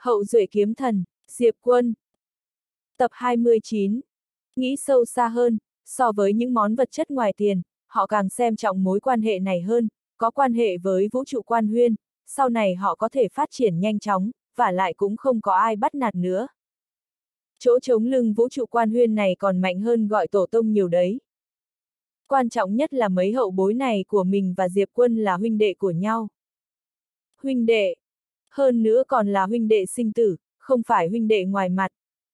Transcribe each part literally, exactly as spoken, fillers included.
Hậu duệ kiếm thần, Diệp Quân. Tập hai mươi chín. Nghĩ sâu xa hơn, so với những món vật chất ngoài tiền, họ càng xem trọng mối quan hệ này hơn, có quan hệ với vũ trụ quan huyên, sau này họ có thể phát triển nhanh chóng, và lại cũng không có ai bắt nạt nữa. Chỗ chống lưng vũ trụ quan huyên này còn mạnh hơn gọi tổ tông nhiều đấy. Quan trọng nhất là mấy hậu bối này của mình và Diệp Quân là huynh đệ của nhau. Huynh đệ. Hơn nữa còn là huynh đệ sinh tử, không phải huynh đệ ngoài mặt.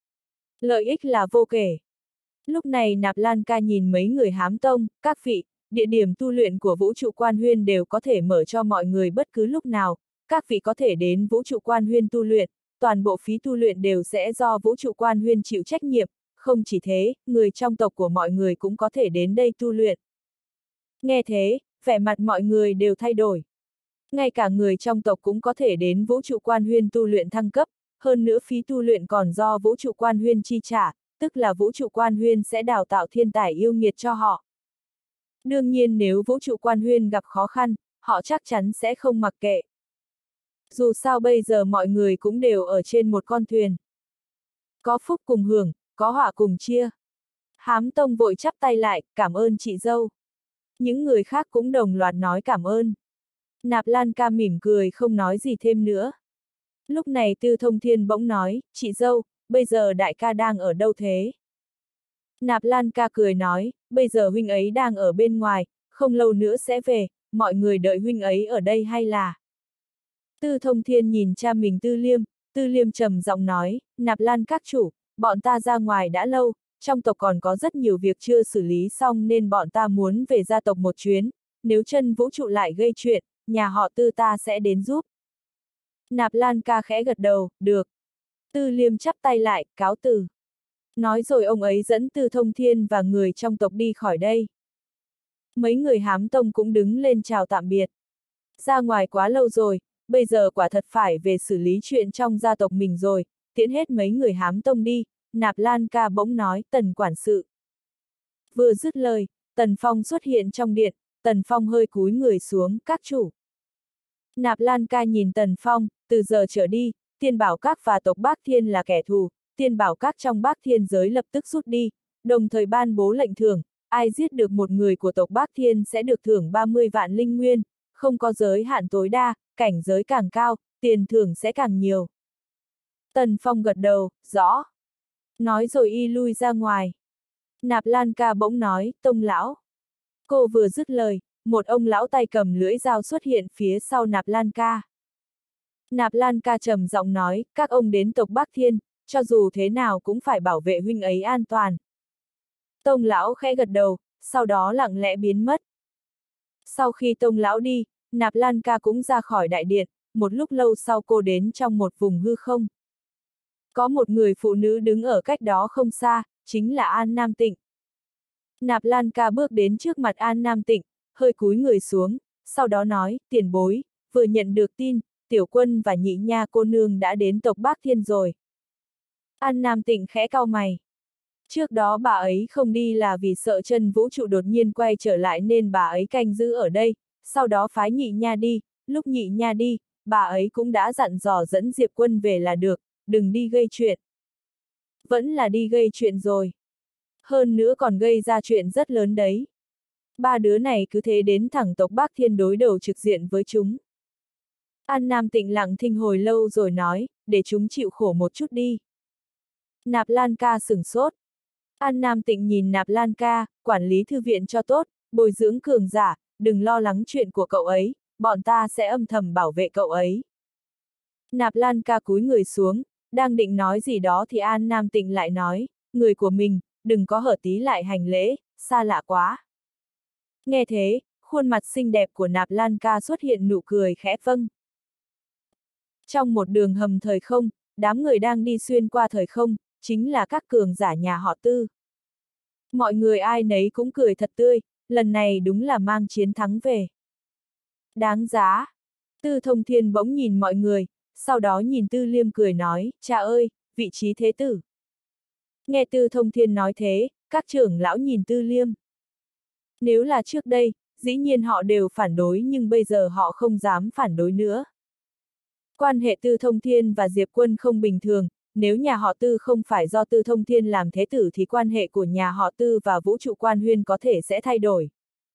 Lợi ích là vô kể. Lúc này Nạp Lan Ca nhìn mấy người hám tông, các vị, địa điểm tu luyện của vũ trụ quan huyên đều có thể mở cho mọi người bất cứ lúc nào, các vị có thể đến vũ trụ quan huyên tu luyện, toàn bộ phí tu luyện đều sẽ do vũ trụ quan huyên chịu trách nhiệm, không chỉ thế, người trong tộc của mọi người cũng có thể đến đây tu luyện. Nghe thế, vẻ mặt mọi người đều thay đổi. Ngay cả người trong tộc cũng có thể đến vũ trụ quan huyên tu luyện thăng cấp, hơn nữa phí tu luyện còn do vũ trụ quan huyên chi trả, tức là vũ trụ quan huyên sẽ đào tạo thiên tài yêu nghiệt cho họ. Đương nhiên nếu vũ trụ quan huyên gặp khó khăn, họ chắc chắn sẽ không mặc kệ. Dù sao bây giờ mọi người cũng đều ở trên một con thuyền. Có phúc cùng hưởng, có họa cùng chia. Hám tông vội chắp tay lại, cảm ơn chị dâu. Những người khác cũng đồng loạt nói cảm ơn. Nạp Lan Ca mỉm cười không nói gì thêm nữa. Lúc này Tư Thông Thiên bỗng nói, chị dâu, bây giờ đại ca đang ở đâu thế? Nạp Lan Ca cười nói, bây giờ huynh ấy đang ở bên ngoài, không lâu nữa sẽ về, mọi người đợi huynh ấy ở đây hay là? Tư Thông Thiên nhìn cha mình Tư Liêm, Tư Liêm trầm giọng nói, Nạp Lan các chủ, bọn ta ra ngoài đã lâu, trong tộc còn có rất nhiều việc chưa xử lý xong nên bọn ta muốn về gia tộc một chuyến, nếu chân vũ trụ lại gây chuyện, nhà họ Tư ta sẽ đến giúp. Nạp Lan Ca khẽ gật đầu, được. Tư Liêm chắp tay lại, cáo từ. Nói rồi ông ấy dẫn Tư Thông Thiên và người trong tộc đi khỏi đây. Mấy người hám tông cũng đứng lên chào tạm biệt. Ra ngoài quá lâu rồi, bây giờ quả thật phải về xử lý chuyện trong gia tộc mình rồi, tiễn hết mấy người hám tông đi, Nạp Lan Ca bỗng nói, Tần quản sự. Vừa dứt lời, Tần Phong xuất hiện trong điện, Tần Phong hơi cúi người xuống, các chủ. Nạp Lan Ca nhìn Tần Phong, từ giờ trở đi, Tiên Bảo Các và tộc Bác Thiên là kẻ thù, Tiên Bảo Các trong Bác Thiên giới lập tức rút đi, đồng thời ban bố lệnh thưởng, ai giết được một người của tộc Bác Thiên sẽ được thưởng ba mươi vạn linh nguyên, không có giới hạn tối đa, cảnh giới càng cao, tiền thưởng sẽ càng nhiều. Tần Phong gật đầu, rõ. Nói rồi y lui ra ngoài. Nạp Lan Ca bỗng nói, Tông lão. Cô vừa dứt lời, một ông lão tay cầm lưỡi dao xuất hiện phía sau Nạp Lan Ca. Nạp Lan Ca trầm giọng nói, các ông đến tộc Bác Thiên, cho dù thế nào cũng phải bảo vệ huynh ấy an toàn. Tông lão khẽ gật đầu, sau đó lặng lẽ biến mất. Sau khi Tông lão đi, Nạp Lan Ca cũng ra khỏi đại điện, một lúc lâu sau cô đến trong một vùng hư không. Có một người phụ nữ đứng ở cách đó không xa, chính là An Nam Tịnh. Nạp Lan Ca bước đến trước mặt An Nam Tịnh, hơi cúi người xuống, sau đó nói, tiền bối, vừa nhận được tin, Tiểu Quân và Nhị Nha cô nương đã đến tộc Bác Thiên rồi. An Nam Tịnh khẽ cau mày. Trước đó bà ấy không đi là vì sợ chân vũ trụ đột nhiên quay trở lại nên bà ấy canh giữ ở đây, sau đó phái Nhị Nha đi, lúc Nhị Nha đi, bà ấy cũng đã dặn dò dẫn Diệp Quân về là được, đừng đi gây chuyện. Vẫn là đi gây chuyện rồi. Hơn nữa còn gây ra chuyện rất lớn đấy. Ba đứa này cứ thế đến thẳng tộc Bác Thiên đối đầu trực diện với chúng. An Nam Tịnh lặng thinh hồi lâu rồi nói, để chúng chịu khổ một chút đi. Nạp Lan Ca sửng sốt. An Nam Tịnh nhìn Nạp Lan Ca, quản lý thư viện cho tốt, bồi dưỡng cường giả, đừng lo lắng chuyện của cậu ấy, bọn ta sẽ âm thầm bảo vệ cậu ấy. Nạp Lan Ca cúi người xuống, đang định nói gì đó thì An Nam Tịnh lại nói, người của mình, đừng có hở tí lại hành lễ, xa lạ quá. Nghe thế, khuôn mặt xinh đẹp của Nạp Lan Ca xuất hiện nụ cười khẽ vâng. Trong một đường hầm thời không, đám người đang đi xuyên qua thời không, chính là các cường giả nhà họ Tư. Mọi người ai nấy cũng cười thật tươi, lần này đúng là mang chiến thắng về. Đáng giá. Tư Thông Thiên bỗng nhìn mọi người, sau đó nhìn Tư Liêm cười nói, cha ơi, vị trí thế tử. Nghe Tư Thông Thiên nói thế, các trưởng lão nhìn Tư Liêm. Nếu là trước đây, dĩ nhiên họ đều phản đối nhưng bây giờ họ không dám phản đối nữa. Quan hệ Tư Thông Thiên và Diệp Quân không bình thường, nếu nhà họ Tư không phải do Tư Thông Thiên làm thế tử thì quan hệ của nhà họ Tư và Vũ trụ Quan Huyên có thể sẽ thay đổi.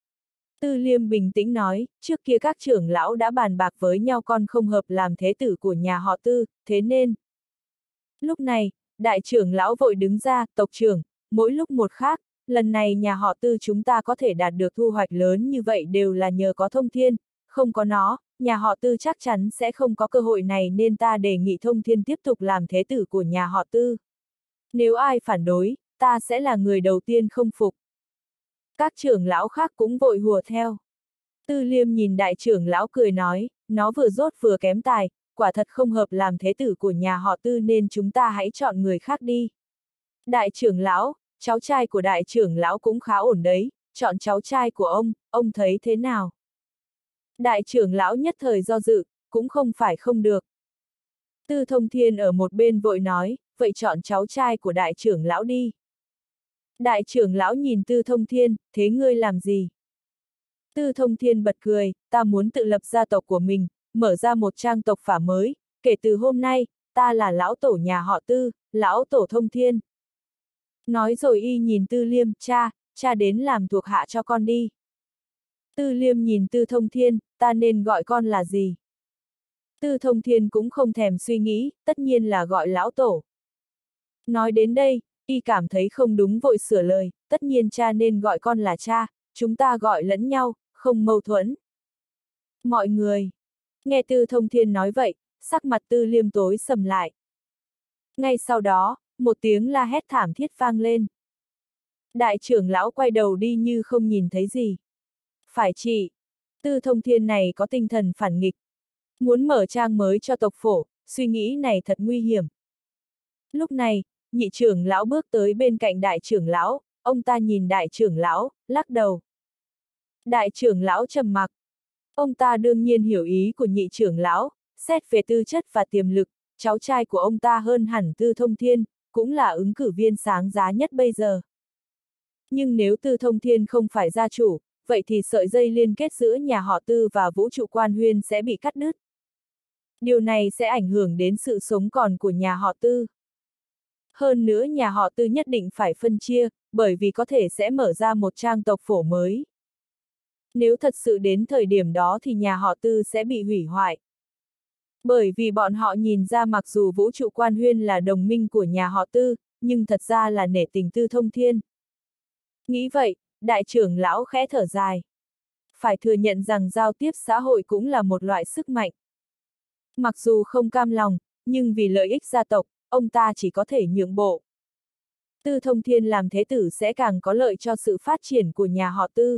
Tư Liêm bình tĩnh nói, trước kia các trưởng lão đã bàn bạc với nhau con không hợp làm thế tử của nhà họ Tư, thế nên. Lúc này, đại trưởng lão vội đứng ra, tộc trưởng, mỗi lúc một khác, lần này nhà họ Tư chúng ta có thể đạt được thu hoạch lớn như vậy đều là nhờ có Thông Thiên, không có nó, nhà họ Tư chắc chắn sẽ không có cơ hội này nên ta đề nghị Thông Thiên tiếp tục làm thế tử của nhà họ Tư. Nếu ai phản đối, ta sẽ là người đầu tiên không phục. Các trưởng lão khác cũng vội hùa theo. Tư Liêm nhìn đại trưởng lão cười nói, nó vừa dốt vừa kém tài, quả thật không hợp làm thế tử của nhà họ Tư nên chúng ta hãy chọn người khác đi. Đại trưởng lão, cháu trai của đại trưởng lão cũng khá ổn đấy, chọn cháu trai của ông, ông thấy thế nào? Đại trưởng lão nhất thời do dự, cũng không phải không được. Tư Thông Thiên ở một bên vội nói, vậy chọn cháu trai của đại trưởng lão đi. Đại trưởng lão nhìn Tư Thông Thiên, thế ngươi làm gì? Tư Thông Thiên bật cười, ta muốn tự lập gia tộc của mình, mở ra một trang tộc phả mới, kể từ hôm nay, ta là lão tổ nhà họ Tư, lão tổ Thông Thiên. Nói rồi y nhìn Tư Liêm, cha, cha đến làm thuộc hạ cho con đi. Tư Liêm nhìn Tư Thông Thiên, ta nên gọi con là gì? Tư Thông Thiên cũng không thèm suy nghĩ, tất nhiên là gọi lão tổ. Nói đến đây, y cảm thấy không đúng vội sửa lời, tất nhiên cha nên gọi con là cha, chúng ta gọi lẫn nhau, không mâu thuẫn. Mọi người, nghe Tư Thông Thiên nói vậy, sắc mặt Tư Liêm tối sầm lại. Ngay sau đó, một tiếng la hét thảm thiết vang lên. Đại trưởng lão quay đầu đi như không nhìn thấy gì. Phải chị, Tư Thông Thiên này có tinh thần phản nghịch. Muốn mở trang mới cho tộc phổ, suy nghĩ này thật nguy hiểm. Lúc này, nhị trưởng lão bước tới bên cạnh đại trưởng lão, ông ta nhìn đại trưởng lão, lắc đầu. Đại trưởng lão trầm mặc. Ông ta đương nhiên hiểu ý của nhị trưởng lão, xét về tư chất và tiềm lực, cháu trai của ông ta hơn hẳn Tư Thông Thiên, cũng là ứng cử viên sáng giá nhất bây giờ. Nhưng nếu Tư Thông Thiên không phải gia chủ, vậy thì sợi dây liên kết giữa nhà họ Tư và Vũ trụ Quan Huyên sẽ bị cắt đứt. Điều này sẽ ảnh hưởng đến sự sống còn của nhà họ Tư. Hơn nữa nhà họ Tư nhất định phải phân chia, bởi vì có thể sẽ mở ra một trang tộc phổ mới. Nếu thật sự đến thời điểm đó thì nhà họ Tư sẽ bị hủy hoại. Bởi vì bọn họ nhìn ra mặc dù Vũ trụ Quan Huyên là đồng minh của nhà họ Tư, nhưng thật ra là nể tình Tư Thông Thiên. Nghĩ vậy, đại trưởng lão khẽ thở dài. Phải thừa nhận rằng giao tiếp xã hội cũng là một loại sức mạnh. Mặc dù không cam lòng, nhưng vì lợi ích gia tộc, ông ta chỉ có thể nhượng bộ. Tư Thông Thiên làm thế tử sẽ càng có lợi cho sự phát triển của nhà họ Tư.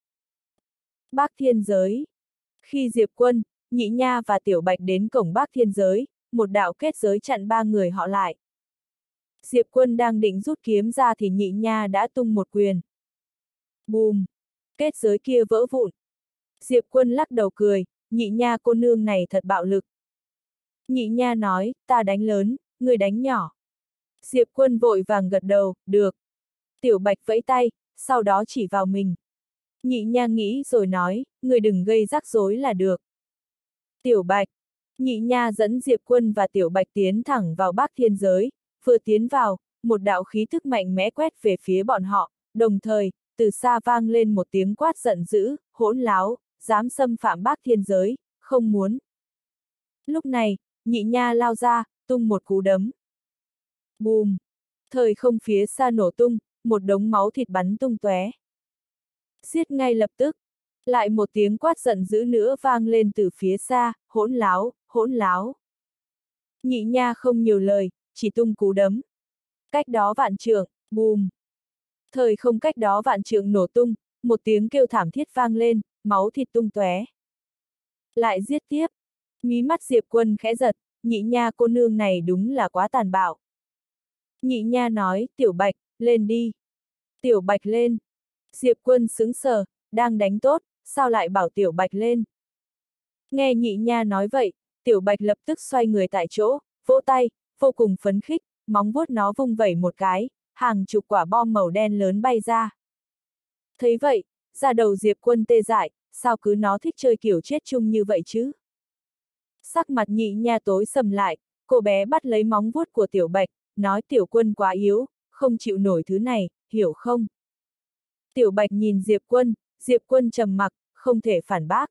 Bác Thiên Giới. Khi Diệp Quân, Nhị Nha và Tiểu Bạch đến cổng Bác Thiên Giới, một đạo kết giới chặn ba người họ lại. Diệp Quân đang định rút kiếm ra thì Nhị Nha đã tung một quyền. Bùm! Kết giới kia vỡ vụn. Diệp Quân lắc đầu cười, Nhị Nha cô nương này thật bạo lực. Nhị Nha nói, ta đánh lớn, người đánh nhỏ. Diệp Quân vội vàng gật đầu, được. Tiểu Bạch vẫy tay, sau đó chỉ vào mình. Nhị Nha nghĩ rồi nói, người đừng gây rắc rối là được. Tiểu Bạch. Nhị Nha dẫn Diệp Quân và Tiểu Bạch tiến thẳng vào Bác Thiên Giới, vừa tiến vào, một đạo khí thức mạnh mẽ quét về phía bọn họ, đồng thời, từ xa vang lên một tiếng quát giận dữ, hỗn láo, dám xâm phạm Bác Thiên Giới, không muốn. Lúc này, Nhị Nha lao ra, tung một cú đấm. Bùm! Thời không phía xa nổ tung, một đống máu thịt bắn tung tóe. Giết ngay lập tức. Lại một tiếng quát giận dữ nữa vang lên từ phía xa, hỗn láo, hỗn láo. Nhị Nha không nhiều lời, chỉ tung cú đấm. Cách đó vạn trượng, bùm. Thời không cách đó vạn trượng nổ tung, một tiếng kêu thảm thiết vang lên, máu thịt tung tóe. Lại giết tiếp. Mí mắt Diệp Quân khẽ giật, Nhị Nha cô nương này đúng là quá tàn bạo. Nhị Nha nói, Tiểu Bạch, lên đi. Tiểu Bạch lên. Diệp Quân sững sờ, đang đánh tốt, sao lại bảo Tiểu Bạch lên? Nghe Nhị Nha nói vậy, Tiểu Bạch lập tức xoay người tại chỗ, vỗ tay, vô cùng phấn khích, móng vuốt nó vung vẩy một cái, hàng chục quả bom màu đen lớn bay ra. Thấy vậy, da đầu Diệp Quân tê dại, sao cứ nó thích chơi kiểu chết chung như vậy chứ? Sắc mặt Nhị Nha tối sầm lại, cô bé bắt lấy móng vuốt của Tiểu Bạch, nói Tiểu Quân quá yếu, không chịu nổi thứ này, hiểu không? Tiểu Bạch nhìn Diệp Quân, Diệp Quân trầm mặc, không thể phản bác.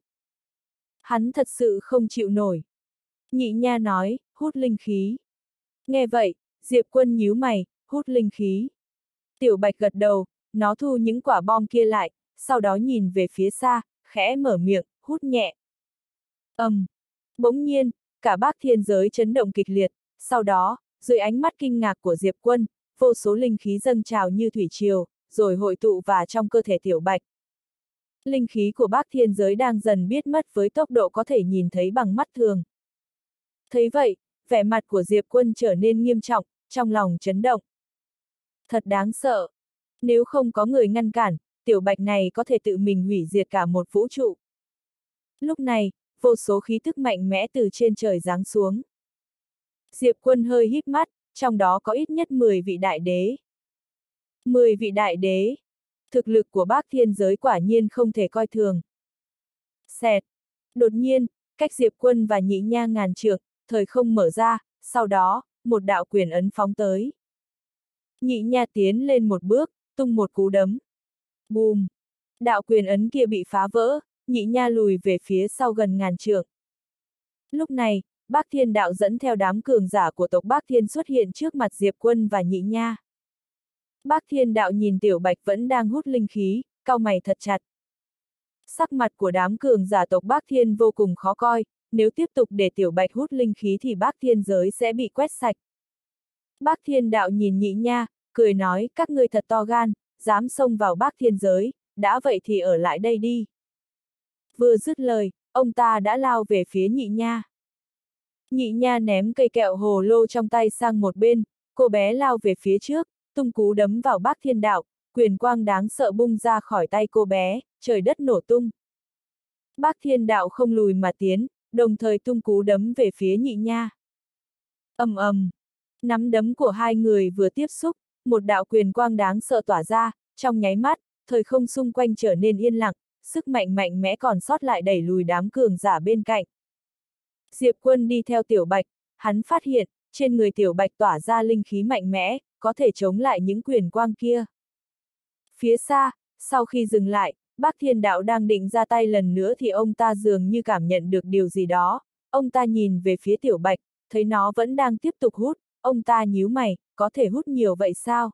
Hắn thật sự không chịu nổi. Nhị Nha nói, hút linh khí. Nghe vậy, Diệp Quân nhíu mày, hút linh khí. Tiểu Bạch gật đầu, nó thu những quả bom kia lại, sau đó nhìn về phía xa, khẽ mở miệng, hút nhẹ. Ầm. Um. Bỗng nhiên, cả Bác Thiên giới chấn động kịch liệt, sau đó, dưới ánh mắt kinh ngạc của Diệp Quân, vô số linh khí dâng trào như thủy triều, rồi hội tụ vào trong cơ thể Tiểu Bạch. Linh khí của Bác Thiên giới đang dần biết mất với tốc độ có thể nhìn thấy bằng mắt thường. Thấy vậy, vẻ mặt của Diệp Quân trở nên nghiêm trọng, trong lòng chấn động. Thật đáng sợ. Nếu không có người ngăn cản, Tiểu Bạch này có thể tự mình hủy diệt cả một vũ trụ. Lúc này, vô số khí thức mạnh mẽ từ trên trời giáng xuống. Diệp Quân hơi híp mắt, trong đó có ít nhất mười vị đại đế. mười vị đại đế. Thực lực của Bác Thiên giới quả nhiên không thể coi thường. Xẹt. Đột nhiên, cách Diệp Quân và Nhị Nha ngàn trượng, thời không mở ra, sau đó, một đạo quyền ấn phóng tới. Nhị Nha tiến lên một bước, tung một cú đấm. Bùm! Đạo quyền ấn kia bị phá vỡ, Nhị Nha lùi về phía sau gần ngàn trượng. Lúc này, Bác Thiên đạo dẫn theo đám cường giả của tộc Bác Thiên xuất hiện trước mặt Diệp Quân và Nhị Nha. Bác Thiên đạo nhìn Tiểu Bạch vẫn đang hút linh khí, cau mày thật chặt. Sắc mặt của đám cường giả tộc Bác Thiên vô cùng khó coi, nếu tiếp tục để Tiểu Bạch hút linh khí thì Bác Thiên giới sẽ bị quét sạch. Bác Thiên đạo nhìn Nhị Nha, cười nói, các ngươi thật to gan, dám xông vào Bác Thiên giới, đã vậy thì ở lại đây đi. Vừa dứt lời, ông ta đã lao về phía Nhị Nha. Nhị Nha ném cây kẹo hồ lô trong tay sang một bên, cô bé lao về phía trước, tung cú đấm vào Bác Thiên đạo, quyền quang đáng sợ bung ra khỏi tay cô bé, trời đất nổ tung. Bác Thiên đạo không lùi mà tiến, đồng thời tung cú đấm về phía Nhị Nha. Ầm ầm, nắm đấm của hai người vừa tiếp xúc, một đạo quyền quang đáng sợ tỏa ra, trong nháy mắt, thời không xung quanh trở nên yên lặng, sức mạnh mạnh mẽ còn sót lại đẩy lùi đám cường giả bên cạnh. Diệp Quân đi theo Tiểu Bạch, hắn phát hiện, trên người Tiểu Bạch tỏa ra linh khí mạnh mẽ, có thể chống lại những quyền quang kia. Phía xa, sau khi dừng lại, Bác Thiên đạo đang định ra tay lần nữa thì ông ta dường như cảm nhận được điều gì đó, ông ta nhìn về phía Tiểu Bạch, thấy nó vẫn đang tiếp tục hút, ông ta nhíu mày, có thể hút nhiều vậy sao?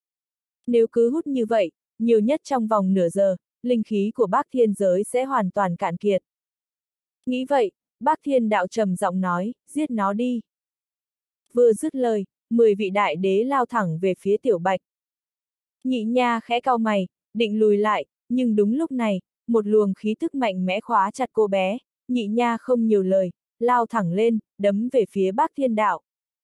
Nếu cứ hút như vậy, nhiều nhất trong vòng nửa giờ, linh khí của Bác Thiên giới sẽ hoàn toàn cạn kiệt. Nghĩ vậy, Bác Thiên đạo trầm giọng nói, giết nó đi. Vừa dứt lời, mười vị đại đế lao thẳng về phía Tiểu Bạch. Nhị Nha khẽ cau mày, định lùi lại, nhưng đúng lúc này, một luồng khí tức mạnh mẽ khóa chặt cô bé, Nhị Nha không nhiều lời, lao thẳng lên, đấm về phía Bác Thiên đạo.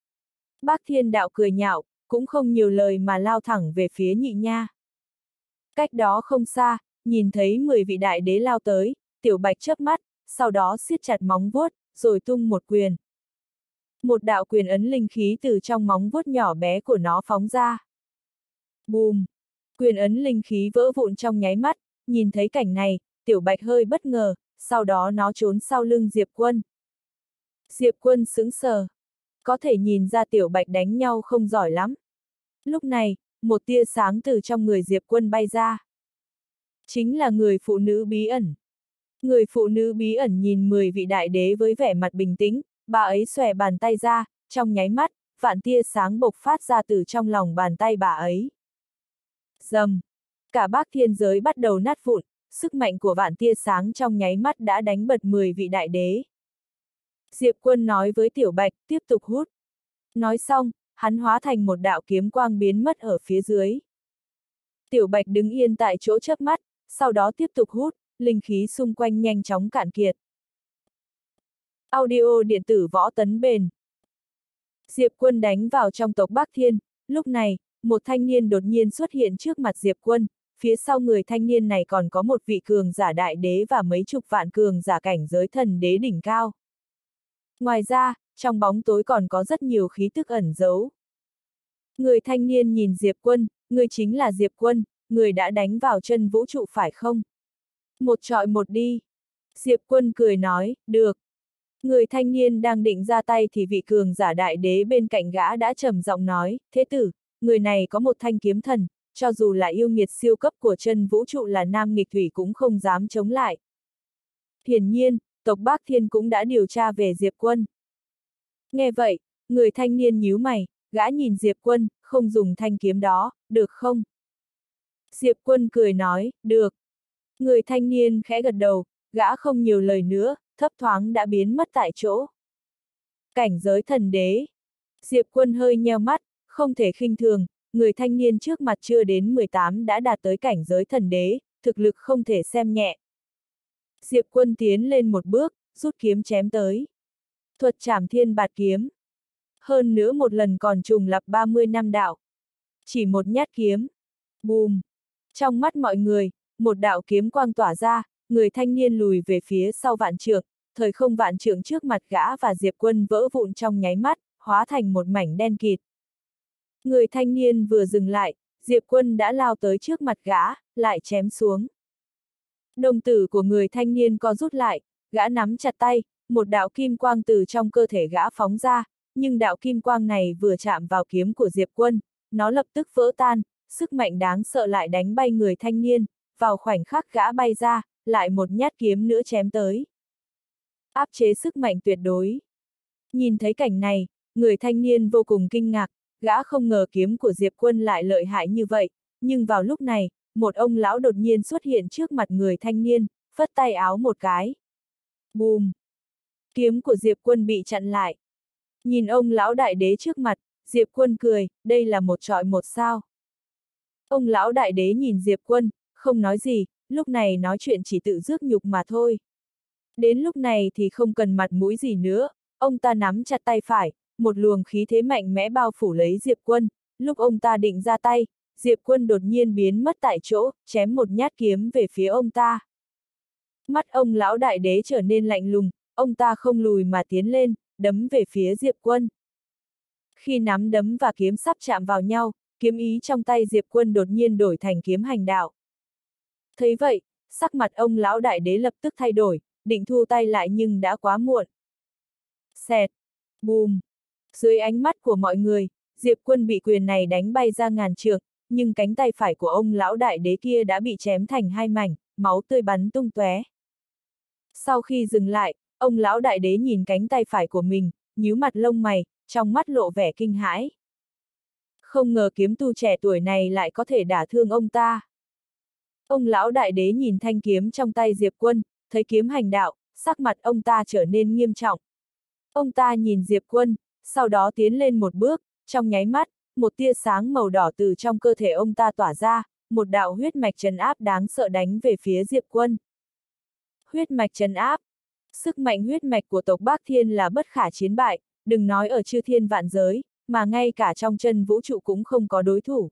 Bác Thiên đạo cười nhạo, cũng không nhiều lời mà lao thẳng về phía Nhị Nha. Cách đó không xa, nhìn thấy mười vị đại đế lao tới, Tiểu Bạch chớp mắt, sau đó siết chặt móng vuốt, rồi tung một quyền. Một đạo quyền ấn linh khí từ trong móng vuốt nhỏ bé của nó phóng ra. Bùm! Quyền ấn linh khí vỡ vụn trong nháy mắt, nhìn thấy cảnh này, Tiểu Bạch hơi bất ngờ, sau đó nó trốn sau lưng Diệp Quân. Diệp Quân sững sờ. Có thể nhìn ra Tiểu Bạch đánh nhau không giỏi lắm. Lúc này, một tia sáng từ trong người Diệp Quân bay ra. Chính là người phụ nữ bí ẩn. Người phụ nữ bí ẩn nhìn mười vị đại đế với vẻ mặt bình tĩnh, bà ấy xòe bàn tay ra, trong nháy mắt, vạn tia sáng bộc phát ra từ trong lòng bàn tay bà ấy. Rầm! Cả Bác Thiên giới bắt đầu nát vụn, sức mạnh của vạn tia sáng trong nháy mắt đã đánh bật mười vị đại đế. Diệp Quân nói với Tiểu Bạch, tiếp tục hút. Nói xong, hắn hóa thành một đạo kiếm quang biến mất ở phía dưới. Tiểu Bạch đứng yên tại chỗ chớp mắt, sau đó tiếp tục hút, linh khí xung quanh nhanh chóng cạn kiệt. Audio điện tử võ tấn bền. Diệp Quân đánh vào trong tộc Bác Thiên, lúc này, một thanh niên đột nhiên xuất hiện trước mặt Diệp Quân, phía sau người thanh niên này còn có một vị cường giả đại đế và mấy chục vạn cường giả cảnh giới thần đế đỉnh cao. Ngoài ra, trong bóng tối còn có rất nhiều khí tức ẩn giấu. Người thanh niên nhìn Diệp Quân, người chính là Diệp Quân, người đã đánh vào chân vũ trụ phải không? Một trọi một đi. Diệp Quân cười nói, được. Người thanh niên đang định ra tay thì vị cường giả đại đế bên cạnh gã đã trầm giọng nói, thế tử, người này có một thanh kiếm thần, cho dù là yêu nghiệt siêu cấp của chân vũ trụ là Nam Nghịch Thủy cũng không dám chống lại. Hiển nhiên, tộc Bác Thiên cũng đã điều tra về Diệp Quân. Nghe vậy, người thanh niên nhíu mày, gã nhìn Diệp Quân, không dùng thanh kiếm đó, được không? Diệp Quân cười nói, được. Người thanh niên khẽ gật đầu, gã không nhiều lời nữa, thấp thoáng đã biến mất tại chỗ. Cảnh giới thần đế. Diệp Quân hơi nheo mắt, không thể khinh thường, người thanh niên trước mặt chưa đến mười tám đã đạt tới cảnh giới thần đế, thực lực không thể xem nhẹ. Diệp Quân tiến lên một bước, rút kiếm chém tới. Thuật trảm thiên bạt kiếm. Hơn nữa một lần còn trùng lặp ba mươi năm đạo. Chỉ một nhát kiếm. Bùm. Trong mắt mọi người, một đạo kiếm quang tỏa ra, người thanh niên lùi về phía sau vạn trượng, thời không vạn trượng trước mặt gã và Diệp Quân vỡ vụn trong nháy mắt, hóa thành một mảnh đen kịt. Người thanh niên vừa dừng lại, Diệp Quân đã lao tới trước mặt gã, lại chém xuống. Đồng tử của người thanh niên co rút lại, gã nắm chặt tay, một đạo kim quang từ trong cơ thể gã phóng ra, nhưng đạo kim quang này vừa chạm vào kiếm của Diệp Quân, nó lập tức vỡ tan, sức mạnh đáng sợ lại đánh bay người thanh niên, vào khoảnh khắc gã bay ra, lại một nhát kiếm nữa chém tới. Áp chế sức mạnh tuyệt đối. Nhìn thấy cảnh này, người thanh niên vô cùng kinh ngạc, gã không ngờ kiếm của Diệp Quân lại lợi hại như vậy, nhưng vào lúc này, một ông lão đột nhiên xuất hiện trước mặt người thanh niên, phất tay áo một cái. Bùm! Kiếm của Diệp Quân bị chặn lại. Nhìn ông lão đại đế trước mặt, Diệp Quân cười, đây là một trọi một sao. Ông lão đại đế nhìn Diệp Quân, không nói gì, lúc này nói chuyện chỉ tự rước nhục mà thôi. Đến lúc này thì không cần mặt mũi gì nữa, ông ta nắm chặt tay phải, một luồng khí thế mạnh mẽ bao phủ lấy Diệp Quân, lúc ông ta định ra tay, Diệp Quân đột nhiên biến mất tại chỗ, chém một nhát kiếm về phía ông ta. Mắt ông lão đại đế trở nên lạnh lùng, ông ta không lùi mà tiến lên, đấm về phía Diệp Quân. Khi nắm đấm và kiếm sắp chạm vào nhau, kiếm ý trong tay Diệp Quân đột nhiên đổi thành kiếm hành đạo. Thấy vậy, sắc mặt ông lão đại đế lập tức thay đổi, định thu tay lại nhưng đã quá muộn. Xẹt! Bùm! Dưới ánh mắt của mọi người, Diệp Quân bị quyền này đánh bay ra ngàn trượng, nhưng cánh tay phải của ông lão đại đế kia đã bị chém thành hai mảnh, máu tươi bắn tung tóe. Sau khi dừng lại, ông lão đại đế nhìn cánh tay phải của mình, nhíu mặt lông mày, trong mắt lộ vẻ kinh hãi. Không ngờ kiếm tu trẻ tuổi này lại có thể đả thương ông ta. Ông lão đại đế nhìn thanh kiếm trong tay Diệp Quân, thấy kiếm hành đạo, sắc mặt ông ta trở nên nghiêm trọng. Ông ta nhìn Diệp Quân, sau đó tiến lên một bước, trong nháy mắt, một tia sáng màu đỏ từ trong cơ thể ông ta tỏa ra, một đạo huyết mạch trấn áp đáng sợ đánh về phía Diệp Quân. Huyết mạch trấn áp. Sức mạnh huyết mạch của tộc Bác Thiên là bất khả chiến bại, đừng nói ở chư thiên vạn giới, mà ngay cả trong chân vũ trụ cũng không có đối thủ.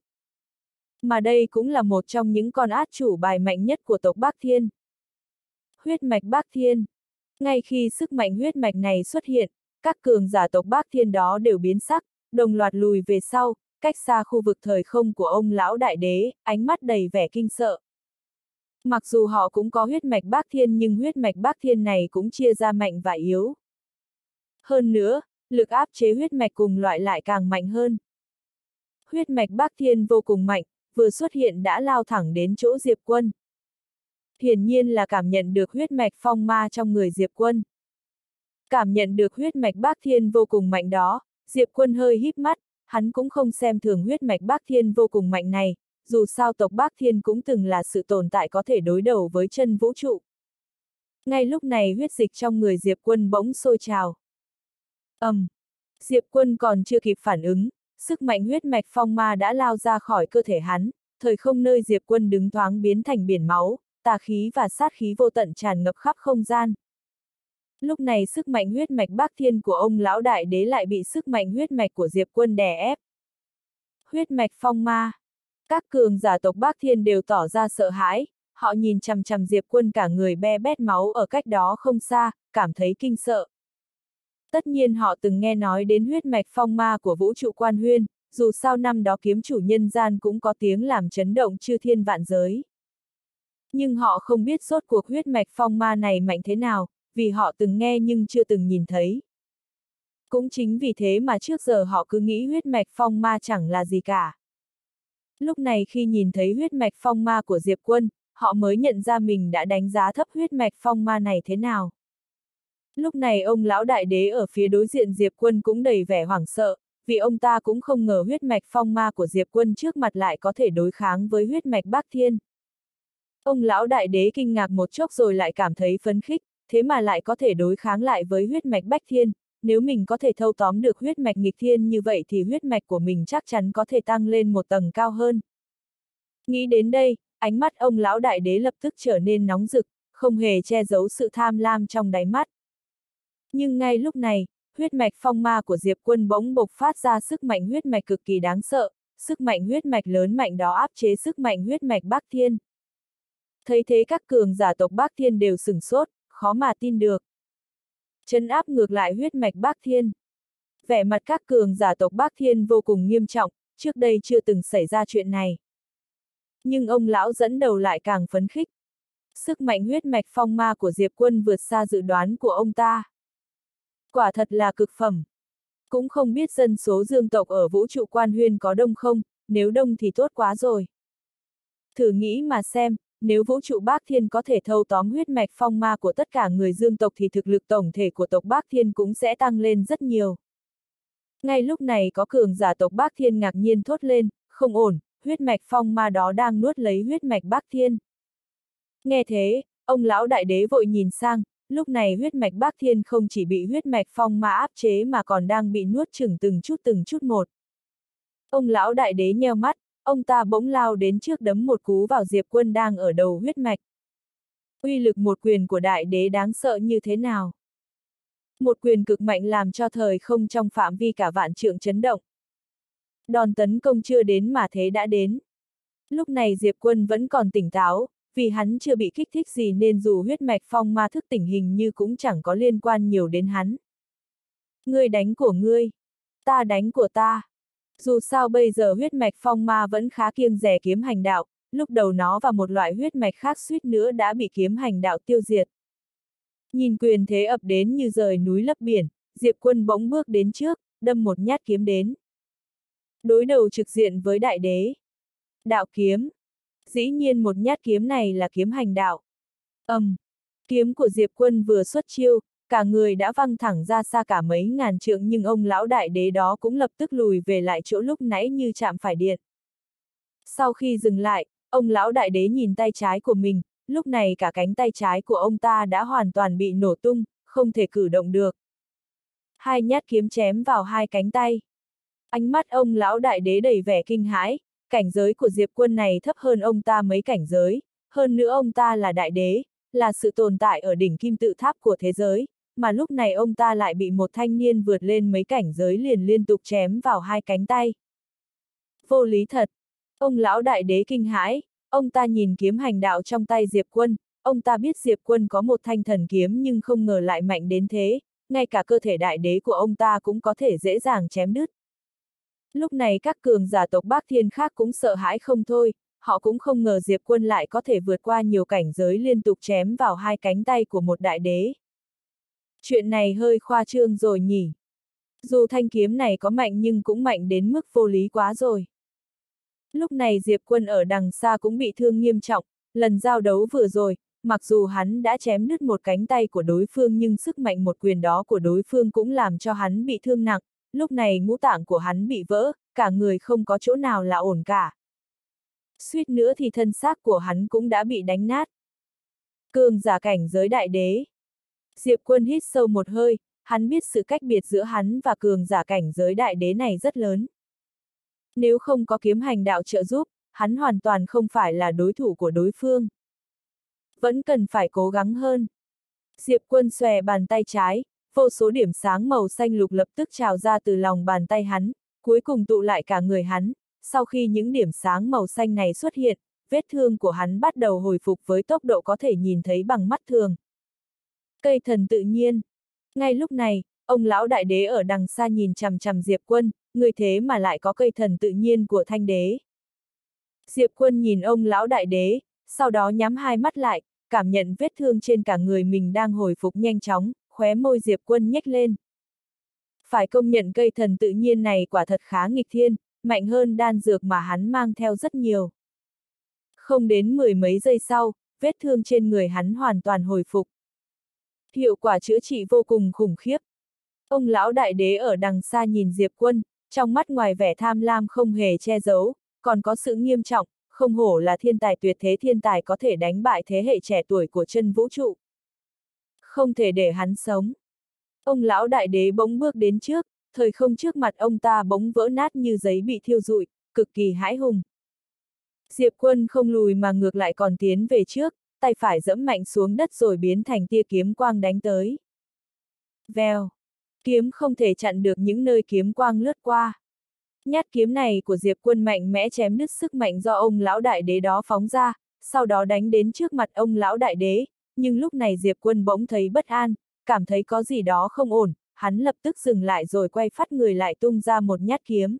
Mà đây cũng là một trong những con át chủ bài mạnh nhất của tộc Bác Thiên. Huyết mạch Bác Thiên. Ngay khi sức mạnh huyết mạch này xuất hiện, các cường giả tộc Bác Thiên đó đều biến sắc, đồng loạt lùi về sau, cách xa khu vực thời không của ông lão đại đế, ánh mắt đầy vẻ kinh sợ. Mặc dù họ cũng có huyết mạch Bác Thiên nhưng huyết mạch Bác Thiên này cũng chia ra mạnh và yếu. Hơn nữa, lực áp chế huyết mạch cùng loại lại càng mạnh hơn. Huyết mạch Bác Thiên vô cùng mạnh, vừa xuất hiện đã lao thẳng đến chỗ Diệp Quân. Hiển nhiên là cảm nhận được huyết mạch phong ma trong người Diệp Quân. Cảm nhận được huyết mạch Bác Thiên vô cùng mạnh đó, Diệp Quân hơi híp mắt, hắn cũng không xem thường huyết mạch Bác Thiên vô cùng mạnh này, dù sao tộc Bác Thiên cũng từng là sự tồn tại có thể đối đầu với chân vũ trụ. Ngay lúc này huyết dịch trong người Diệp Quân bỗng sôi trào. ầm, um, Diệp Quân còn chưa kịp phản ứng, sức mạnh huyết mạch phong ma đã lao ra khỏi cơ thể hắn, thời không nơi Diệp Quân đứng thoáng biến thành biển máu, tà khí và sát khí vô tận tràn ngập khắp không gian. Lúc này sức mạnh huyết mạch Bác Thiên của ông lão đại đế lại bị sức mạnh huyết mạch của Diệp Quân đè ép. Huyết mạch phong ma. Các cường giả tộc Bác Thiên đều tỏ ra sợ hãi, họ nhìn chằm chằm Diệp Quân cả người be bét máu ở cách đó không xa, cảm thấy kinh sợ. Tất nhiên họ từng nghe nói đến huyết mạch phong ma của vũ trụ Quan Huyên, dù sao năm đó kiếm chủ nhân gian cũng có tiếng làm chấn động chư thiên vạn giới. Nhưng họ không biết rốt cuộc huyết mạch phong ma này mạnh thế nào, vì họ từng nghe nhưng chưa từng nhìn thấy. Cũng chính vì thế mà trước giờ họ cứ nghĩ huyết mạch phong ma chẳng là gì cả. Lúc này khi nhìn thấy huyết mạch phong ma của Diệp Quân, họ mới nhận ra mình đã đánh giá thấp huyết mạch phong ma này thế nào. Lúc này ông lão đại đế ở phía đối diện Diệp Quân cũng đầy vẻ hoảng sợ, vì ông ta cũng không ngờ huyết mạch phong ma của Diệp Quân trước mặt lại có thể đối kháng với huyết mạch Bác Thiên. Ông lão đại đế kinh ngạc một chốc rồi lại cảm thấy phấn khích, thế mà lại có thể đối kháng lại với huyết mạch Bách Thiên, nếu mình có thể thâu tóm được huyết mạch nghịch thiên như vậy thì huyết mạch của mình chắc chắn có thể tăng lên một tầng cao hơn. Nghĩ đến đây, ánh mắt ông lão đại đế lập tức trở nên nóng rực, không hề che giấu sự tham lam trong đáy mắt. Nhưng ngay lúc này, huyết mạch phong ma của Diệp Quân bỗng bộc phát ra sức mạnh huyết mạch cực kỳ đáng sợ, sức mạnh huyết mạch lớn mạnh đó áp chế sức mạnh huyết mạch Bác Thiên. Thấy thế các cường giả tộc Bác Thiên đều sửng sốt, khó mà tin được. Trấn áp ngược lại huyết mạch Bác Thiên. Vẻ mặt các cường giả tộc Bác Thiên vô cùng nghiêm trọng, trước đây chưa từng xảy ra chuyện này. Nhưng ông lão dẫn đầu lại càng phấn khích. Sức mạnh huyết mạch phong ma của Diệp Quân vượt xa dự đoán của ông ta. Quả thật là cực phẩm. Cũng không biết dân số dương tộc ở vũ trụ Quan Huyên có đông không, nếu đông thì tốt quá rồi. Thử nghĩ mà xem, nếu vũ trụ Bác Thiên có thể thâu tóm huyết mạch phong ma của tất cả người dương tộc thì thực lực tổng thể của tộc Bác Thiên cũng sẽ tăng lên rất nhiều. Ngay lúc này có cường giả tộc Bác Thiên ngạc nhiên thốt lên, không ổn, huyết mạch phong ma đó đang nuốt lấy huyết mạch Bác Thiên. Nghe thế, ông lão đại đế vội nhìn sang, lúc này huyết mạch Bác Thiên không chỉ bị huyết mạch phong ma áp chế mà còn đang bị nuốt chửng từng chút từng chút một. Ông lão đại đế nheo mắt, ông ta bỗng lao đến trước đấm một cú vào Diệp Quân đang ở đầu huyết mạch. Uy lực một quyền của đại đế đáng sợ như thế nào? Một quyền cực mạnh làm cho thời không trong phạm vi cả vạn trượng chấn động. Đòn tấn công chưa đến mà thế đã đến. Lúc này Diệp Quân vẫn còn tỉnh táo, vì hắn chưa bị kích thích gì nên dù huyết mạch phong ma thức tỉnh hình như cũng chẳng có liên quan nhiều đến hắn. Ngươi đánh của ngươi, ta đánh của ta. Dù sao bây giờ huyết mạch phong ma vẫn khá kiêng dè kiếm hành đạo, lúc đầu nó và một loại huyết mạch khác suýt nữa đã bị kiếm hành đạo tiêu diệt. Nhìn quyền thế ập đến như rời núi lấp biển, Diệp Quân bỗng bước đến trước, đâm một nhát kiếm đến. Đối đầu trực diện với đại đế. Đạo kiếm. Dĩ nhiên một nhát kiếm này là kiếm hành đạo. Ầm, um, kiếm của Diệp Quân vừa xuất chiêu, cả người đã văng thẳng ra xa cả mấy ngàn trượng nhưng ông lão đại đế đó cũng lập tức lùi về lại chỗ lúc nãy như chạm phải điện. Sau khi dừng lại, ông lão đại đế nhìn tay trái của mình, lúc này cả cánh tay trái của ông ta đã hoàn toàn bị nổ tung, không thể cử động được. Hai nhát kiếm chém vào hai cánh tay. Ánh mắt ông lão đại đế đầy vẻ kinh hãi, cảnh giới của Diệp Quân này thấp hơn ông ta mấy cảnh giới, hơn nữa ông ta là đại đế, là sự tồn tại ở đỉnh kim tự tháp của thế giới, mà lúc này ông ta lại bị một thanh niên vượt lên mấy cảnh giới liền liên tục chém vào hai cánh tay. Vô lý thật! Ông lão đại đế kinh hãi, ông ta nhìn kiếm hành đạo trong tay Diệp Quân, ông ta biết Diệp Quân có một thanh thần kiếm nhưng không ngờ lại mạnh đến thế, ngay cả cơ thể đại đế của ông ta cũng có thể dễ dàng chém đứt. Lúc này các cường giả tộc Bác Thiên khác cũng sợ hãi không thôi, họ cũng không ngờ Diệp Quân lại có thể vượt qua nhiều cảnh giới liên tục chém vào hai cánh tay của một đại đế. Chuyện này hơi khoa trương rồi nhỉ. Dù thanh kiếm này có mạnh nhưng cũng mạnh đến mức vô lý quá rồi. Lúc này Diệp Quân ở đằng xa cũng bị thương nghiêm trọng, lần giao đấu vừa rồi, mặc dù hắn đã chém đứt một cánh tay của đối phương nhưng sức mạnh một quyền đó của đối phương cũng làm cho hắn bị thương nặng, lúc này ngũ tạng của hắn bị vỡ, cả người không có chỗ nào là ổn cả. Suýt nữa thì thân xác của hắn cũng đã bị đánh nát. Cường giả cảnh giới đại đế. Diệp Quân hít sâu một hơi, hắn biết sự cách biệt giữa hắn và cường giả cảnh giới đại đế này rất lớn. Nếu không có kiếm hành đạo trợ giúp, hắn hoàn toàn không phải là đối thủ của đối phương. Vẫn cần phải cố gắng hơn. Diệp Quân xòe bàn tay trái, vô số điểm sáng màu xanh lục lập tức trào ra từ lòng bàn tay hắn, cuối cùng tụ lại cả người hắn. Sau khi những điểm sáng màu xanh này xuất hiện, vết thương của hắn bắt đầu hồi phục với tốc độ có thể nhìn thấy bằng mắt thường. Cây thần tự nhiên. Ngay lúc này, ông lão đại đế ở đằng xa nhìn chằm chằm Diệp Quân, người thế mà lại có cây thần tự nhiên của thanh đế. Diệp Quân nhìn ông lão đại đế, sau đó nhắm hai mắt lại, cảm nhận vết thương trên cả người mình đang hồi phục nhanh chóng, khóe môi Diệp Quân nhếch lên. Phải công nhận cây thần tự nhiên này quả thật khá nghịch thiên, mạnh hơn đan dược mà hắn mang theo rất nhiều. Không đến mười mấy giây sau, vết thương trên người hắn hoàn toàn hồi phục. Hiệu quả chữa trị vô cùng khủng khiếp. Ông lão đại đế ở đằng xa nhìn Diệp Quân, trong mắt ngoài vẻ tham lam không hề che giấu, còn có sự nghiêm trọng, không hổ là thiên tài tuyệt thế, thiên tài có thể đánh bại thế hệ trẻ tuổi của chân vũ trụ. Không thể để hắn sống. Ông lão đại đế bỗng bước đến trước, thời không trước mặt ông ta bỗng vỡ nát như giấy bị thiêu rụi, cực kỳ hãi hùng. Diệp Quân không lùi mà ngược lại còn tiến về trước, tay phải giẫm mạnh xuống đất rồi biến thành tia kiếm quang đánh tới. Vèo! Kiếm không thể chặn được những nơi kiếm quang lướt qua. Nhát kiếm này của Diệp Quân mạnh mẽ chém đứt sức mạnh do ông lão đại đế đó phóng ra, sau đó đánh đến trước mặt ông lão đại đế, nhưng lúc này Diệp Quân bỗng thấy bất an, cảm thấy có gì đó không ổn, hắn lập tức dừng lại rồi quay phắt người lại tung ra một nhát kiếm.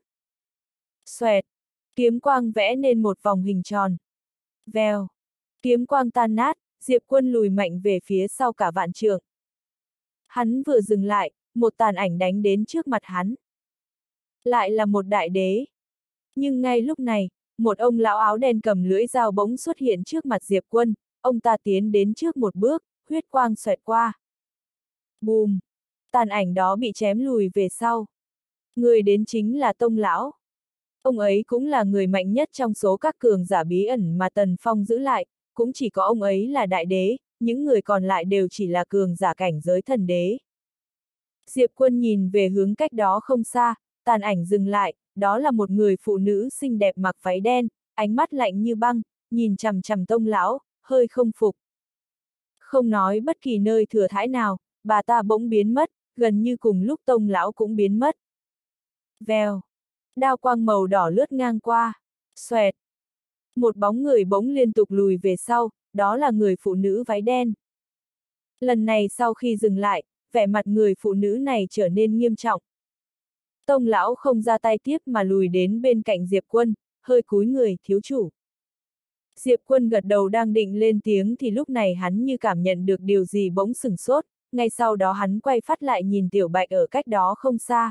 Xoẹt! Kiếm quang vẽ nên một vòng hình tròn. Vèo! Kiếm quang tan nát, Diệp Quân lùi mạnh về phía sau cả vạn trượng. Hắn vừa dừng lại, một tàn ảnh đánh đến trước mặt hắn. Lại là một đại đế. Nhưng ngay lúc này, một ông lão áo đen cầm lưỡi dao bỗng xuất hiện trước mặt Diệp Quân, ông ta tiến đến trước một bước, huyết quang xoẹt qua. Bùm! Tàn ảnh đó bị chém lùi về sau. Người đến chính là Tông lão. Ông ấy cũng là người mạnh nhất trong số các cường giả bí ẩn mà Tần Phong giữ lại, cũng chỉ có ông ấy là đại đế, những người còn lại đều chỉ là cường giả cảnh giới thần đế. Diệp Quân nhìn về hướng cách đó không xa, tàn ảnh dừng lại, đó là một người phụ nữ xinh đẹp mặc váy đen, ánh mắt lạnh như băng, nhìn chằm chằm Tông lão, hơi không phục. Không nói bất kỳ nơi thừa thãi nào, bà ta bỗng biến mất, gần như cùng lúc Tông lão cũng biến mất. Vèo! Đao quang màu đỏ lướt ngang qua. Xoẹt! Một bóng người bỗng liên tục lùi về sau, đó là người phụ nữ váy đen. Lần này sau khi dừng lại, vẻ mặt người phụ nữ này trở nên nghiêm trọng. Tông lão không ra tay tiếp mà lùi đến bên cạnh Diệp Quân, hơi cúi người, thiếu chủ. Diệp Quân gật đầu đang định lên tiếng thì lúc này hắn như cảm nhận được điều gì bỗng sửng sốt, ngay sau đó hắn quay phát lại nhìn Tiểu Bạch ở cách đó không xa.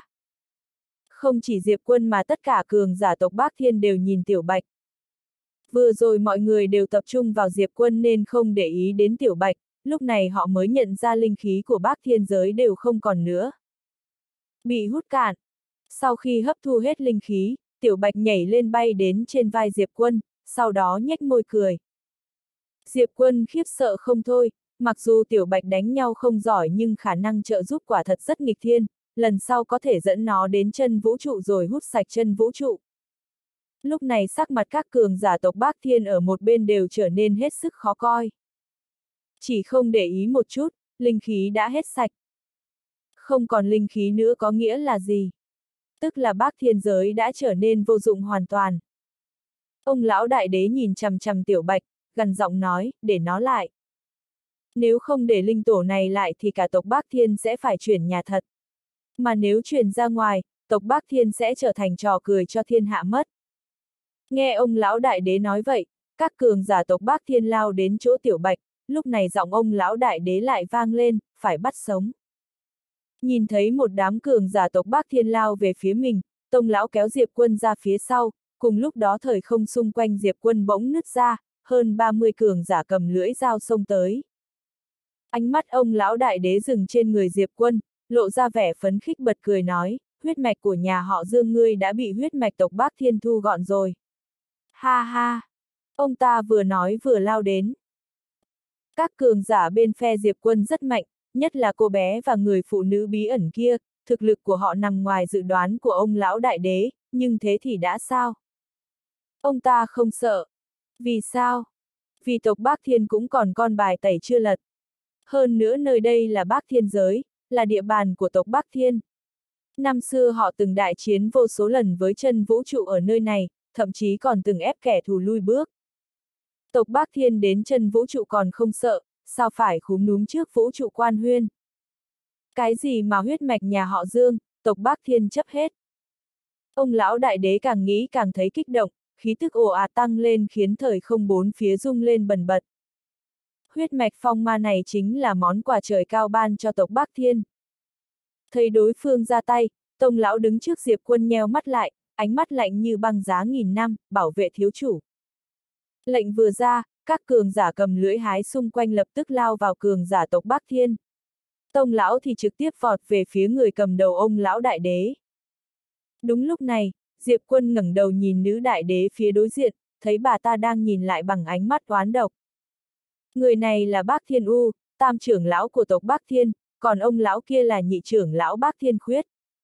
Không chỉ Diệp Quân mà tất cả cường giả tộc Bác Thiên đều nhìn Tiểu Bạch. Vừa rồi mọi người đều tập trung vào Diệp Quân nên không để ý đến Tiểu Bạch, lúc này họ mới nhận ra linh khí của Bác Thiên giới đều không còn nữa. Bị hút cạn. Sau khi hấp thu hết linh khí, Tiểu Bạch nhảy lên bay đến trên vai Diệp Quân, sau đó nhếch môi cười. Diệp Quân khiếp sợ không thôi, mặc dù Tiểu Bạch đánh nhau không giỏi nhưng khả năng trợ giúp quả thật rất nghịch thiên, lần sau có thể dẫn nó đến chân vũ trụ rồi hút sạch chân vũ trụ. Lúc này sắc mặt các cường giả tộc Bác Thiên ở một bên đều trở nên hết sức khó coi. Chỉ không để ý một chút, linh khí đã hết sạch. Không còn linh khí nữa có nghĩa là gì? Tức là Bác Thiên giới đã trở nên vô dụng hoàn toàn. Ông lão đại đế nhìn chằm chằm Tiểu Bạch, gằn giọng nói, để nó lại. Nếu không để linh tổ này lại thì cả tộc Bác Thiên sẽ phải chuyển nhà thật. Mà nếu chuyển ra ngoài, tộc Bác Thiên sẽ trở thành trò cười cho thiên hạ mất. Nghe ông lão đại đế nói vậy, các cường giả tộc Bác Thiên lao đến chỗ Tiểu Bạch, lúc này giọng ông lão đại đế lại vang lên, phải bắt sống. Nhìn thấy một đám cường giả tộc Bác Thiên lao về phía mình, Tông lão kéo Diệp Quân ra phía sau, cùng lúc đó thời không xung quanh Diệp Quân bỗng nứt ra, hơn ba mươi cường giả cầm lưỡi dao xông tới. Ánh mắt ông lão đại đế dừng trên người Diệp Quân, lộ ra vẻ phấn khích bật cười nói, huyết mạch của nhà họ Dương ngươi đã bị huyết mạch tộc Bác Thiên thu gọn rồi. Ha ha! Ông ta vừa nói vừa lao đến. Các cường giả bên phe Diệp Quân rất mạnh, nhất là cô bé và người phụ nữ bí ẩn kia, thực lực của họ nằm ngoài dự đoán của ông lão đại đế, nhưng thế thì đã sao? Ông ta không sợ. Vì sao? Vì tộc Bác Thiên cũng còn con bài tẩy chưa lật. Hơn nữa nơi đây là Bác Thiên giới, là địa bàn của tộc Bác Thiên. Năm xưa họ từng đại chiến vô số lần với chân vũ trụ ở nơi này, thậm chí còn từng ép kẻ thù lui bước. Tộc Bác Thiên đến chân vũ trụ còn không sợ, sao phải khúm núm trước vũ trụ quan huyên. Cái gì mà huyết mạch nhà họ Dương, tộc Bác Thiên chấp hết. Ông lão đại đế càng nghĩ càng thấy kích động, khí tức ồ ạt tăng lên khiến thời không bốn phía rung lên bần bật. Huyết mạch phong ma này chính là món quà trời cao ban cho tộc Bác Thiên. Thấy đối phương ra tay, Tông lão đứng trước Diệp Quân nheo mắt lại, ánh mắt lạnh như băng giá nghìn năm, bảo vệ thiếu chủ. Lệnh vừa ra, các cường giả cầm lưỡi hái xung quanh lập tức lao vào cường giả tộc Bác Thiên. Tông lão thì trực tiếp vọt về phía người cầm đầu ông lão đại đế. Đúng lúc này, Diệp Quân ngẩng đầu nhìn nữ đại đế phía đối diện, thấy bà ta đang nhìn lại bằng ánh mắt oán độc. Người này là Bác Thiên U, tam trưởng lão của tộc Bác Thiên, còn ông lão kia là nhị trưởng lão Bác Thiên Khuyết.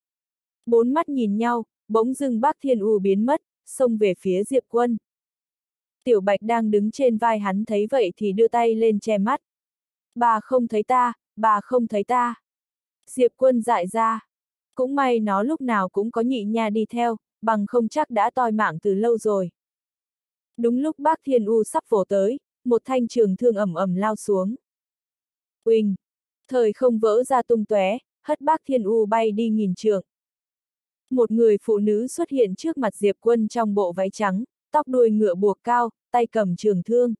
Bốn mắt nhìn nhau, bỗng dưng Bác Thiên U biến mất, xông về phía Diệp Quân. Tiểu Bạch đang đứng trên vai hắn thấy vậy thì đưa tay lên che mắt. Bà không thấy ta, bà không thấy ta. Diệp Quân dại ra. Cũng may nó lúc nào cũng có nhị nha đi theo, bằng không chắc đã toi mạng từ lâu rồi. Đúng lúc Bác Thiên U sắp vồ tới, một thanh trường thương ầm ầm lao xuống. Uỳnh! Thời không vỡ ra tung tóe, hất Bác Thiên U bay đi nghìn trượng. Một người phụ nữ xuất hiện trước mặt Diệp Quân trong bộ váy trắng, tóc đuôi ngựa buộc cao, tay cầm trường thương.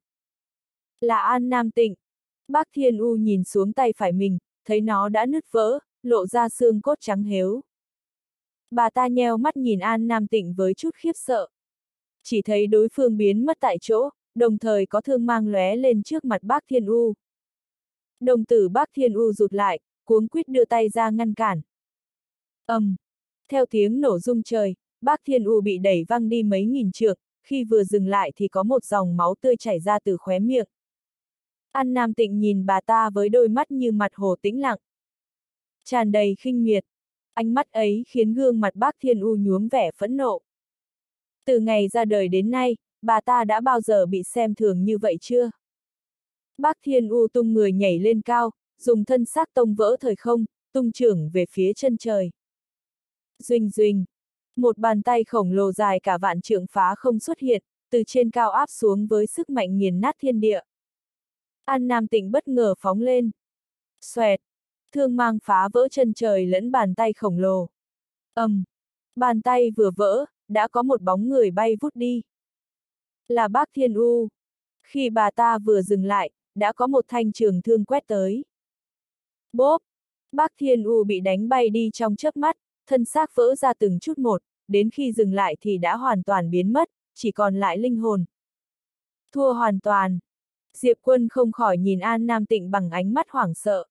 Là An Nam Tịnh. Bác Thiên U nhìn xuống tay phải mình, thấy nó đã nứt vỡ, lộ ra xương cốt trắng héo. Bà ta nheo mắt nhìn An Nam Tịnh với chút khiếp sợ. Chỉ thấy đối phương biến mất tại chỗ, đồng thời có thương mang lóe lên trước mặt Bác Thiên U. Đồng tử Bác Thiên U rụt lại, cuống quýt đưa tay ra ngăn cản. ầm, um, theo tiếng nổ rung trời, Bác Thiên U bị đẩy văng đi mấy nghìn trượng, khi vừa dừng lại thì có một dòng máu tươi chảy ra từ khóe miệng. An Nam Tịnh nhìn bà ta với đôi mắt như mặt hồ tĩnh lặng, tràn đầy khinh miệt. Ánh mắt ấy khiến gương mặt Bác Thiên U nhuốm vẻ phẫn nộ. Từ ngày ra đời đến nay, bà ta đã bao giờ bị xem thường như vậy chưa? Bác Thiên U tung người nhảy lên cao, dùng thân xác tông vỡ thời không, tung chưởng về phía chân trời. Duỳnh duỳnh, một bàn tay khổng lồ dài cả vạn trượng phá không xuất hiện, từ trên cao áp xuống với sức mạnh nghiền nát thiên địa. An Nam Tịnh bất ngờ phóng lên. Xoẹt, thương mang phá vỡ chân trời lẫn bàn tay khổng lồ. ầm, um, bàn tay vừa vỡ, đã có một bóng người bay vút đi. Là Bác Thiên U. Khi bà ta vừa dừng lại, đã có một thanh trường thương quét tới. Bốp! Bác Thiên U bị đánh bay đi trong chớp mắt, thân xác vỡ ra từng chút một, đến khi dừng lại thì đã hoàn toàn biến mất, chỉ còn lại linh hồn. Thua hoàn toàn. Diệp Quân không khỏi nhìn An Nam Tịnh bằng ánh mắt hoảng sợ.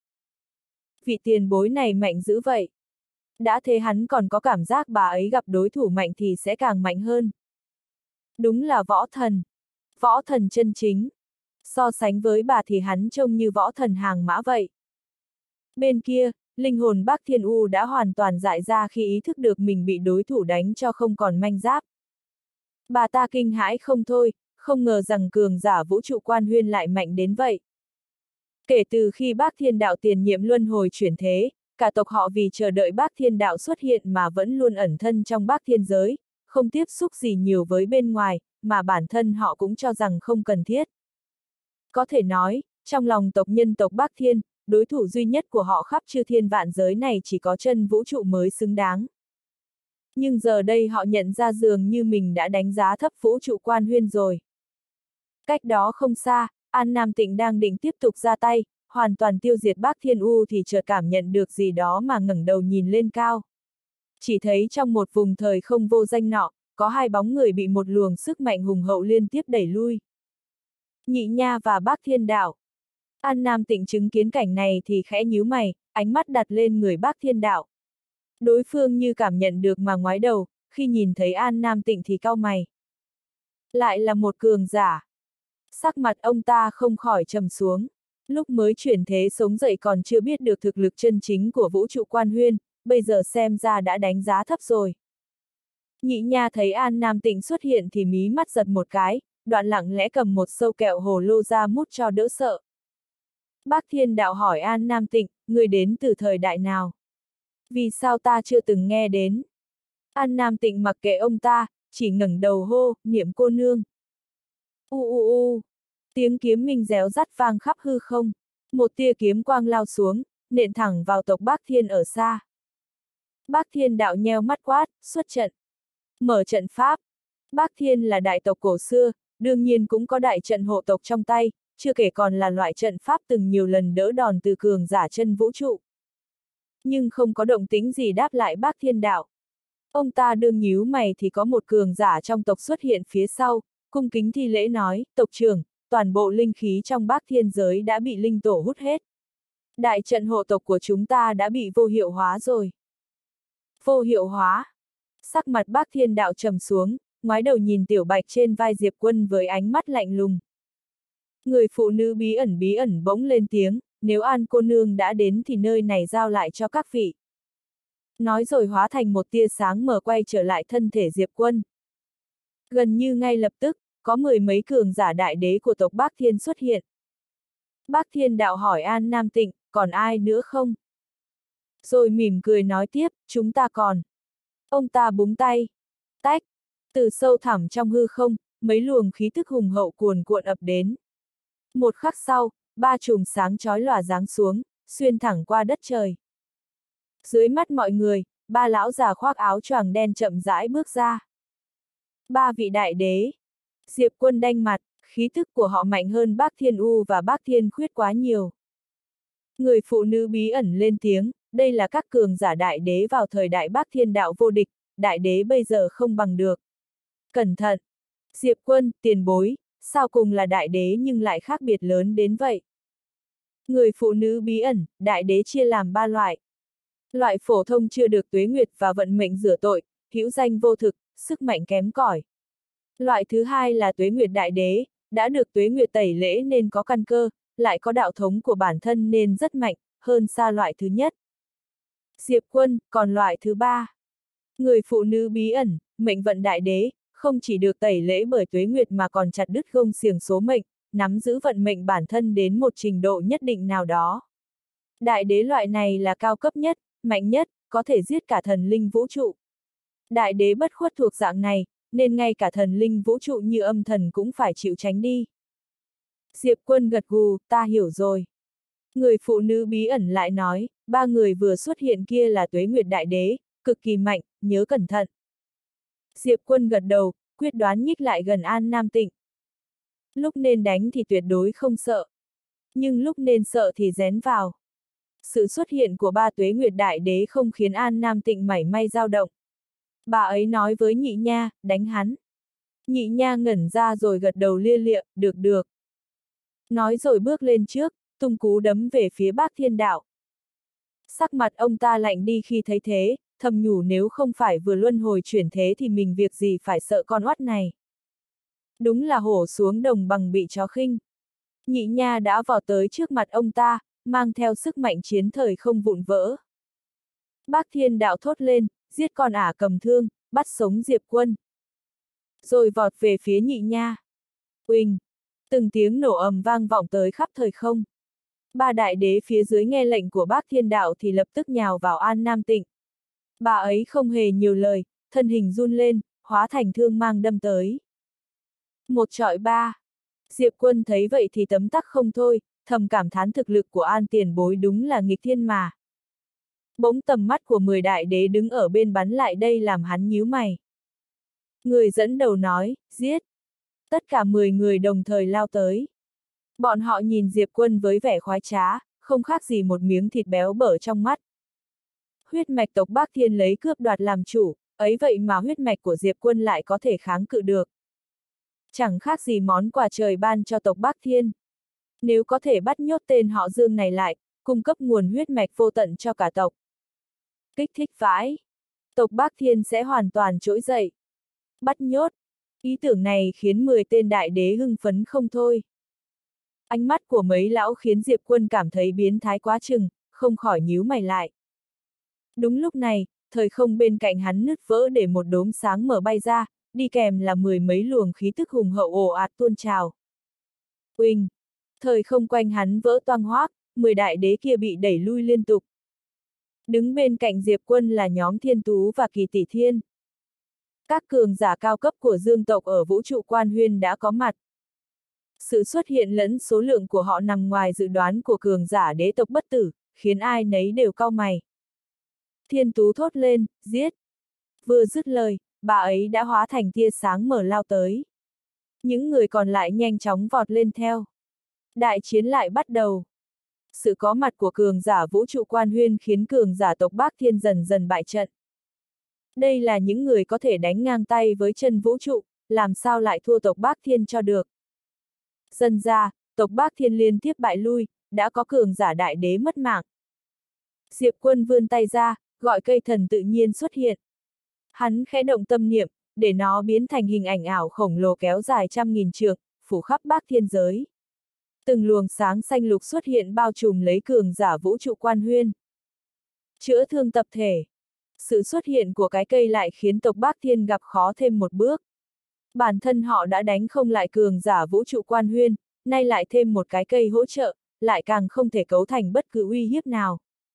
Vị tiền bối này mạnh dữ vậy. Đã thế hắn còn có cảm giác bà ấy gặp đối thủ mạnh thì sẽ càng mạnh hơn. Đúng là võ thần. Võ thần chân chính. So sánh với bà thì hắn trông như võ thần hàng mã vậy. Bên kia, linh hồn Bác Thiên U đã hoàn toàn dại ra khi ý thức được mình bị đối thủ đánh cho không còn manh giáp. Bà ta kinh hãi không thôi, không ngờ rằng cường giả vũ trụ Quan Huyên lại mạnh đến vậy. Kể từ khi Bác Thiên Đạo tiền nhiệm luân hồi chuyển thế, cả tộc họ vì chờ đợi Bác Thiên Đạo xuất hiện mà vẫn luôn ẩn thân trong Bác Thiên giới, không tiếp xúc gì nhiều với bên ngoài, mà bản thân họ cũng cho rằng không cần thiết. Có thể nói, trong lòng tộc nhân tộc Bác Thiên, đối thủ duy nhất của họ khắp chư thiên vạn giới này chỉ có chân vũ trụ mới xứng đáng. Nhưng giờ đây họ nhận ra dường như mình đã đánh giá thấp vũ trụ Quan Huyên rồi. Cách đó không xa, An Nam Tịnh đang định tiếp tục ra tay, hoàn toàn tiêu diệt Bác Thiên U thì chợt cảm nhận được gì đó mà ngẩng đầu nhìn lên cao. Chỉ thấy trong một vùng thời không vô danh nọ, có hai bóng người bị một luồng sức mạnh hùng hậu liên tiếp đẩy lui. Nhị Nha và Bác Thiên Đạo. An Nam Tịnh chứng kiến cảnh này thì khẽ nhíu mày, ánh mắt đặt lên người Bác Thiên Đạo. Đối phương như cảm nhận được mà ngoái đầu, khi nhìn thấy An Nam Tịnh thì cau mày. Lại là một cường giả. Sắc mặt ông ta không khỏi trầm xuống. Lúc mới chuyển thế sống dậy còn chưa biết được thực lực chân chính của vũ trụ Quan Huyên, bây giờ xem ra đã đánh giá thấp rồi. Nhị Nha thấy An Nam Tịnh xuất hiện thì mí mắt giật một cái, đoạn lặng lẽ cầm một sâu kẹo hồ lô ra mút cho đỡ sợ. Bác Thiên Đạo hỏi An Nam Tịnh, người đến từ thời đại nào? Vì sao ta chưa từng nghe đến? An Nam Tịnh mặc kệ ông ta, chỉ ngẩng đầu hô, niệm cô nương. U u u, tiếng kiếm minh réo rắt vang khắp hư không. Một tia kiếm quang lao xuống, nện thẳng vào tộc Bác Thiên ở xa. Bác Thiên Đạo nheo mắt quát, xuất trận. Mở trận pháp. Bác Thiên là đại tộc cổ xưa, đương nhiên cũng có đại trận hộ tộc trong tay, chưa kể còn là loại trận pháp từng nhiều lần đỡ đòn từ cường giả chân vũ trụ. Nhưng không có động tĩnh gì đáp lại Bác Thiên Đạo. Ông ta đương nhíu mày thì có một cường giả trong tộc xuất hiện phía sau, cung kính thi lễ nói, tộc trưởng, toàn bộ linh khí trong Bác Thiên giới đã bị linh tổ hút hết. Đại trận hộ tộc của chúng ta đã bị vô hiệu hóa rồi. Vô hiệu hóa. Sắc mặt Bác Thiên Đạo trầm xuống, ngoái đầu nhìn Tiểu Bạch trên vai Diệp Quân với ánh mắt lạnh lùng. Người phụ nữ bí ẩn bí ẩn bỗng lên tiếng, nếu An cô nương đã đến thì nơi này giao lại cho các vị. Nói rồi hóa thành một tia sáng mở quay trở lại thân thể Diệp Quân. Gần như ngay lập tức, có mười mấy cường giả đại đế của tộc Bác Thiên xuất hiện. Bác Thiên Đạo hỏi An Nam Tịnh, còn ai nữa không? Rồi mỉm cười nói tiếp, chúng ta còn. Ông ta búng tay. Tách. Từ sâu thẳm trong hư không, mấy luồng khí tức hùng hậu cuồn cuộn ập đến. Một khắc sau, ba chùm sáng chói lòa giáng xuống, xuyên thẳng qua đất trời. Dưới mắt mọi người, ba lão già khoác áo choàng đen chậm rãi bước ra. Ba vị đại đế. Diệp Quân đanh mặt, khí tức của họ mạnh hơn Bác Thiên U và Bác Thiên Khuyết quá nhiều. Người phụ nữ bí ẩn lên tiếng, đây là các cường giả đại đế vào thời đại Bác Thiên Đạo vô địch, đại đế bây giờ không bằng được. Cẩn thận! Diệp Quân, tiền bối, sao cùng là đại đế nhưng lại khác biệt lớn đến vậy? Người phụ nữ bí ẩn, đại đế chia làm ba loại. Loại phổ thông chưa được tuế nguyệt và vận mệnh rửa tội, hữu danh vô thực, sức mạnh kém cỏi. Loại thứ hai là tuế nguyệt đại đế, đã được tuế nguyệt tẩy lễ nên có căn cơ, lại có đạo thống của bản thân nên rất mạnh, hơn xa loại thứ nhất. Diệp Quân, còn loại thứ ba. Người phụ nữ bí ẩn, mệnh vận đại đế, không chỉ được tẩy lễ bởi tuế nguyệt mà còn chặt đứt gông xiềng số mệnh, nắm giữ vận mệnh bản thân đến một trình độ nhất định nào đó. Đại đế loại này là cao cấp nhất, mạnh nhất, có thể giết cả thần linh vũ trụ. Đại đế bất khuất thuộc dạng này, nên ngay cả thần linh vũ trụ như âm thần cũng phải chịu tránh đi. Diệp Quân gật gù, ta hiểu rồi. Người phụ nữ bí ẩn lại nói, ba người vừa xuất hiện kia là tuế nguyệt đại đế, cực kỳ mạnh, nhớ cẩn thận. Diệp Quân gật đầu, quyết đoán nhích lại gần An Nam Tịnh. Lúc nên đánh thì tuyệt đối không sợ. Nhưng lúc nên sợ thì rén vào. Sự xuất hiện của ba tuế nguyệt đại đế không khiến An Nam Tịnh mảy may dao động. Bà ấy nói với Nhị Nha, đánh hắn. Nhị Nha ngẩn ra rồi gật đầu lia lịa, được được. Nói rồi bước lên trước, tung cú đấm về phía Bác Thiên Đạo. Sắc mặt ông ta lạnh đi khi thấy thế, thầm nhủ nếu không phải vừa luân hồi chuyển thế thì mình việc gì phải sợ con oắt này. Đúng là hổ xuống đồng bằng bị chó khinh. Nhị Nha đã vọt tới trước mặt ông ta, mang theo sức mạnh chiến thời không vụn vỡ. Bác Thiên Đạo thốt lên, giết con ả cầm thương, bắt sống Diệp Quân. Rồi vọt về phía Nhị Nha. Uỳnh! Từng tiếng nổ ầm vang vọng tới khắp thời không. Ba đại đế phía dưới nghe lệnh của Bác Thiên Đạo thì lập tức nhào vào An Nam Tịnh. Bà ấy không hề nhiều lời, thân hình run lên, hóa thành thương mang đâm tới. Một trọi ba. Diệp Quân thấy vậy thì tấm tắc không thôi, thầm cảm thán thực lực của An tiền bối đúng là nghịch thiên mà. Bỗng tầm mắt của mười đại đế đứng ở bên bắn lại đây làm hắn nhíu mày. Người dẫn đầu nói, giết. Tất cả mười người đồng thời lao tới. Bọn họ nhìn Diệp Quân với vẻ khoái trá, không khác gì một miếng thịt béo bở trong mắt. Huyết mạch tộc Bác Thiên lấy cướp đoạt làm chủ, ấy vậy mà huyết mạch của Diệp Quân lại có thể kháng cự được. Chẳng khác gì món quà trời ban cho tộc Bác Thiên. Nếu có thể bắt nhốt tên họ Dương này lại, cung cấp nguồn huyết mạch vô tận cho cả tộc. Kích thích vãi. Tộc Bác Thiên sẽ hoàn toàn trỗi dậy. Bắt nhốt. Ý tưởng này khiến mười tên đại đế hưng phấn không thôi. Ánh mắt của mấy lão khiến Diệp Quân cảm thấy biến thái quá chừng, không khỏi nhíu mày lại. Đúng lúc này, thời không bên cạnh hắn nứt vỡ để một đốm sáng mở bay ra, đi kèm là mười mấy luồng khí tức hùng hậu ồ ạt tuôn trào. Uỳnh! Thời không quanh hắn vỡ toang hoác, mười đại đế kia bị đẩy lui liên tục. Đứng bên cạnh Diệp Quân là nhóm Thiên Tú và Kỳ Tỷ Thiên. Các cường giả cao cấp của Dương tộc ở vũ trụ Quan Huyên đã có mặt. Sự xuất hiện lẫn số lượng của họ nằm ngoài dự đoán của cường giả đế tộc bất tử, khiến ai nấy đều cau mày. Thiên Tú thốt lên, giết. Vừa dứt lời, bà ấy đã hóa thành tia sáng mở lao tới. Những người còn lại nhanh chóng vọt lên theo. Đại chiến lại bắt đầu. Sự có mặt của cường giả vũ trụ Quan Huyên khiến cường giả tộc Bác Thiên dần dần bại trận. Đây là những người có thể đánh ngang tay với chân vũ trụ, làm sao lại thua tộc Bác Thiên cho được. Dần ra, tộc Bác Thiên liên tiếp bại lui, đã có cường giả đại đế mất mạng. Diệp Quân vươn tay ra, gọi cây thần tự nhiên xuất hiện. Hắn khẽ động tâm niệm, để nó biến thành hình ảnh ảo khổng lồ kéo dài trăm nghìn trượng, phủ khắp Bác Thiên giới. Từng luồng sáng xanh lục xuất hiện bao trùm lấy cường giả vũ trụ Quan Huyên. Chữa thương tập thể. Sự xuất hiện của cái cây lại khiến tộc Bác Thiên gặp khó thêm một bước. Bản thân họ đã đánh không lại cường giả vũ trụ Quan Huyên, nay lại thêm một cái cây hỗ trợ, lại càng không thể cấu thành bất cứ uy hiếp nào.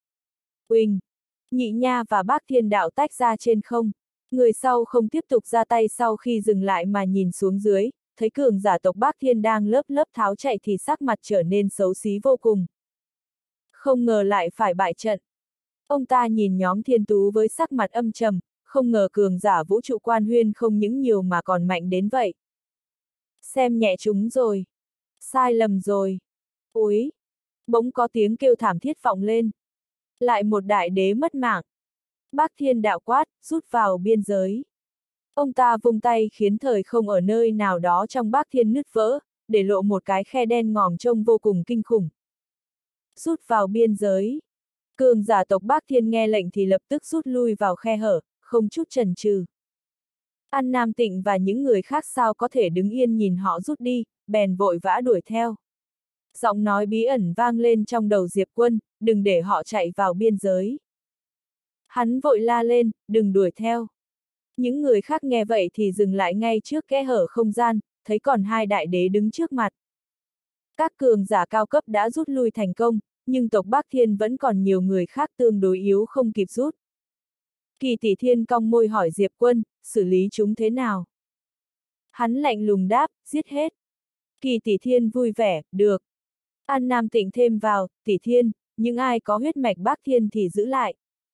Uỳnh! Nhị Nha và Bác Thiên đạo tách ra trên không. Người sau không tiếp tục ra tay sau khi dừng lại mà nhìn xuống dưới, thấy cường giả tộc Bác Thiên đang lớp lớp tháo chạy thì sắc mặt trở nên xấu xí vô cùng. Không ngờ lại phải bại trận. Ông ta nhìn nhóm Thiên Tú với sắc mặt âm trầm, không ngờ cường giả vũ trụ Quan Huyên không những nhiều mà còn mạnh đến vậy. Xem nhẹ chúng rồi. Sai lầm rồi. Úi! Bỗng có tiếng kêu thảm thiết vọng lên. Lại một đại đế mất mạng. Bác Thiên đạo quát, rút vào biên giới. Ông ta vung tay khiến thời không ở nơi nào đó trong Bác Thiên nứt vỡ, để lộ một cái khe đen ngòm trông vô cùng kinh khủng. Rút vào biên giới. Cường giả tộc Bác Thiên nghe lệnh thì lập tức rút lui vào khe hở, không chút chần chừ. An Nam Tịnh và những người khác sao có thể đứng yên nhìn họ rút đi, bèn vội vã đuổi theo. Giọng nói bí ẩn vang lên trong đầu Diệp Quân, đừng để họ chạy vào biên giới. Hắn vội la lên, đừng đuổi theo. Những người khác nghe vậy thì dừng lại ngay trước kẽ hở không gian, thấy còn hai đại đế đứng trước mặt. Các cường giả cao cấp đã rút lui thành công, nhưng tộc Bác Thiên vẫn còn nhiều người khác tương đối yếu không kịp rút. Kỳ Tỷ Thiên cong môi hỏi Diệp Quân, xử lý chúng thế nào? Hắn lạnh lùng đáp, giết hết. Kỳ Tỷ Thiên vui vẻ, được. An Nam Tịnh thêm vào, Tỷ Thiên, những ai có huyết mạch Bác Thiên thì giữ lại.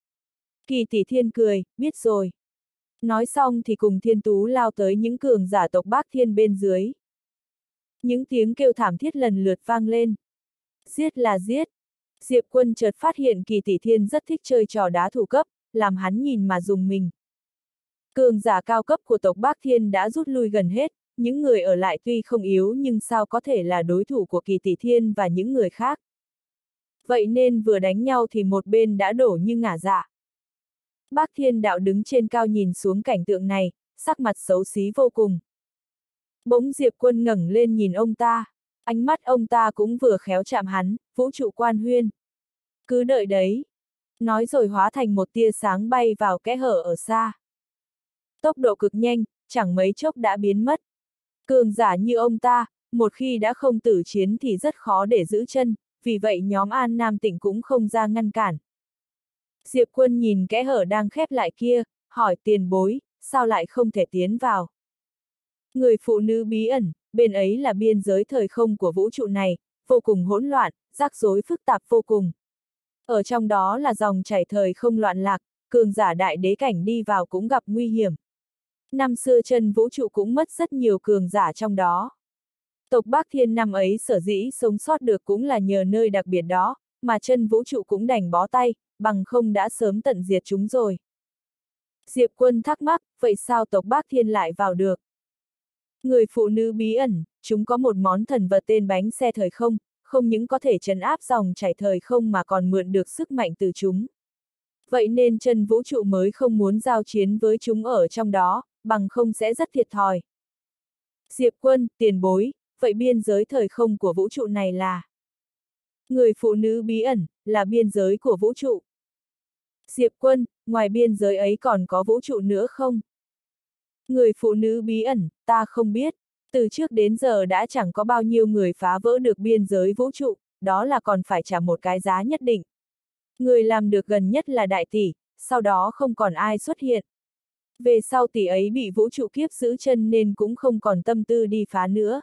Kỳ Tỷ Thiên cười, biết rồi. Nói xong thì cùng Thiên Tú lao tới những cường giả tộc Bác Thiên bên dưới. Những tiếng kêu thảm thiết lần lượt vang lên. Giết là giết. Diệp Quân chợt phát hiện Kỳ Tỷ Thiên rất thích chơi trò đá thủ cấp, làm hắn nhìn mà rùng mình. Cường giả cao cấp của tộc Bác Thiên đã rút lui gần hết, những người ở lại tuy không yếu nhưng sao có thể là đối thủ của Kỳ Tỷ Thiên và những người khác. Vậy nên vừa đánh nhau thì một bên đã đổ như ngả dạ. Bác Thiên đạo đứng trên cao nhìn xuống cảnh tượng này, sắc mặt xấu xí vô cùng. Bỗng Diệp Quân ngẩng lên nhìn ông ta, ánh mắt ông ta cũng vừa khéo chạm hắn, vũ trụ Quan Huyên. Cứ đợi đấy. Nói rồi hóa thành một tia sáng bay vào kẽ hở ở xa. Tốc độ cực nhanh, chẳng mấy chốc đã biến mất. Cường giả như ông ta, một khi đã không tử chiến thì rất khó để giữ chân, vì vậy nhóm An Nam Tịnh cũng không ra ngăn cản. Diệp Quân nhìn kẽ hở đang khép lại kia, hỏi tiền bối, sao lại không thể tiến vào? Người phụ nữ bí ẩn, bên ấy là biên giới thời không của vũ trụ này, vô cùng hỗn loạn, rắc rối phức tạp vô cùng. Ở trong đó là dòng chảy thời không loạn lạc, cường giả đại đế cảnh đi vào cũng gặp nguy hiểm. Năm xưa chân vũ trụ cũng mất rất nhiều cường giả trong đó. Tộc Bác Thiên năm ấy sở dĩ sống sót được cũng là nhờ nơi đặc biệt đó, mà chân vũ trụ cũng đành bó tay, bằng không đã sớm tận diệt chúng rồi. Diệp Quân thắc mắc, vậy sao tộc Bác Thiên lại vào được? Người phụ nữ bí ẩn, chúng có một món thần vật tên bánh xe thời không, không những có thể trấn áp dòng chảy thời không mà còn mượn được sức mạnh từ chúng. Vậy nên chân vũ trụ mới không muốn giao chiến với chúng ở trong đó, bằng không sẽ rất thiệt thòi. Diệp Quân, tiền bối, vậy biên giới thời không của vũ trụ này là? Người phụ nữ bí ẩn, là biên giới của vũ trụ. Diệp Quân, ngoài biên giới ấy còn có vũ trụ nữa không? Người phụ nữ bí ẩn, ta không biết. Từ trước đến giờ đã chẳng có bao nhiêu người phá vỡ được biên giới vũ trụ, đó là còn phải trả một cái giá nhất định. Người làm được gần nhất là đại tỷ, sau đó không còn ai xuất hiện. Về sau tỷ ấy bị vũ trụ kiếp giữ chân nên cũng không còn tâm tư đi phá nữa.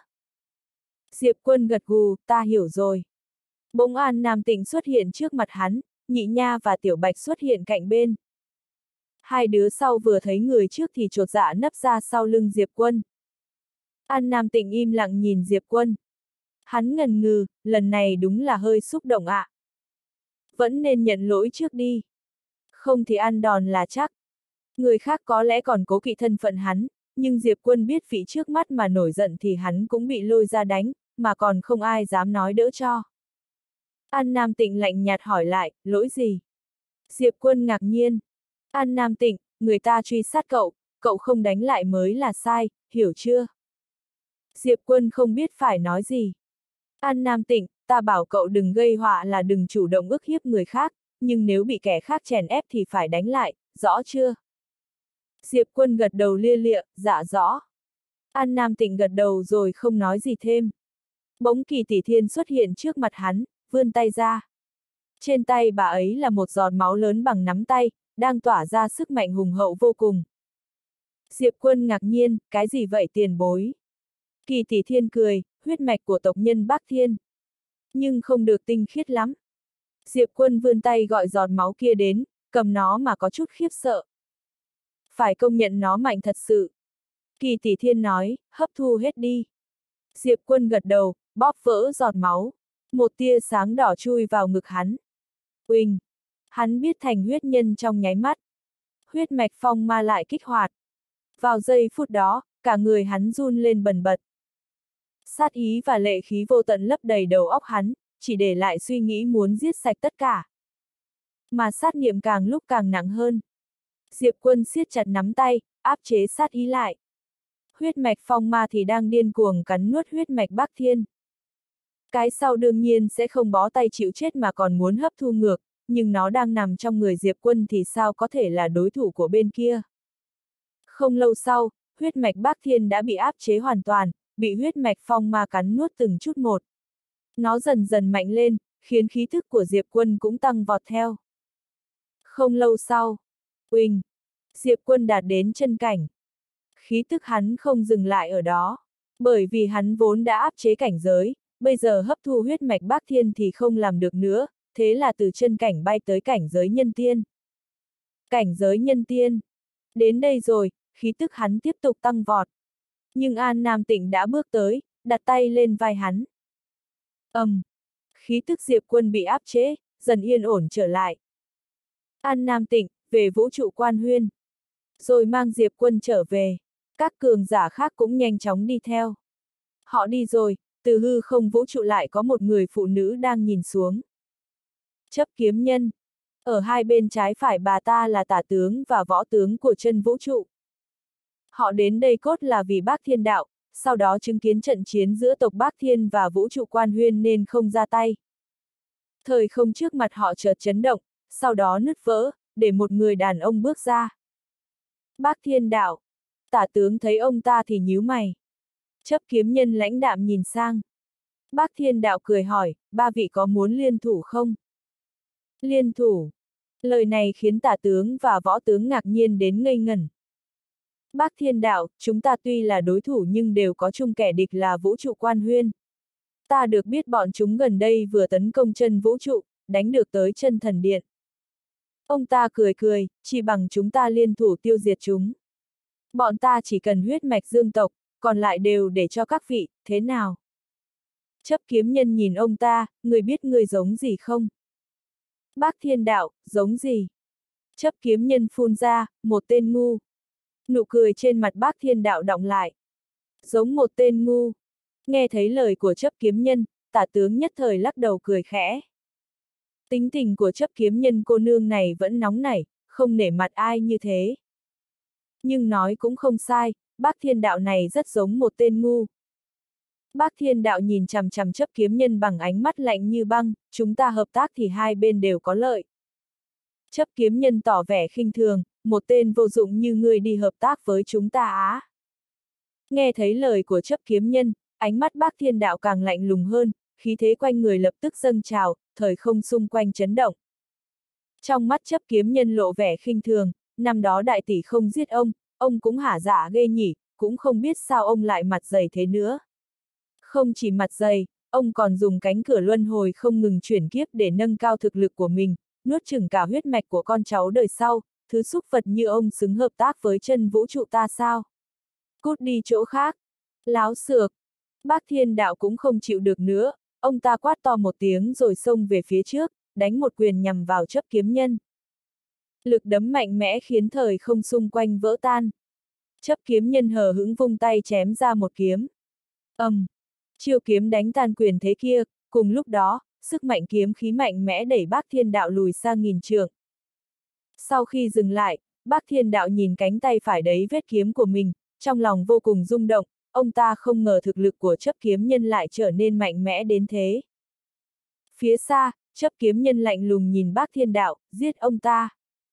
Diệp Quân gật gù, ta hiểu rồi. Bỗng An Nam Tịnh xuất hiện trước mặt hắn, Nhị Nha và Tiểu Bạch xuất hiện cạnh bên. Hai đứa sau vừa thấy người trước thì chột dạ nấp ra sau lưng Diệp Quân. An Nam Tịnh im lặng nhìn Diệp Quân. Hắn ngần ngừ, lần này đúng là hơi xúc động ạ. À. Vẫn nên nhận lỗi trước đi. Không thì ăn đòn là chắc. Người khác có lẽ còn cố kỵ thân phận hắn, nhưng Diệp Quân biết vị trước mắt mà nổi giận thì hắn cũng bị lôi ra đánh, mà còn không ai dám nói đỡ cho. An Nam Tịnh lạnh nhạt hỏi lại, lỗi gì? Diệp Quân ngạc nhiên. An Nam Tịnh, người ta truy sát cậu, cậu không đánh lại mới là sai, hiểu chưa? Diệp Quân không biết phải nói gì. An Nam Tịnh, ta bảo cậu đừng gây họa là đừng chủ động ức hiếp người khác, nhưng nếu bị kẻ khác chèn ép thì phải đánh lại, rõ chưa? Diệp Quân gật đầu lia lịa, dạ rõ. An Nam Tịnh gật đầu rồi không nói gì thêm. Bỗng Kỳ Tỷ Thiên xuất hiện trước mặt hắn, vươn tay ra. Trên tay bà ấy là một giọt máu lớn bằng nắm tay, đang tỏa ra sức mạnh hùng hậu vô cùng. Diệp Quân ngạc nhiên, cái gì vậy tiền bối? Kỳ Tỷ Thiên cười, huyết mạch của tộc nhân Bắc Thiên. Nhưng không được tinh khiết lắm. Diệp Quân vươn tay gọi giọt máu kia đến, cầm nó mà có chút khiếp sợ. Phải công nhận nó mạnh thật sự. Kỳ Tỷ Thiên nói, hấp thu hết đi. Diệp Quân gật đầu, bóp vỡ giọt máu. Một tia sáng đỏ chui vào ngực hắn. Uỳnh! Hắn biết thành huyết nhân trong nháy mắt. Huyết mạch phong ma lại kích hoạt. Vào giây phút đó, cả người hắn run lên bần bật. Sát ý và lệ khí vô tận lấp đầy đầu óc hắn, chỉ để lại suy nghĩ muốn giết sạch tất cả. Mà sát niệm càng lúc càng nặng hơn. Diệp Quân siết chặt nắm tay, áp chế sát ý lại. Huyết mạch phong ma thì đang điên cuồng cắn nuốt huyết mạch Bắc Thiên. Cái sau đương nhiên sẽ không bó tay chịu chết mà còn muốn hấp thu ngược, nhưng nó đang nằm trong người Diệp Quân thì sao có thể là đối thủ của bên kia. Không lâu sau, huyết mạch Bắc Thiên đã bị áp chế hoàn toàn, bị huyết mạch phong ma cắn nuốt từng chút một. Nó dần dần mạnh lên, khiến khí thức của Diệp Quân cũng tăng vọt theo. Không lâu sau, uỳnh, Diệp Quân đạt đến chân cảnh. Khí tức hắn không dừng lại ở đó, bởi vì hắn vốn đã áp chế cảnh giới, bây giờ hấp thu huyết mạch Bắc Thiên thì không làm được nữa, thế là từ chân cảnh bay tới cảnh giới nhân tiên. Cảnh giới nhân tiên. Đến đây rồi, khí tức hắn tiếp tục tăng vọt. Nhưng An Nam Tịnh đã bước tới, đặt tay lên vai hắn. Ầm! Um, khí tức Diệp Quân bị áp chế, dần yên ổn trở lại. An Nam Tịnh, về vũ trụ quan huyên. Rồi mang Diệp Quân trở về. Các cường giả khác cũng nhanh chóng đi theo. Họ đi rồi, từ hư không vũ trụ lại có một người phụ nữ đang nhìn xuống. Chấp kiếm nhân. Ở hai bên trái phải bà ta là tả tướng và võ tướng của chân vũ trụ. Họ đến đây cốt là vì Bác Thiên Đạo, sau đó chứng kiến trận chiến giữa tộc Bác Thiên và vũ trụ quan huyên nên không ra tay. Thời không trước mặt họ chợt chấn động, sau đó nứt vỡ, để một người đàn ông bước ra. Bác Thiên Đạo. Tả tướng thấy ông ta thì nhíu mày. Chấp kiếm nhân lãnh đạm nhìn sang. Bác Thiên Đạo cười hỏi, ba vị có muốn liên thủ không? Liên thủ. Lời này khiến tả tướng và võ tướng ngạc nhiên đến ngây ngẩn. Bác Thiên Đạo, chúng ta tuy là đối thủ nhưng đều có chung kẻ địch là vũ trụ quan huyên. Ta được biết bọn chúng gần đây vừa tấn công chân vũ trụ, đánh được tới chân thần điện. Ông ta cười cười, chỉ bằng chúng ta liên thủ tiêu diệt chúng. Bọn ta chỉ cần huyết mạch dương tộc, còn lại đều để cho các vị, thế nào? Chấp kiếm nhân nhìn ông ta, người biết người giống gì không? Bác Thiên Đạo, giống gì? Chấp kiếm nhân phun ra, một tên ngu. Nụ cười trên mặt Bác Thiên Đạo đọng lại. Giống một tên ngu. Nghe thấy lời của chấp kiếm nhân, tả tướng nhất thời lắc đầu cười khẽ. Tính tình của chấp kiếm nhân cô nương này vẫn nóng nảy, không nể mặt ai như thế. Nhưng nói cũng không sai, Bác Thiên Đạo này rất giống một tên ngu. Bác Thiên Đạo nhìn chằm chằm chấp kiếm nhân bằng ánh mắt lạnh như băng, chúng ta hợp tác thì hai bên đều có lợi. Chấp kiếm nhân tỏ vẻ khinh thường, một tên vô dụng như ngươi đi hợp tác với chúng ta á. Nghe thấy lời của chấp kiếm nhân, ánh mắt Bác Thiên Đạo càng lạnh lùng hơn, khí thế quanh người lập tức dâng trào, thời không xung quanh chấn động. Trong mắt chấp kiếm nhân lộ vẻ khinh thường, năm đó đại tỷ không giết ông, ông cũng hả dạ ghê nhỉ, cũng không biết sao ông lại mặt dày thế nữa. Không chỉ mặt dày, ông còn dùng cánh cửa luân hồi không ngừng chuyển kiếp để nâng cao thực lực của mình, nuốt chửng cả huyết mạch của con cháu đời sau, thứ xúc vật như ông xứng hợp tác với chân vũ trụ ta sao? Cút đi chỗ khác. Láo xược. Bác Thiên Đạo cũng không chịu được nữa, ông ta quát to một tiếng rồi xông về phía trước, đánh một quyền nhằm vào chấp kiếm nhân. Lực đấm mạnh mẽ khiến thời không xung quanh vỡ tan. Chấp kiếm nhân hờ hững vung tay chém ra một kiếm. ầm, um, chiêu kiếm đánh tan quyền thế kia, cùng lúc đó, sức mạnh kiếm khí mạnh mẽ đẩy Bác Thiên Đạo lùi sang nghìn trượng. Sau khi dừng lại, Bác Thiên Đạo nhìn cánh tay phải đấy vết kiếm của mình, trong lòng vô cùng rung động, ông ta không ngờ thực lực của chấp kiếm nhân lại trở nên mạnh mẽ đến thế. Phía xa, chấp kiếm nhân lạnh lùng nhìn Bác Thiên Đạo, giết ông ta.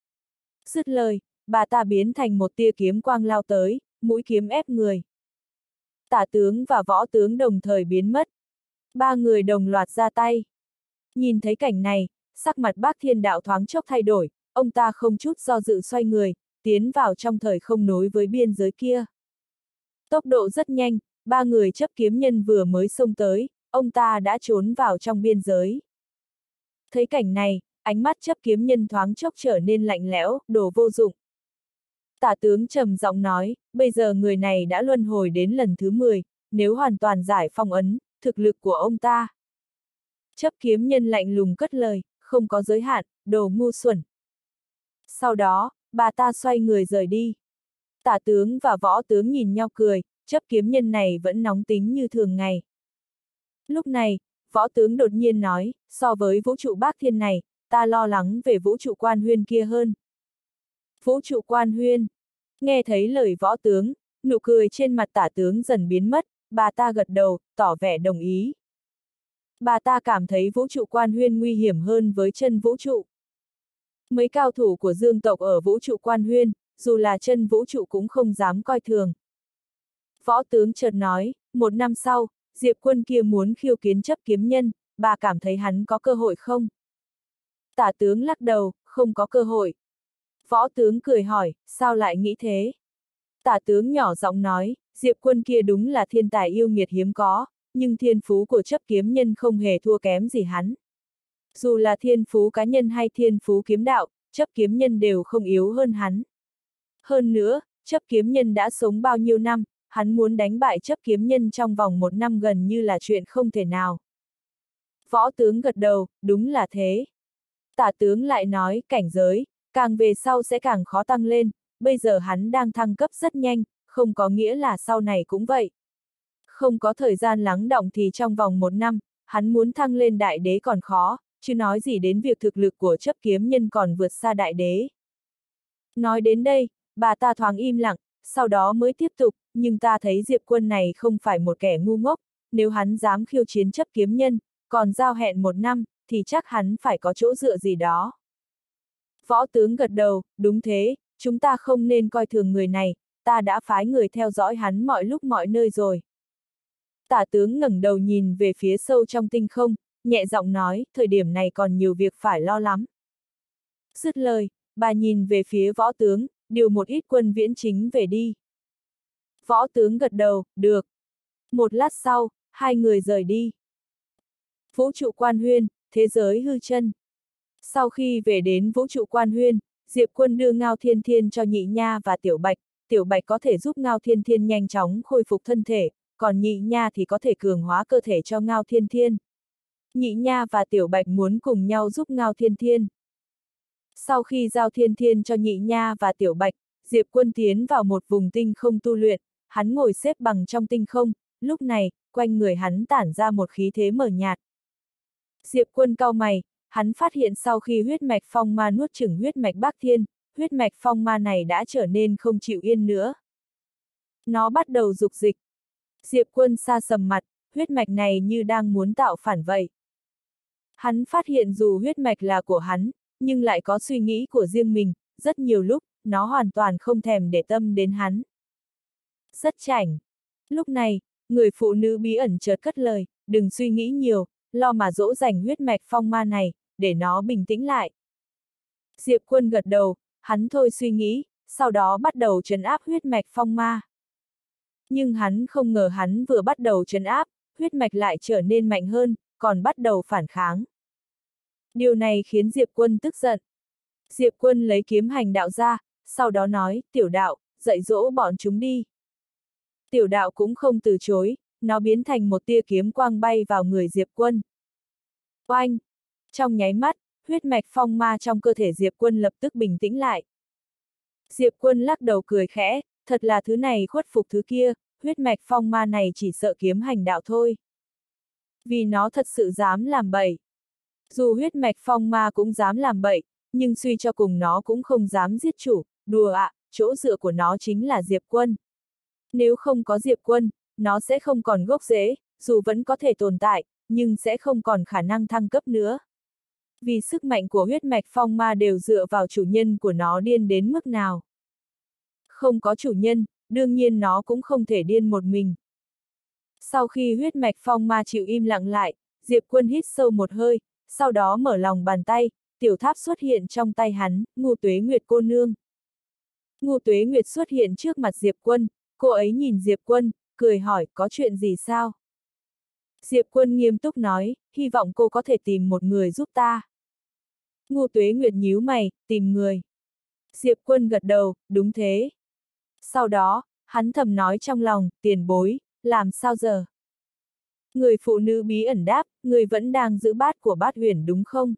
Dứt lời, bà ta biến thành một tia kiếm quang lao tới, mũi kiếm ép người. Tả tướng và võ tướng đồng thời biến mất. Ba người đồng loạt ra tay. Nhìn thấy cảnh này, sắc mặt Bác Thiên Đạo thoáng chốc thay đổi, ông ta không chút do dự xoay người, tiến vào trong thời không nối với biên giới kia. Tốc độ rất nhanh, ba người chấp kiếm nhân vừa mới xông tới, ông ta đã trốn vào trong biên giới. Thấy cảnh này, ánh mắt chấp kiếm nhân thoáng chốc trở nên lạnh lẽo, đồ vô dụng. Tả tướng trầm giọng nói, bây giờ người này đã luân hồi đến lần thứ mười, nếu hoàn toàn giải phong ấn, thực lực của ông ta. Chấp kiếm nhân lạnh lùng cất lời, không có giới hạn, đồ ngu xuẩn. Sau đó, bà ta xoay người rời đi. Tả tướng và võ tướng nhìn nhau cười, chấp kiếm nhân này vẫn nóng tính như thường ngày. Lúc này, võ tướng đột nhiên nói, so với vũ trụ Bác Thiên này, ta lo lắng về vũ trụ Quan Huyên kia hơn. Vũ trụ Quan Huyên. Nghe thấy lời võ tướng, nụ cười trên mặt tả tướng dần biến mất, bà ta gật đầu, tỏ vẻ đồng ý. Bà ta cảm thấy vũ trụ Quan Huyên nguy hiểm hơn với chân vũ trụ. Mấy cao thủ của Dương tộc ở vũ trụ Quan Huyên, dù là chân vũ trụ cũng không dám coi thường. Võ tướng chợt nói, một năm sau, Diệp Quân kia muốn khiêu chiến chấp kiếm nhân, bà cảm thấy hắn có cơ hội không? Tả tướng lắc đầu, không có cơ hội. Võ tướng cười hỏi, sao lại nghĩ thế? Tả tướng nhỏ giọng nói, Diệp Quân kia đúng là thiên tài yêu nghiệt hiếm có, nhưng thiên phú của chấp kiếm nhân không hề thua kém gì hắn. Dù là thiên phú cá nhân hay thiên phú kiếm đạo, chấp kiếm nhân đều không yếu hơn hắn. Hơn nữa, chấp kiếm nhân đã sống bao nhiêu năm, hắn muốn đánh bại chấp kiếm nhân trong vòng một năm gần như là chuyện không thể nào. Võ tướng gật đầu, đúng là thế. Tả tướng lại nói, cảnh giới, càng về sau sẽ càng khó tăng lên, bây giờ hắn đang thăng cấp rất nhanh, không có nghĩa là sau này cũng vậy. Không có thời gian lắng đọng thì trong vòng một năm, hắn muốn thăng lên đại đế còn khó, chứ nói gì đến việc thực lực của chấp kiếm nhân còn vượt xa đại đế. Nói đến đây, bà ta thoáng im lặng, sau đó mới tiếp tục, nhưng ta thấy Diệp Quân này không phải một kẻ ngu ngốc, nếu hắn dám khiêu chiến chấp kiếm nhân, còn giao hẹn một năm, thì chắc hắn phải có chỗ dựa gì đó. Võ tướng gật đầu, đúng thế, chúng ta không nên coi thường người này, ta đã phái người theo dõi hắn mọi lúc mọi nơi rồi. Tả tướng ngẩng đầu nhìn về phía sâu trong tinh không, nhẹ giọng nói, thời điểm này còn nhiều việc phải lo lắm. Dứt lời, bà nhìn về phía võ tướng, điều một ít quân viễn chính về đi. Võ tướng gật đầu, được. Một lát sau, hai người rời đi. Vũ trụ Quan Huyên, thế giới hư chân. Sau khi về đến vũ trụ Quan Huyên, Diệp Quân đưa Ngao Thiên Thiên cho Nhị Nha và Tiểu Bạch, Tiểu Bạch có thể giúp Ngao Thiên Thiên nhanh chóng khôi phục thân thể, còn Nhị Nha thì có thể cường hóa cơ thể cho Ngao Thiên Thiên. Nhị Nha và Tiểu Bạch muốn cùng nhau giúp Ngao Thiên Thiên. Sau khi giao Thiên Thiên cho Nhị Nha và Tiểu Bạch, Diệp Quân tiến vào một vùng tinh không tu luyện, hắn ngồi xếp bằng trong tinh không, lúc này, quanh người hắn tản ra một khí thế mờ nhạt. Diệp Quân cau mày, hắn phát hiện sau khi huyết mạch phong ma nuốt chửng huyết mạch Bác Thiên, huyết mạch phong ma này đã trở nên không chịu yên nữa. Nó bắt đầu dục dịch. Diệp Quân sa sầm mặt, huyết mạch này như đang muốn tạo phản vậy. Hắn phát hiện dù huyết mạch là của hắn, nhưng lại có suy nghĩ của riêng mình, rất nhiều lúc, nó hoàn toàn không thèm để tâm đến hắn. Rất chảnh. Lúc này, người phụ nữ bí ẩn chợt cất lời, đừng suy nghĩ nhiều, lo mà dỗ dành huyết mạch phong ma này, để nó bình tĩnh lại. Diệp Quân gật đầu, hắn thôi suy nghĩ, sau đó bắt đầu trấn áp huyết mạch phong ma. Nhưng hắn không ngờ hắn vừa bắt đầu trấn áp, huyết mạch lại trở nên mạnh hơn, còn bắt đầu phản kháng. Điều này khiến Diệp Quân tức giận. Diệp Quân lấy kiếm hành đạo ra, sau đó nói, tiểu đạo, dạy dỗ bọn chúng đi. Tiểu đạo cũng không từ chối, nó biến thành một tia kiếm quang bay vào người Diệp Quân. Oanh! Trong nháy mắt, huyết mạch phong ma trong cơ thể Diệp Quân lập tức bình tĩnh lại. Diệp Quân lắc đầu cười khẽ, thật là thứ này khuất phục thứ kia, huyết mạch phong ma này chỉ sợ kiếm hành đạo thôi. Vì nó thật sự dám làm bậy. Dù huyết mạch phong ma cũng dám làm bậy, nhưng suy cho cùng nó cũng không dám giết chủ, đùa ạ, à, chỗ dựa của nó chính là Diệp Quân. Nếu không có Diệp Quân, nó sẽ không còn gốc rễ, dù vẫn có thể tồn tại, nhưng sẽ không còn khả năng thăng cấp nữa. Vì sức mạnh của huyết mạch phong ma đều dựa vào chủ nhân của nó điên đến mức nào. Không có chủ nhân, đương nhiên nó cũng không thể điên một mình. Sau khi huyết mạch phong ma chịu im lặng lại, Diệp Quân hít sâu một hơi, sau đó mở lòng bàn tay, tiểu tháp xuất hiện trong tay hắn, Ngô Tuế Nguyệt cô nương. Ngô Tuế Nguyệt xuất hiện trước mặt Diệp Quân, cô ấy nhìn Diệp Quân, cười hỏi, có chuyện gì sao? Diệp Quân nghiêm túc nói, hy vọng cô có thể tìm một người giúp ta. Ngô Tuế Nguyệt nhíu mày, tìm người. Diệp Quân gật đầu, đúng thế. Sau đó, hắn thầm nói trong lòng, tiền bối, làm sao giờ? Người phụ nữ bí ẩn đáp, người vẫn đang giữ bát của Bát Huyền đúng không?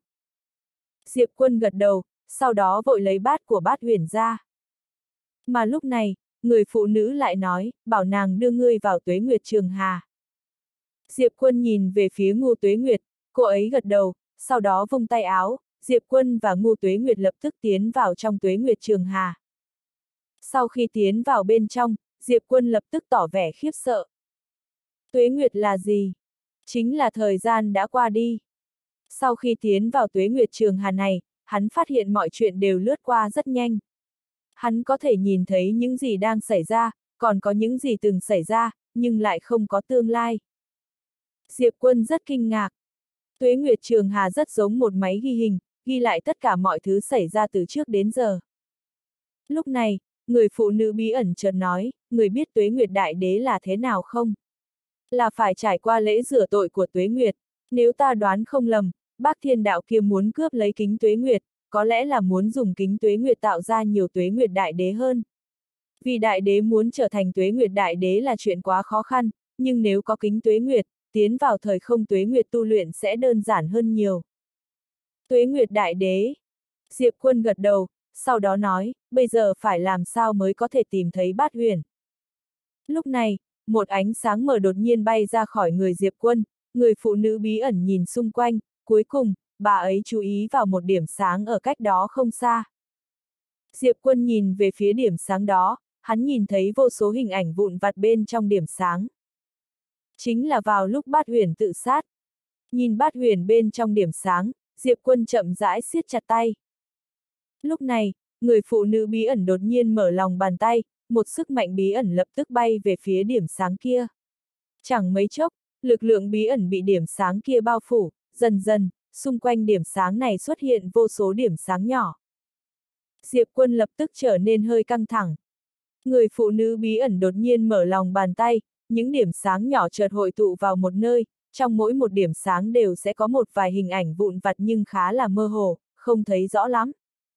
Diệp Quân gật đầu, sau đó vội lấy bát của Bát Huyền ra. Mà lúc này, người phụ nữ lại nói, bảo nàng đưa ngươi vào Tuế Nguyệt Trường Hà. Diệp Quân nhìn về phía Ngô Tuế Nguyệt, cô ấy gật đầu, sau đó vung tay áo, Diệp Quân và Ngô Tuế Nguyệt lập tức tiến vào trong Tuế Nguyệt Trường Hà. Sau khi tiến vào bên trong, Diệp Quân lập tức tỏ vẻ khiếp sợ. Tuế Nguyệt là gì? Chính là thời gian đã qua đi. Sau khi tiến vào Tuế Nguyệt Trường Hà này, hắn phát hiện mọi chuyện đều lướt qua rất nhanh. Hắn có thể nhìn thấy những gì đang xảy ra, còn có những gì từng xảy ra, nhưng lại không có tương lai. Diệp Quân rất kinh ngạc. Tuế Nguyệt Trường Hà rất giống một máy ghi hình, ghi lại tất cả mọi thứ xảy ra từ trước đến giờ. Lúc này, người phụ nữ bí ẩn chợt nói, người biết Tuế Nguyệt Đại Đế là thế nào không? Là phải trải qua lễ rửa tội của Tuế Nguyệt. Nếu ta đoán không lầm, Bác Thiên Đạo kia muốn cướp lấy kính Tuế Nguyệt, có lẽ là muốn dùng kính Tuế Nguyệt tạo ra nhiều Tuế Nguyệt Đại Đế hơn. Vì Đại Đế muốn trở thành Tuế Nguyệt Đại Đế là chuyện quá khó khăn, nhưng nếu có kính Tuế Nguyệt, tiến vào thời không Tuế Nguyệt tu luyện sẽ đơn giản hơn nhiều. Tuế Nguyệt Đại Đế. Diệp Quân gật đầu, sau đó nói, bây giờ phải làm sao mới có thể tìm thấy Bát Huyền. Lúc này, một ánh sáng mờ đột nhiên bay ra khỏi người Diệp Quân, người phụ nữ bí ẩn nhìn xung quanh, cuối cùng, bà ấy chú ý vào một điểm sáng ở cách đó không xa. Diệp Quân nhìn về phía điểm sáng đó, hắn nhìn thấy vô số hình ảnh vụn vặt bên trong điểm sáng. Chính là vào lúc Bát Huyền tự sát. Nhìn Bát Huyền bên trong điểm sáng, Diệp Quân chậm rãi siết chặt tay. Lúc này, người phụ nữ bí ẩn đột nhiên mở lòng bàn tay, một sức mạnh bí ẩn lập tức bay về phía điểm sáng kia. Chẳng mấy chốc, lực lượng bí ẩn bị điểm sáng kia bao phủ, dần dần, xung quanh điểm sáng này xuất hiện vô số điểm sáng nhỏ. Diệp Quân lập tức trở nên hơi căng thẳng. Người phụ nữ bí ẩn đột nhiên mở lòng bàn tay, những điểm sáng nhỏ chợt hội tụ vào một nơi, trong mỗi một điểm sáng đều sẽ có một vài hình ảnh vụn vặt nhưng khá là mơ hồ, không thấy rõ lắm.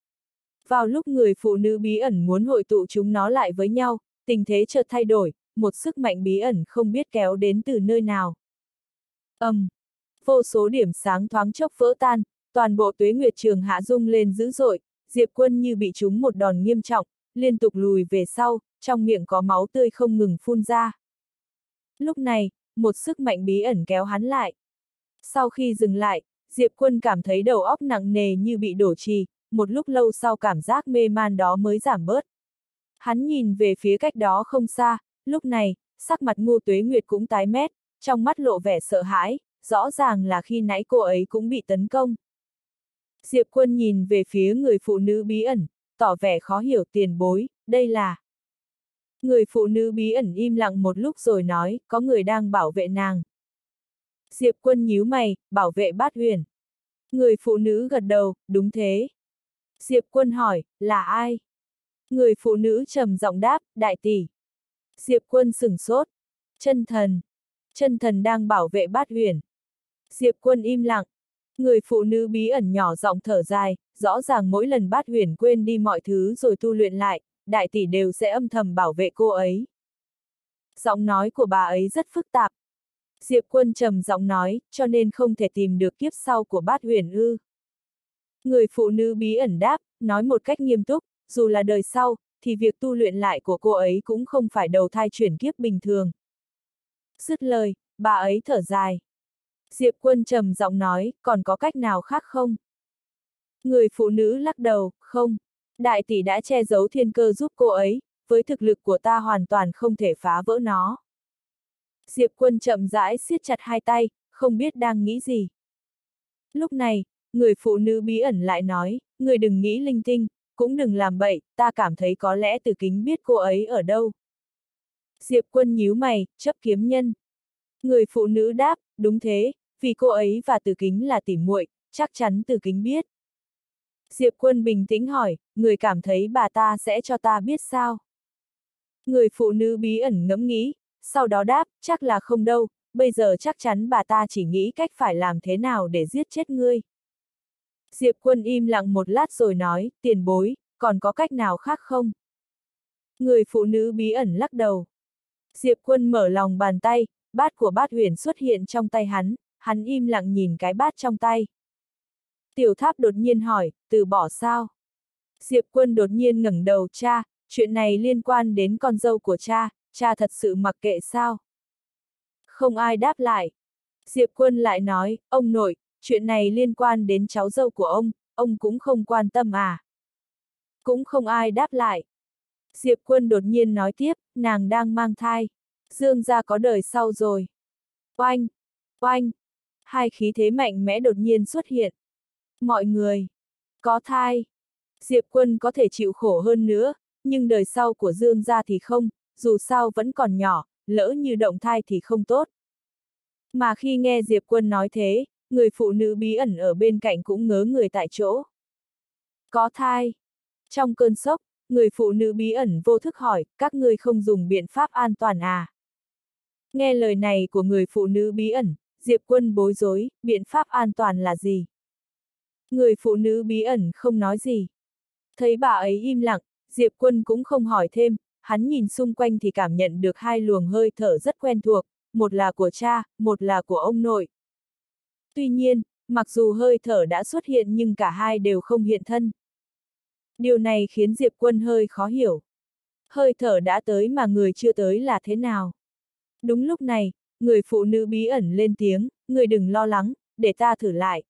Vào lúc người phụ nữ bí ẩn muốn hội tụ chúng nó lại với nhau, tình thế chợt thay đổi, một sức mạnh bí ẩn không biết kéo đến từ nơi nào. Ầm, um, vô số điểm sáng thoáng chốc vỡ tan, toàn bộ Tuế Nguyệt Trường Hạ rung lên dữ dội, Diệp Quân như bị trúng một đòn nghiêm trọng, liên tục lùi về sau, trong miệng có máu tươi không ngừng phun ra. Lúc này, một sức mạnh bí ẩn kéo hắn lại. Sau khi dừng lại, Diệp Quân cảm thấy đầu óc nặng nề như bị đổ trì, một lúc lâu sau cảm giác mê man đó mới giảm bớt. Hắn nhìn về phía cách đó không xa, lúc này, sắc mặt Ngô Tuế Nguyệt cũng tái mét, trong mắt lộ vẻ sợ hãi, rõ ràng là khi nãy cô ấy cũng bị tấn công. Diệp Quân nhìn về phía người phụ nữ bí ẩn, tỏ vẻ khó hiểu tiền bối, đây là... Người phụ nữ bí ẩn im lặng một lúc rồi nói, có người đang bảo vệ nàng. Diệp Quân nhíu mày, bảo vệ Bát Huyền. Người phụ nữ gật đầu, đúng thế. Diệp Quân hỏi, là ai? Người phụ nữ trầm giọng đáp, đại tỷ. Diệp Quân sửng sốt. Chân thần. Chân thần đang bảo vệ Bát Huyền. Diệp Quân im lặng. Người phụ nữ bí ẩn nhỏ giọng thở dài, rõ ràng mỗi lần Bát Huyền quên đi mọi thứ rồi tu luyện lại, đại tỷ đều sẽ âm thầm bảo vệ cô ấy. Giọng nói của bà ấy rất phức tạp, Diệp Quân trầm giọng nói, cho nên không thể tìm được kiếp sau của Bát Huyền ư. Người phụ nữ bí ẩn đáp, nói một cách nghiêm túc, dù là đời sau, thì việc tu luyện lại của cô ấy cũng không phải đầu thai chuyển kiếp bình thường. Dứt lời, bà ấy thở dài. Diệp Quân trầm giọng nói, còn có cách nào khác không? Người phụ nữ lắc đầu, không. Đại tỷ đã che giấu thiên cơ giúp cô ấy, với thực lực của ta hoàn toàn không thể phá vỡ nó. Diệp Quân chậm rãi siết chặt hai tay, không biết đang nghĩ gì. Lúc này, người phụ nữ bí ẩn lại nói, người đừng nghĩ linh tinh, cũng đừng làm bậy, ta cảm thấy có lẽ Từ Kính biết cô ấy ở đâu. Diệp Quân nhíu mày, chấp kiếm nhân. Người phụ nữ đáp, đúng thế, vì cô ấy và Từ Kính là tỉ muội, chắc chắn Từ Kính biết. Diệp Quân bình tĩnh hỏi, người cảm thấy bà ta sẽ cho ta biết sao? Người phụ nữ bí ẩn ngẫm nghĩ, sau đó đáp, chắc là không đâu, bây giờ chắc chắn bà ta chỉ nghĩ cách phải làm thế nào để giết chết ngươi. Diệp Quân im lặng một lát rồi nói, tiền bối, còn có cách nào khác không? Người phụ nữ bí ẩn lắc đầu. Diệp Quân mở lòng bàn tay, bát của Bát Huyền xuất hiện trong tay hắn, hắn im lặng nhìn cái bát trong tay. Tiểu Tháp đột nhiên hỏi, từ bỏ sao? Diệp Quân đột nhiên ngẩng đầu, cha, chuyện này liên quan đến con dâu của cha, cha thật sự mặc kệ sao? Không ai đáp lại. Diệp Quân lại nói, ông nội, chuyện này liên quan đến cháu dâu của ông, ông cũng không quan tâm à? Cũng không ai đáp lại. Diệp Quân đột nhiên nói tiếp, nàng đang mang thai. Dương gia có đời sau rồi. Oanh! Oanh! Hai khí thế mạnh mẽ đột nhiên xuất hiện. Mọi người! Có thai! Diệp Quân có thể chịu khổ hơn nữa, nhưng đời sau của Dương gia thì không, dù sao vẫn còn nhỏ, lỡ như động thai thì không tốt. Mà khi nghe Diệp Quân nói thế, người phụ nữ bí ẩn ở bên cạnh cũng ngớ người tại chỗ. Có thai! Trong cơn sốc, người phụ nữ bí ẩn vô thức hỏi, các ngươi không dùng biện pháp an toàn à? Nghe lời này của người phụ nữ bí ẩn, Diệp Quân bối rối, biện pháp an toàn là gì? Người phụ nữ bí ẩn không nói gì. Thấy bà ấy im lặng, Diệp Quân cũng không hỏi thêm, hắn nhìn xung quanh thì cảm nhận được hai luồng hơi thở rất quen thuộc, một là của cha, một là của ông nội. Tuy nhiên, mặc dù hơi thở đã xuất hiện nhưng cả hai đều không hiện thân. Điều này khiến Diệp Quân hơi khó hiểu. Hơi thở đã tới mà người chưa tới là thế nào? Đúng lúc này, người phụ nữ bí ẩn lên tiếng, người đừng lo lắng, để ta thử lại.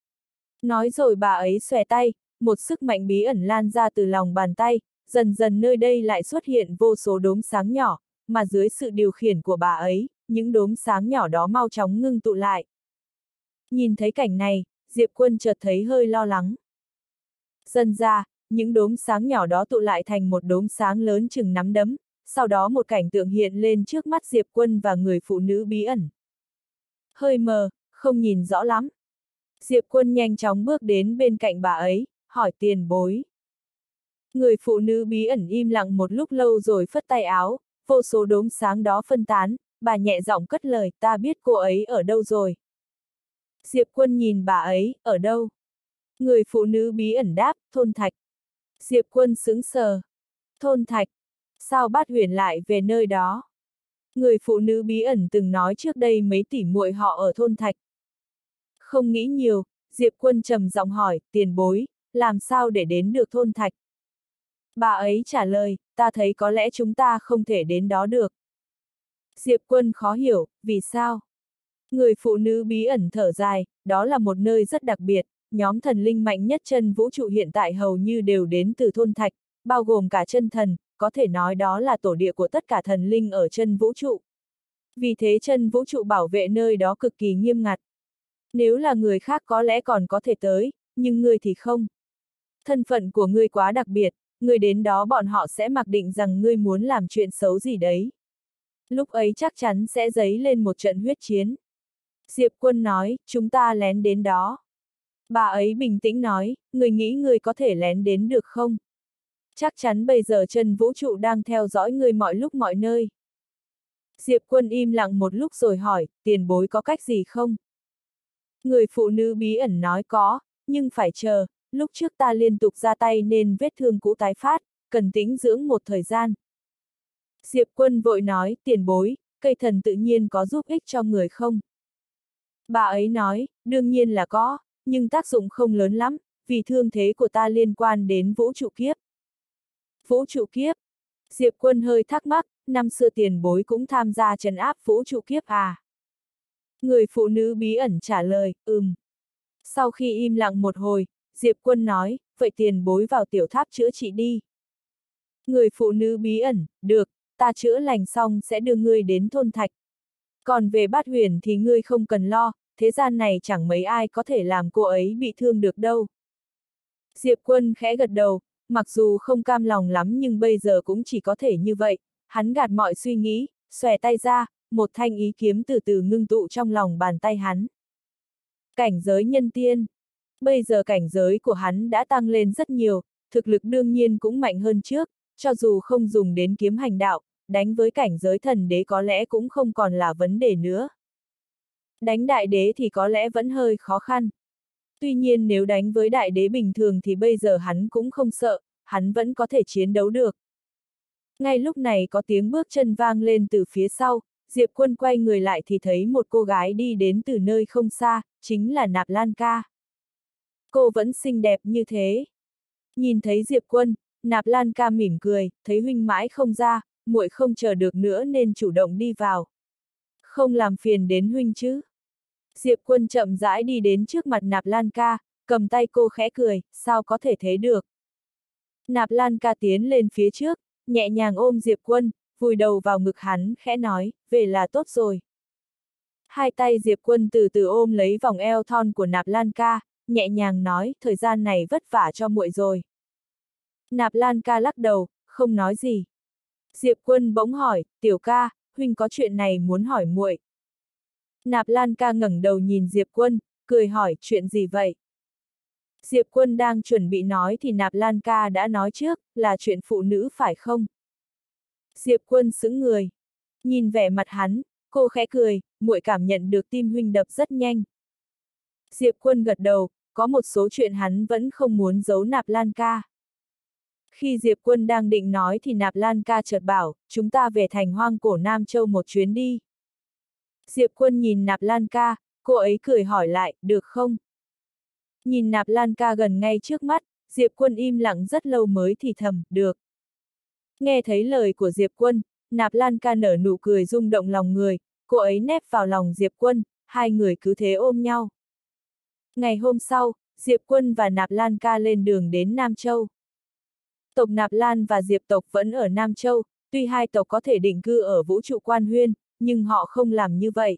Nói rồi bà ấy xòe tay, một sức mạnh bí ẩn lan ra từ lòng bàn tay, dần dần nơi đây lại xuất hiện vô số đốm sáng nhỏ, mà dưới sự điều khiển của bà ấy, những đốm sáng nhỏ đó mau chóng ngưng tụ lại. Nhìn thấy cảnh này, Diệp Quân chợt thấy hơi lo lắng. Dần ra, những đốm sáng nhỏ đó tụ lại thành một đốm sáng lớn chừng nắm đấm, sau đó một cảnh tượng hiện lên trước mắt Diệp Quân và người phụ nữ bí ẩn. Hơi mờ, không nhìn rõ lắm. Diệp Quân nhanh chóng bước đến bên cạnh bà ấy, hỏi tiền bối. Người phụ nữ bí ẩn im lặng một lúc lâu rồi phất tay áo, vô số đốm sáng đó phân tán, bà nhẹ giọng cất lời, ta biết cô ấy ở đâu rồi. Diệp Quân nhìn bà ấy, ở đâu? Người phụ nữ bí ẩn đáp, Thôn Thạch. Diệp Quân sững sờ. Thôn Thạch? Sao Bát Huyền lại về nơi đó? Người phụ nữ bí ẩn từng nói trước đây mấy tỷ muội họ ở Thôn Thạch. Không nghĩ nhiều, Diệp Quân trầm giọng hỏi, tiền bối, làm sao để đến được Thôn Thạch? Bà ấy trả lời, ta thấy có lẽ chúng ta không thể đến đó được. Diệp Quân khó hiểu, vì sao? Người phụ nữ bí ẩn thở dài, đó là một nơi rất đặc biệt, nhóm thần linh mạnh nhất chân vũ trụ hiện tại hầu như đều đến từ Thôn Thạch, bao gồm cả chân thần, có thể nói đó là tổ địa của tất cả thần linh ở chân vũ trụ. Vì thế chân vũ trụ bảo vệ nơi đó cực kỳ nghiêm ngặt. Nếu là người khác có lẽ còn có thể tới, nhưng ngươi thì không. Thân phận của ngươi quá đặc biệt, ngươi đến đó bọn họ sẽ mặc định rằng ngươi muốn làm chuyện xấu gì đấy. Lúc ấy chắc chắn sẽ dấy lên một trận huyết chiến. Diệp Quân nói, chúng ta lén đến đó. Bà ấy bình tĩnh nói, người nghĩ người có thể lén đến được không? Chắc chắn bây giờ chân vũ trụ đang theo dõi người mọi lúc mọi nơi. Diệp Quân im lặng một lúc rồi hỏi, tiền bối có cách gì không? Người phụ nữ bí ẩn nói có, nhưng phải chờ, lúc trước ta liên tục ra tay nên vết thương cũ tái phát, cần tĩnh dưỡng một thời gian. Diệp Quân vội nói, tiền bối, cây thần tự nhiên có giúp ích cho người không? Bà ấy nói, đương nhiên là có, nhưng tác dụng không lớn lắm, vì thương thế của ta liên quan đến vũ trụ kiếp. Vũ trụ kiếp? Diệp Quân hơi thắc mắc, năm xưa tiền bối cũng tham gia trấn áp vũ trụ kiếp à? Người phụ nữ bí ẩn trả lời, ừm. Sau khi im lặng một hồi, Diệp Quân nói, vậy tiền bối vào tiểu tháp chữa trị đi. Người phụ nữ bí ẩn, được, ta chữa lành xong sẽ đưa ngươi đến thôn thạch. Còn về Bát Huyền thì ngươi không cần lo, thế gian này chẳng mấy ai có thể làm cô ấy bị thương được đâu. Diệp Quân khẽ gật đầu, mặc dù không cam lòng lắm nhưng bây giờ cũng chỉ có thể như vậy, hắn gạt mọi suy nghĩ, xòe tay ra, một thanh ý kiếm từ từ ngưng tụ trong lòng bàn tay hắn. Cảnh giới nhân tiên. Bây giờ cảnh giới của hắn đã tăng lên rất nhiều, thực lực đương nhiên cũng mạnh hơn trước, cho dù không dùng đến kiếm hành đạo, đánh với cảnh giới thần đế có lẽ cũng không còn là vấn đề nữa. Đánh đại đế thì có lẽ vẫn hơi khó khăn. Tuy nhiên nếu đánh với đại đế bình thường thì bây giờ hắn cũng không sợ, hắn vẫn có thể chiến đấu được. Ngay lúc này có tiếng bước chân vang lên từ phía sau, Diệp Quân quay người lại thì thấy một cô gái đi đến từ nơi không xa, chính là Nạp Lan Ca. Cô vẫn xinh đẹp như thế. Nhìn thấy Diệp Quân, Nạp Lan Ca mỉm cười, thấy huynh mãi không ra, muội không chờ được nữa nên chủ động đi vào. Không làm phiền đến huynh chứ. Diệp Quân chậm rãi đi đến trước mặt Nạp Lan Ca, cầm tay cô khẽ cười, sao có thể thế được. Nạp Lan Ca tiến lên phía trước, nhẹ nhàng ôm Diệp Quân, vùi đầu vào ngực hắn, khẽ nói, về là tốt rồi. Hai tay Diệp Quân từ từ ôm lấy vòng eo thon của Nạp Lan Ca, nhẹ nhàng nói, thời gian này vất vả cho muội rồi. Nạp Lan Ca lắc đầu, không nói gì. Diệp Quân bỗng hỏi, tiểu ca, huynh có chuyện này muốn hỏi muội. Nạp Lan Ca ngẩng đầu nhìn Diệp Quân, cười hỏi, chuyện gì vậy? Diệp Quân đang chuẩn bị nói thì Nạp Lan Ca đã nói trước, là chuyện phụ nữ phải không? Diệp Quân sững người. Nhìn vẻ mặt hắn, cô khẽ cười, muội cảm nhận được tim huynh đập rất nhanh. Diệp Quân gật đầu, có một số chuyện hắn vẫn không muốn giấu Nạp Lan Ca. Khi Diệp Quân đang định nói thì Nạp Lan Ca chợt bảo, chúng ta về thành hoang cổ Nam Châu một chuyến đi. Diệp Quân nhìn Nạp Lan Ca, cô ấy cười hỏi lại, được không? Nhìn Nạp Lan Ca gần ngay trước mắt, Diệp Quân im lặng rất lâu mới thì thầm, được. Nghe thấy lời của Diệp Quân, Nạp Lan Ca nở nụ cười rung động lòng người, cô ấy nép vào lòng Diệp Quân, hai người cứ thế ôm nhau. Ngày hôm sau, Diệp Quân và Nạp Lan Ca lên đường đến Nam Châu. Tộc Nạp Lan và Diệp tộc vẫn ở Nam Châu, tuy hai tộc có thể định cư ở vũ trụ Quan Huyên, nhưng họ không làm như vậy.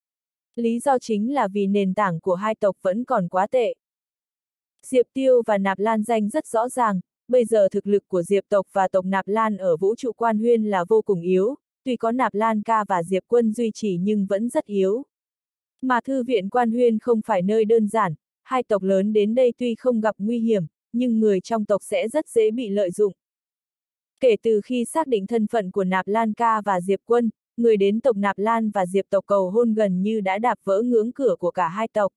Lý do chính là vì nền tảng của hai tộc vẫn còn quá tệ. Diệp Tiêu và Nạp Lan Danh rất rõ ràng, bây giờ thực lực của Diệp tộc và tộc Nạp Lan ở vũ trụ Quan Huyên là vô cùng yếu, tuy có Nạp Lan Ca và Diệp Quân duy trì nhưng vẫn rất yếu. Mà thư viện Quan Huyên không phải nơi đơn giản, hai tộc lớn đến đây tuy không gặp nguy hiểm, nhưng người trong tộc sẽ rất dễ bị lợi dụng. Kể từ khi xác định thân phận của Nạp Lan Ca và Diệp Quân, người đến tộc Nạp Lan và Diệp tộc cầu hôn gần như đã đạp vỡ ngưỡng cửa của cả hai tộc.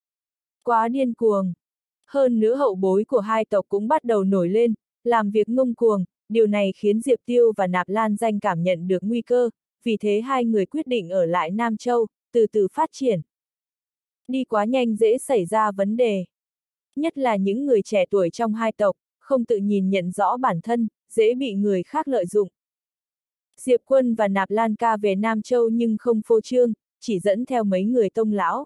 Quá điên cuồng. Hơn nữa hậu bối của hai tộc cũng bắt đầu nổi lên, làm việc ngông cuồng, điều này khiến Diệp Tiêu và Nạp Lan Danh cảm nhận được nguy cơ, vì thế hai người quyết định ở lại Nam Châu, từ từ phát triển. Đi quá nhanh dễ xảy ra vấn đề. Nhất là những người trẻ tuổi trong hai tộc, không tự nhìn nhận rõ bản thân, dễ bị người khác lợi dụng. Diệp Quân và Nạp Lan Ca về Nam Châu nhưng không phô trương, chỉ dẫn theo mấy người tông lão.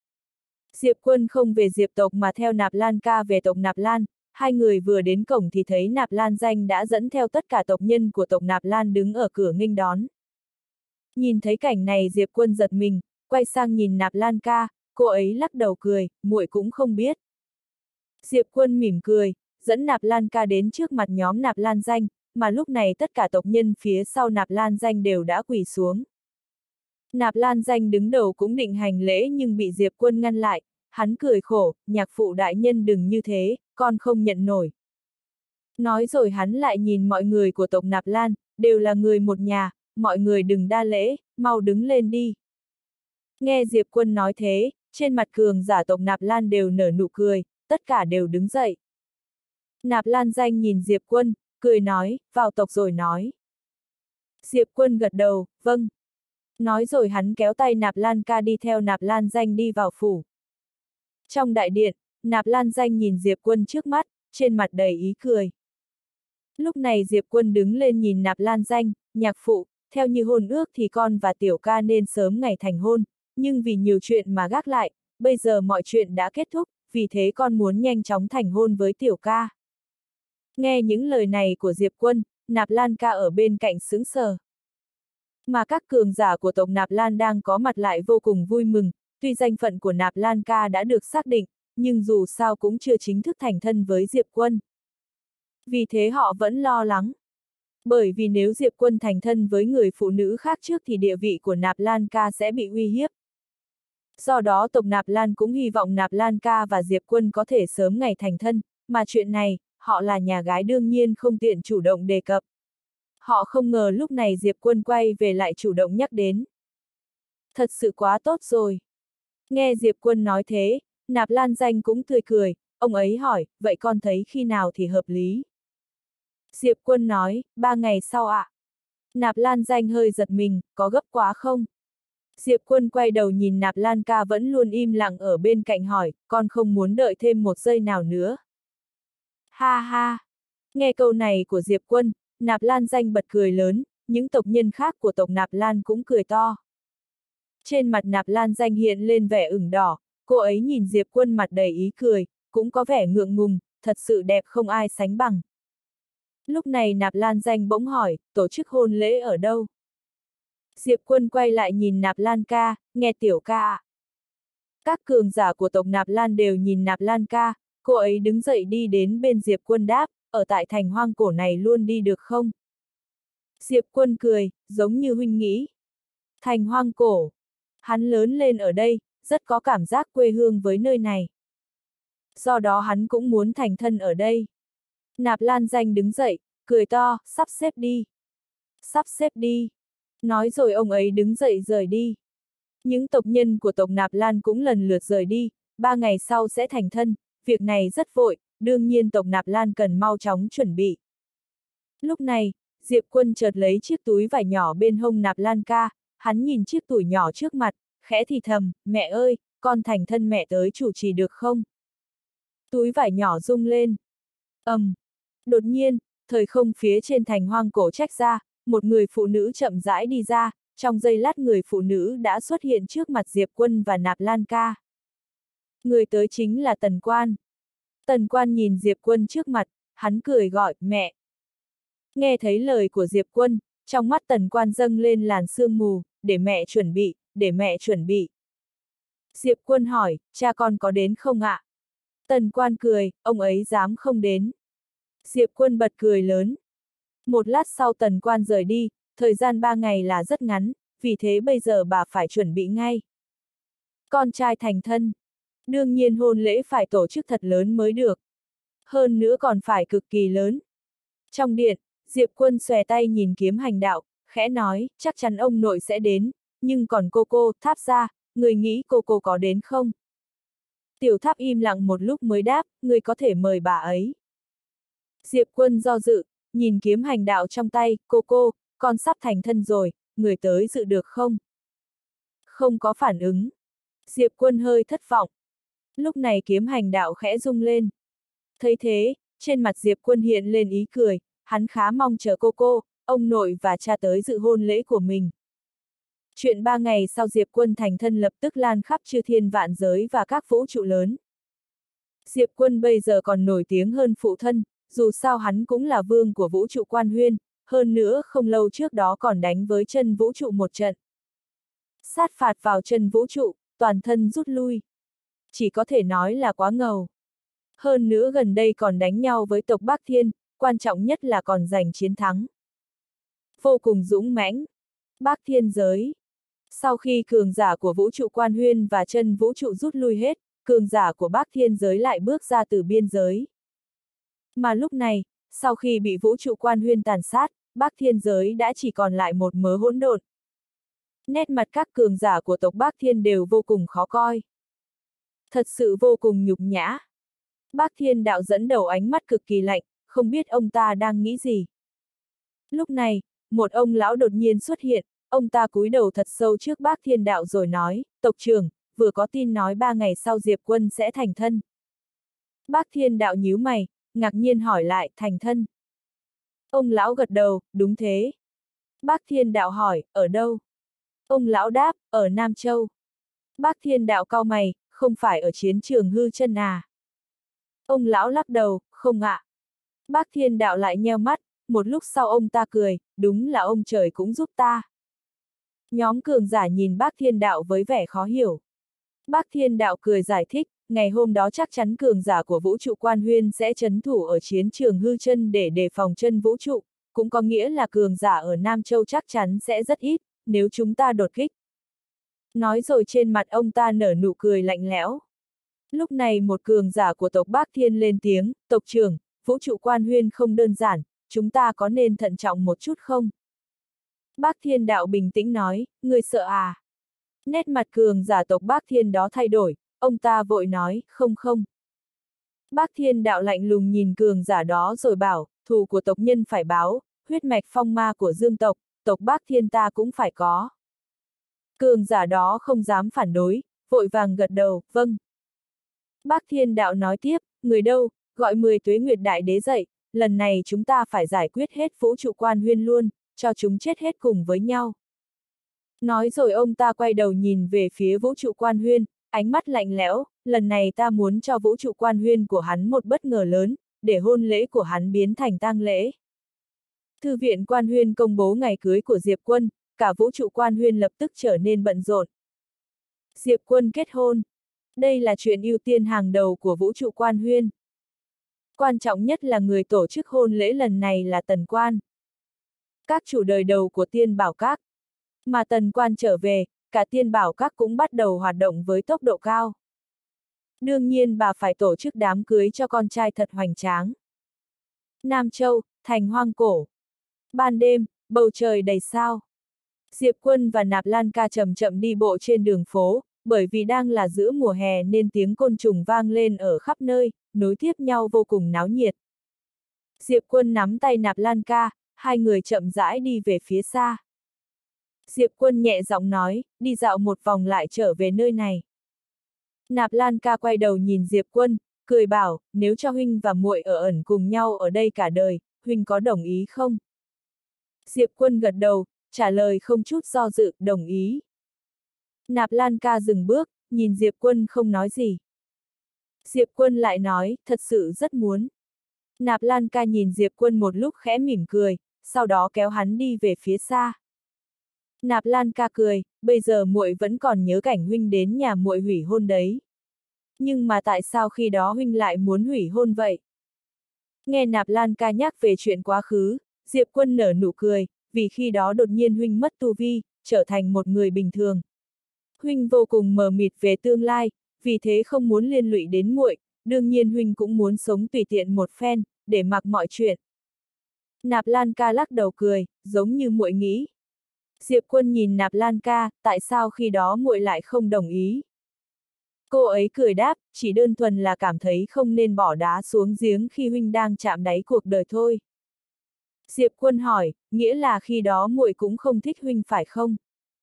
Diệp Quân không về Diệp tộc mà theo Nạp Lan Ca về tộc Nạp Lan, hai người vừa đến cổng thì thấy Nạp Lan Danh đã dẫn theo tất cả tộc nhân của tộc Nạp Lan đứng ở cửa nghênh đón. Nhìn thấy cảnh này Diệp Quân giật mình, quay sang nhìn Nạp Lan Ca, cô ấy lắc đầu cười, muội cũng không biết. Diệp Quân mỉm cười, dẫn Nạp Lan Ca đến trước mặt nhóm Nạp Lan Danh, mà lúc này tất cả tộc nhân phía sau Nạp Lan Danh đều đã quỳ xuống. Nạp Lan Danh đứng đầu cũng định hành lễ nhưng bị Diệp Quân ngăn lại, hắn cười khổ, nhạc phụ đại nhân đừng như thế, con không nhận nổi. Nói rồi hắn lại nhìn mọi người của tộc Nạp Lan, đều là người một nhà, mọi người đừng đa lễ, mau đứng lên đi. Nghe Diệp Quân nói thế, trên mặt cường giả tộc Nạp Lan đều nở nụ cười, tất cả đều đứng dậy. Nạp Lan Danh nhìn Diệp Quân, cười nói, vào tộc rồi nói. Diệp Quân gật đầu, vâng. Nói rồi hắn kéo tay Nạp Lan Ca đi theo Nạp Lan Danh đi vào phủ. Trong đại điện, Nạp Lan Danh nhìn Diệp Quân trước mắt, trên mặt đầy ý cười. Lúc này Diệp Quân đứng lên nhìn Nạp Lan Danh, nhạc phụ, theo như hôn ước thì con và tiểu ca nên sớm ngày thành hôn, nhưng vì nhiều chuyện mà gác lại, bây giờ mọi chuyện đã kết thúc, vì thế con muốn nhanh chóng thành hôn với tiểu ca. Nghe những lời này của Diệp Quân, Nạp Lan Ca ở bên cạnh sững sờ. Mà các cường giả của tộc Nạp Lan đang có mặt lại vô cùng vui mừng, tuy danh phận của Nạp Lan Ca đã được xác định, nhưng dù sao cũng chưa chính thức thành thân với Diệp Quân. Vì thế họ vẫn lo lắng. Bởi vì nếu Diệp Quân thành thân với người phụ nữ khác trước thì địa vị của Nạp Lan Ca sẽ bị uy hiếp. Do đó tộc Nạp Lan cũng hy vọng Nạp Lan Ca và Diệp Quân có thể sớm ngày thành thân, mà chuyện này, họ là nhà gái đương nhiên không tiện chủ động đề cập. Họ không ngờ lúc này Diệp Quân quay về lại chủ động nhắc đến. Thật sự quá tốt rồi. Nghe Diệp Quân nói thế, Nạp Lan Danh cũng tươi cười, ông ấy hỏi, vậy con thấy khi nào thì hợp lý? Diệp Quân nói, ba ngày sau ạ. À? Nạp Lan Danh hơi giật mình, có gấp quá không? Diệp Quân quay đầu nhìn Nạp Lan Ca vẫn luôn im lặng ở bên cạnh hỏi, con không muốn đợi thêm một giây nào nữa. Ha ha! Nghe câu này của Diệp Quân, Nạp Lan Danh bật cười lớn, những tộc nhân khác của tộc Nạp Lan cũng cười to. Trên mặt Nạp Lan Danh hiện lên vẻ ửng đỏ, cô ấy nhìn Diệp Quân mặt đầy ý cười, cũng có vẻ ngượng ngùng, thật sự đẹp không ai sánh bằng. Lúc này Nạp Lan Danh bỗng hỏi, tổ chức hôn lễ ở đâu? Diệp Quân quay lại nhìn Nạp Lan Ca, nghe tiểu ca ạ. Các cường giả của tộc Nạp Lan đều nhìn Nạp Lan Ca, cô ấy đứng dậy đi đến bên Diệp Quân đáp, ở tại thành hoang cổ này luôn đi được không? Diệp Quân cười, giống như huynh nghĩ. Thành hoang cổ. Hắn lớn lên ở đây, rất có cảm giác quê hương với nơi này. Do đó hắn cũng muốn thành thân ở đây. Nạp Lan Danh đứng dậy, cười to, sắp xếp đi. Sắp xếp đi. Nói rồi ông ấy đứng dậy rời đi. Những tộc nhân của tộc Nạp Lan cũng lần lượt rời đi, ba ngày sau sẽ thành thân, việc này rất vội, đương nhiên tộc Nạp Lan cần mau chóng chuẩn bị. Lúc này, Diệp Quân chợt lấy chiếc túi vải nhỏ bên hông Nạp Lan Ca, hắn nhìn chiếc túi nhỏ trước mặt, khẽ thì thầm, mẹ ơi, con thành thân mẹ tới chủ trì được không? Túi vải nhỏ rung lên. ầm, um, đột nhiên, thời không phía trên thành hoang cổ trách ra, một người phụ nữ chậm rãi đi ra, trong giây lát người phụ nữ đã xuất hiện trước mặt Diệp Quân và Nạp Lan Ca. Người tới chính là Tần Quan. Tần Quan nhìn Diệp Quân trước mặt, hắn cười gọi, mẹ. Nghe thấy lời của Diệp Quân, trong mắt Tần Quan dâng lên làn sương mù, để mẹ chuẩn bị, để mẹ chuẩn bị. Diệp Quân hỏi, cha con có đến không ạ? Tần Quan cười, ông ấy dám không đến. Diệp Quân bật cười lớn. Một lát sau Tần Quan rời đi, thời gian ba ngày là rất ngắn, vì thế bây giờ bà phải chuẩn bị ngay. Con trai thành thân. Đương nhiên hôn lễ phải tổ chức thật lớn mới được. Hơn nữa còn phải cực kỳ lớn. Trong điện, Diệp Quân xòe tay nhìn Kiếm Hành Đạo, khẽ nói, chắc chắn ông nội sẽ đến, nhưng còn cô cô, Tháp Gia, người nghĩ cô cô có đến không? Tiểu Tháp im lặng một lúc mới đáp, người có thể mời bà ấy. Diệp Quân do dự, nhìn Kiếm Hành Đạo trong tay, cô cô, con sắp thành thân rồi, người tới dự được không? Không có phản ứng. Diệp Quân hơi thất vọng. Lúc này Kiếm Hành Đạo khẽ rung lên. Thấy thế, trên mặt Diệp Quân hiện lên ý cười, hắn khá mong chờ cô cô, ông nội và cha tới dự hôn lễ của mình. Chuyện ba ngày sau Diệp Quân thành thân lập tức lan khắp chư thiên vạn giới và các vũ trụ lớn. Diệp Quân bây giờ còn nổi tiếng hơn phụ thân, dù sao hắn cũng là vương của vũ trụ Quan Huyên, hơn nữa không lâu trước đó còn đánh với chân vũ trụ một trận. Sát phạt vào chân vũ trụ, toàn thân rút lui. Chỉ có thể nói là quá ngầu. Hơn nữa gần đây còn đánh nhau với tộc Bắc Thiên, quan trọng nhất là còn giành chiến thắng. Vô cùng dũng mãnh. Bắc Thiên giới. Sau khi cường giả của vũ trụ Quan Huyên và chân vũ trụ rút lui hết, cường giả của Bắc Thiên giới lại bước ra từ biên giới. Mà lúc này, sau khi bị vũ trụ Quan Huyên tàn sát, Bắc Thiên giới đã chỉ còn lại một mớ hỗn độn. Nét mặt các cường giả của tộc Bắc Thiên đều vô cùng khó coi. Thật sự vô cùng nhục nhã. Bắc Thiên đạo dẫn đầu ánh mắt cực kỳ lạnh, không biết ông ta đang nghĩ gì. Lúc này, một ông lão đột nhiên xuất hiện, ông ta cúi đầu thật sâu trước Bác Thiên Đạo rồi nói, tộc trưởng, vừa có tin nói ba ngày sau Diệp Quân sẽ thành thân. Bác Thiên Đạo nhíu mày, ngạc nhiên hỏi lại, thành thân. Ông lão gật đầu, đúng thế. Bác Thiên Đạo hỏi, ở đâu? Ông lão đáp, ở Nam Châu. Bác Thiên Đạo cau mày, không phải ở chiến trường hư chân à? Ông lão lắc đầu, không ạ. Bác Thiên Đạo lại nheo mắt, một lúc sau ông ta cười, đúng là ông trời cũng giúp ta. Nhóm cường giả nhìn Bác Thiên Đạo với vẻ khó hiểu. Bác Thiên Đạo cười giải thích, ngày hôm đó chắc chắn cường giả của vũ trụ Quan Huyên sẽ trấn thủ ở chiến trường hư chân để đề phòng chân vũ trụ, cũng có nghĩa là cường giả ở Nam Châu chắc chắn sẽ rất ít, nếu chúng ta đột kích. Nói rồi trên mặt ông ta nở nụ cười lạnh lẽo. Lúc này một cường giả của tộc Bác Thiên lên tiếng, tộc trưởng, vũ trụ Quan Huyên không đơn giản, chúng ta có nên thận trọng một chút không? Bác Thiên Đạo bình tĩnh nói, ngươi sợ à? Nét mặt cường giả tộc Bác Thiên đó thay đổi, ông ta vội nói, không không. Bác Thiên Đạo lạnh lùng nhìn cường giả đó rồi bảo, thù của tộc nhân phải báo, huyết mạch phong ma của dương tộc, tộc Bác Thiên ta cũng phải có. Cường giả đó không dám phản đối, vội vàng gật đầu, vâng. Bác Thiên Đạo nói tiếp, người đâu, gọi mười tuế nguyệt đại đế dậy, lần này chúng ta phải giải quyết hết vũ trụ Quan Huyên luôn, cho chúng chết hết cùng với nhau. Nói rồi ông ta quay đầu nhìn về phía vũ trụ Quan Huyên, ánh mắt lạnh lẽo, lần này ta muốn cho vũ trụ Quan Huyên của hắn một bất ngờ lớn, để hôn lễ của hắn biến thành tang lễ. Thư viện Quan Huyên công bố ngày cưới của Diệp Quân, cả vũ trụ Quan Huyên lập tức trở nên bận rộn. Diệp Quân kết hôn. Đây là chuyện ưu tiên hàng đầu của vũ trụ Quan Huyên. Quan trọng nhất là người tổ chức hôn lễ lần này là Tần Quan. Các chủ đời đầu của Tiên Bảo Các. Mà Tần Quan trở về, cả Tiên Bảo Các cũng bắt đầu hoạt động với tốc độ cao. Đương nhiên bà phải tổ chức đám cưới cho con trai thật hoành tráng. Nam Châu, thành hoang cổ. Ban đêm, bầu trời đầy sao. Diệp Quân và Nạp Lan Ca chậm chậm đi bộ trên đường phố, bởi vì đang là giữa mùa hè nên tiếng côn trùng vang lên ở khắp nơi, nối tiếp nhau vô cùng náo nhiệt. Diệp Quân nắm tay Nạp Lan Ca, hai người chậm rãi đi về phía xa. Diệp Quân nhẹ giọng nói, đi dạo một vòng lại trở về nơi này. Nạp Lan Ca quay đầu nhìn Diệp Quân, cười bảo, nếu cho huynh và muội ở ẩn cùng nhau ở đây cả đời, huynh có đồng ý không? Diệp Quân gật đầu, trả lời không chút do dự, đồng ý. Nạp Lan Ca dừng bước, nhìn Diệp Quân không nói gì. Diệp Quân lại nói, thật sự rất muốn. Nạp Lan Ca nhìn Diệp Quân một lúc khẽ mỉm cười, sau đó kéo hắn đi về phía xa. Nạp Lan Ca cười, bây giờ muội vẫn còn nhớ cảnh huynh đến nhà muội hủy hôn đấy. Nhưng mà tại sao khi đó huynh lại muốn hủy hôn vậy? Nghe Nạp Lan Ca nhắc về chuyện quá khứ, Diệp Quân nở nụ cười, vì khi đó đột nhiên huynh mất tu vi, trở thành một người bình thường. Huynh vô cùng mờ mịt về tương lai, vì thế không muốn liên lụy đến muội, đương nhiên huynh cũng muốn sống tùy tiện một phen, để mặc mọi chuyện. Nạp Lan Ca lắc đầu cười, giống như muội nghĩ. Diệp Quân nhìn Nạp Lan Ca, tại sao khi đó muội lại không đồng ý? Cô ấy cười đáp, chỉ đơn thuần là cảm thấy không nên bỏ đá xuống giếng khi huynh đang chạm đáy cuộc đời thôi. Diệp Quân hỏi, nghĩa là khi đó muội cũng không thích huynh phải không?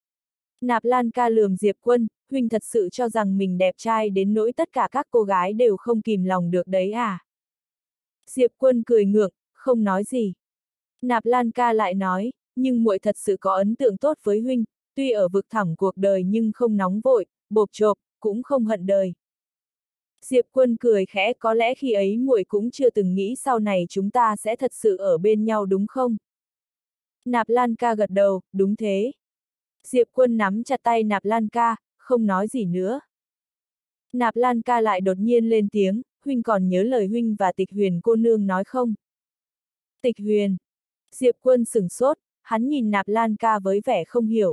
Nạp Lan Ca lườm Diệp Quân, huynh thật sự cho rằng mình đẹp trai đến nỗi tất cả các cô gái đều không kìm lòng được đấy à? Diệp Quân cười ngượng, không nói gì. Nạp Lan Ca lại nói, nhưng muội thật sự có ấn tượng tốt với huynh, tuy ở vực thẳm cuộc đời nhưng không nóng vội, bộp chộp, cũng không hận đời. Diệp Quân cười khẽ, có lẽ khi ấy muội cũng chưa từng nghĩ sau này chúng ta sẽ thật sự ở bên nhau đúng không? Nạp Lan Ca gật đầu, đúng thế. Diệp Quân nắm chặt tay Nạp Lan Ca, không nói gì nữa. Nạp Lan Ca lại đột nhiên lên tiếng, huynh còn nhớ lời huynh và Tịch Huyền cô nương nói không? Tịch Huyền. Diệp Quân sửng sốt, hắn nhìn Nạp Lan Ca với vẻ không hiểu.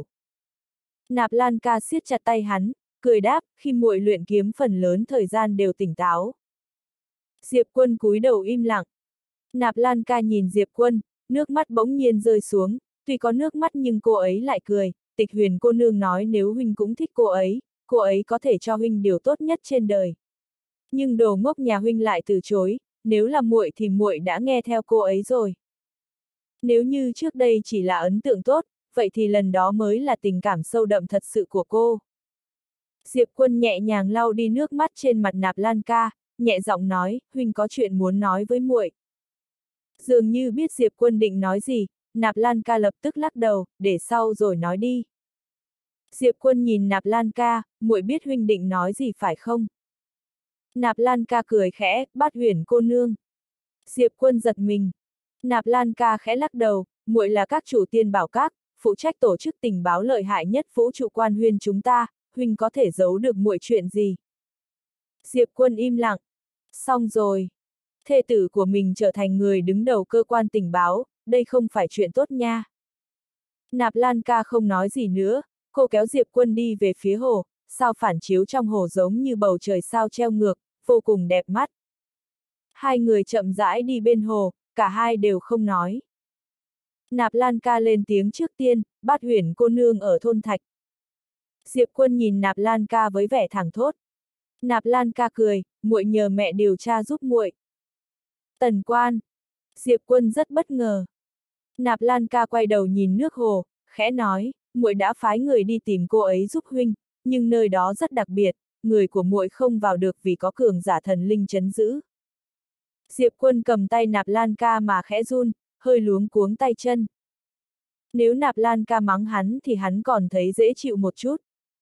Nạp Lan Ca siết chặt tay hắn, cười đáp, khi muội luyện kiếm phần lớn thời gian đều tỉnh táo. Diệp Quân cúi đầu im lặng. Nạp Lan Ca nhìn Diệp Quân, nước mắt bỗng nhiên rơi xuống, tuy có nước mắt nhưng cô ấy lại cười, Tịch Huyền cô nương nói nếu huynh cũng thích cô ấy, cô ấy có thể cho huynh điều tốt nhất trên đời. Nhưng đồ ngốc nhà huynh lại từ chối, nếu là muội thì muội đã nghe theo cô ấy rồi. Nếu như trước đây chỉ là ấn tượng tốt, vậy thì lần đó mới là tình cảm sâu đậm thật sự của cô. Diệp Quân nhẹ nhàng lau đi nước mắt trên mặt Nạp Lan Ca, nhẹ giọng nói, huynh có chuyện muốn nói với muội. Dường như biết Diệp Quân định nói gì, Nạp Lan Ca lập tức lắc đầu, để sau rồi nói đi. Diệp Quân nhìn Nạp Lan Ca, muội biết huynh định nói gì phải không? Nạp Lan Ca cười khẽ, Bát Huyền cô nương. Diệp Quân giật mình. Nạp Lan Ca khẽ lắc đầu, muội là các chủ tiên bảo các, phụ trách tổ chức tình báo lợi hại nhất vũ trụ quan huyên chúng ta, huynh có thể giấu được muội chuyện gì? Diệp Quân im lặng. Xong rồi. Thê tử của mình trở thành người đứng đầu cơ quan tình báo, đây không phải chuyện tốt nha. Nạp Lan Ca không nói gì nữa, cô kéo Diệp Quân đi về phía hồ, sao phản chiếu trong hồ giống như bầu trời sao treo ngược, vô cùng đẹp mắt. Hai người chậm rãi đi bên hồ, cả hai đều không nói. Nạp Lan Ca lên tiếng trước tiên, Bát Huyền cô nương ở thôn Thạch. Diệp Quân nhìn Nạp Lan Ca với vẻ thẳng thốt. Nạp Lan Ca cười, muội nhờ mẹ điều tra giúp muội. Tần Quan. Diệp Quân rất bất ngờ. Nạp Lan Ca quay đầu nhìn nước hồ, khẽ nói, muội đã phái người đi tìm cô ấy giúp huynh, nhưng nơi đó rất đặc biệt, người của muội không vào được vì có cường giả thần linh trấn giữ. Diệp Quân cầm tay Nạp Lan Ca mà khẽ run, hơi luống cuống tay chân. Nếu Nạp Lan Ca mắng hắn thì hắn còn thấy dễ chịu một chút.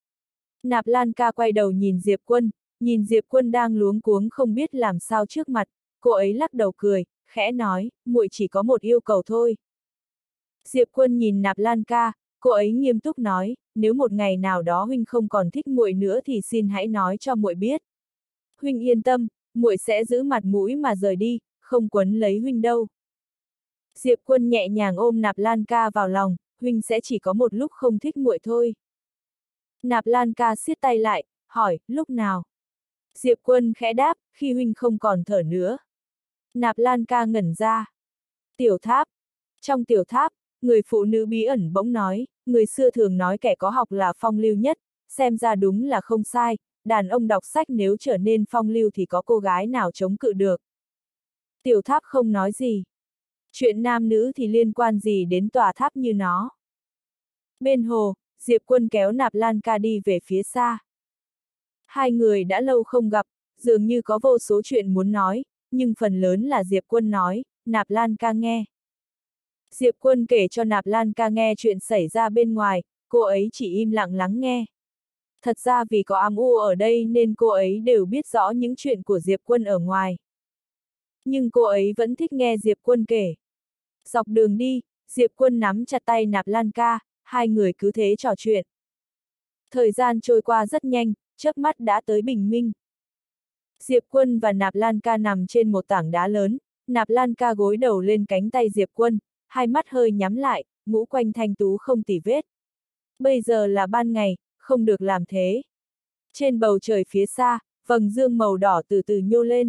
Nạp Lan Ca quay đầu nhìn Diệp Quân, nhìn Diệp Quân đang luống cuống không biết làm sao trước mặt, cô ấy lắc đầu cười, khẽ nói, muội chỉ có một yêu cầu thôi. Diệp Quân nhìn Nạp Lan Ca, cô ấy nghiêm túc nói, nếu một ngày nào đó huynh không còn thích muội nữa thì xin hãy nói cho muội biết. Huynh yên tâm, muội sẽ giữ mặt mũi mà rời đi, không quấn lấy huynh đâu. Diệp Quân nhẹ nhàng ôm Nạp Lan Ca vào lòng, huynh sẽ chỉ có một lúc không thích muội thôi. Nạp Lan Ca siết tay lại, hỏi, lúc nào? Diệp Quân khẽ đáp, khi huynh không còn thở nữa. Nạp Lan Ca ngẩn ra. Tiểu tháp. Trong tiểu tháp, người phụ nữ bí ẩn bỗng nói, người xưa thường nói kẻ có học là phong lưu nhất, xem ra đúng là không sai, đàn ông đọc sách nếu trở nên phong lưu thì có cô gái nào chống cự được. Tiểu tháp không nói gì. Chuyện nam nữ thì liên quan gì đến tòa tháp như nó. Bên hồ, Diệp Quân kéo Nạp Lan Ca đi về phía xa. Hai người đã lâu không gặp, dường như có vô số chuyện muốn nói, nhưng phần lớn là Diệp Quân nói, Nạp Lan Ca nghe. Diệp Quân kể cho Nạp Lan Ca nghe chuyện xảy ra bên ngoài, cô ấy chỉ im lặng lắng nghe. Thật ra vì có âm u ở đây nên cô ấy đều biết rõ những chuyện của Diệp Quân ở ngoài. Nhưng cô ấy vẫn thích nghe Diệp Quân kể. Dọc đường đi, Diệp Quân nắm chặt tay Nạp Lan Ca, hai người cứ thế trò chuyện. Thời gian trôi qua rất nhanh, chớp mắt đã tới bình minh. Diệp Quân và Nạp Lan Ca nằm trên một tảng đá lớn, Nạp Lan Ca gối đầu lên cánh tay Diệp Quân, hai mắt hơi nhắm lại, ngũ quanh thanh tú không tì vết. Bây giờ là ban ngày, không được làm thế. Trên bầu trời phía xa, vầng dương màu đỏ từ từ nhô lên.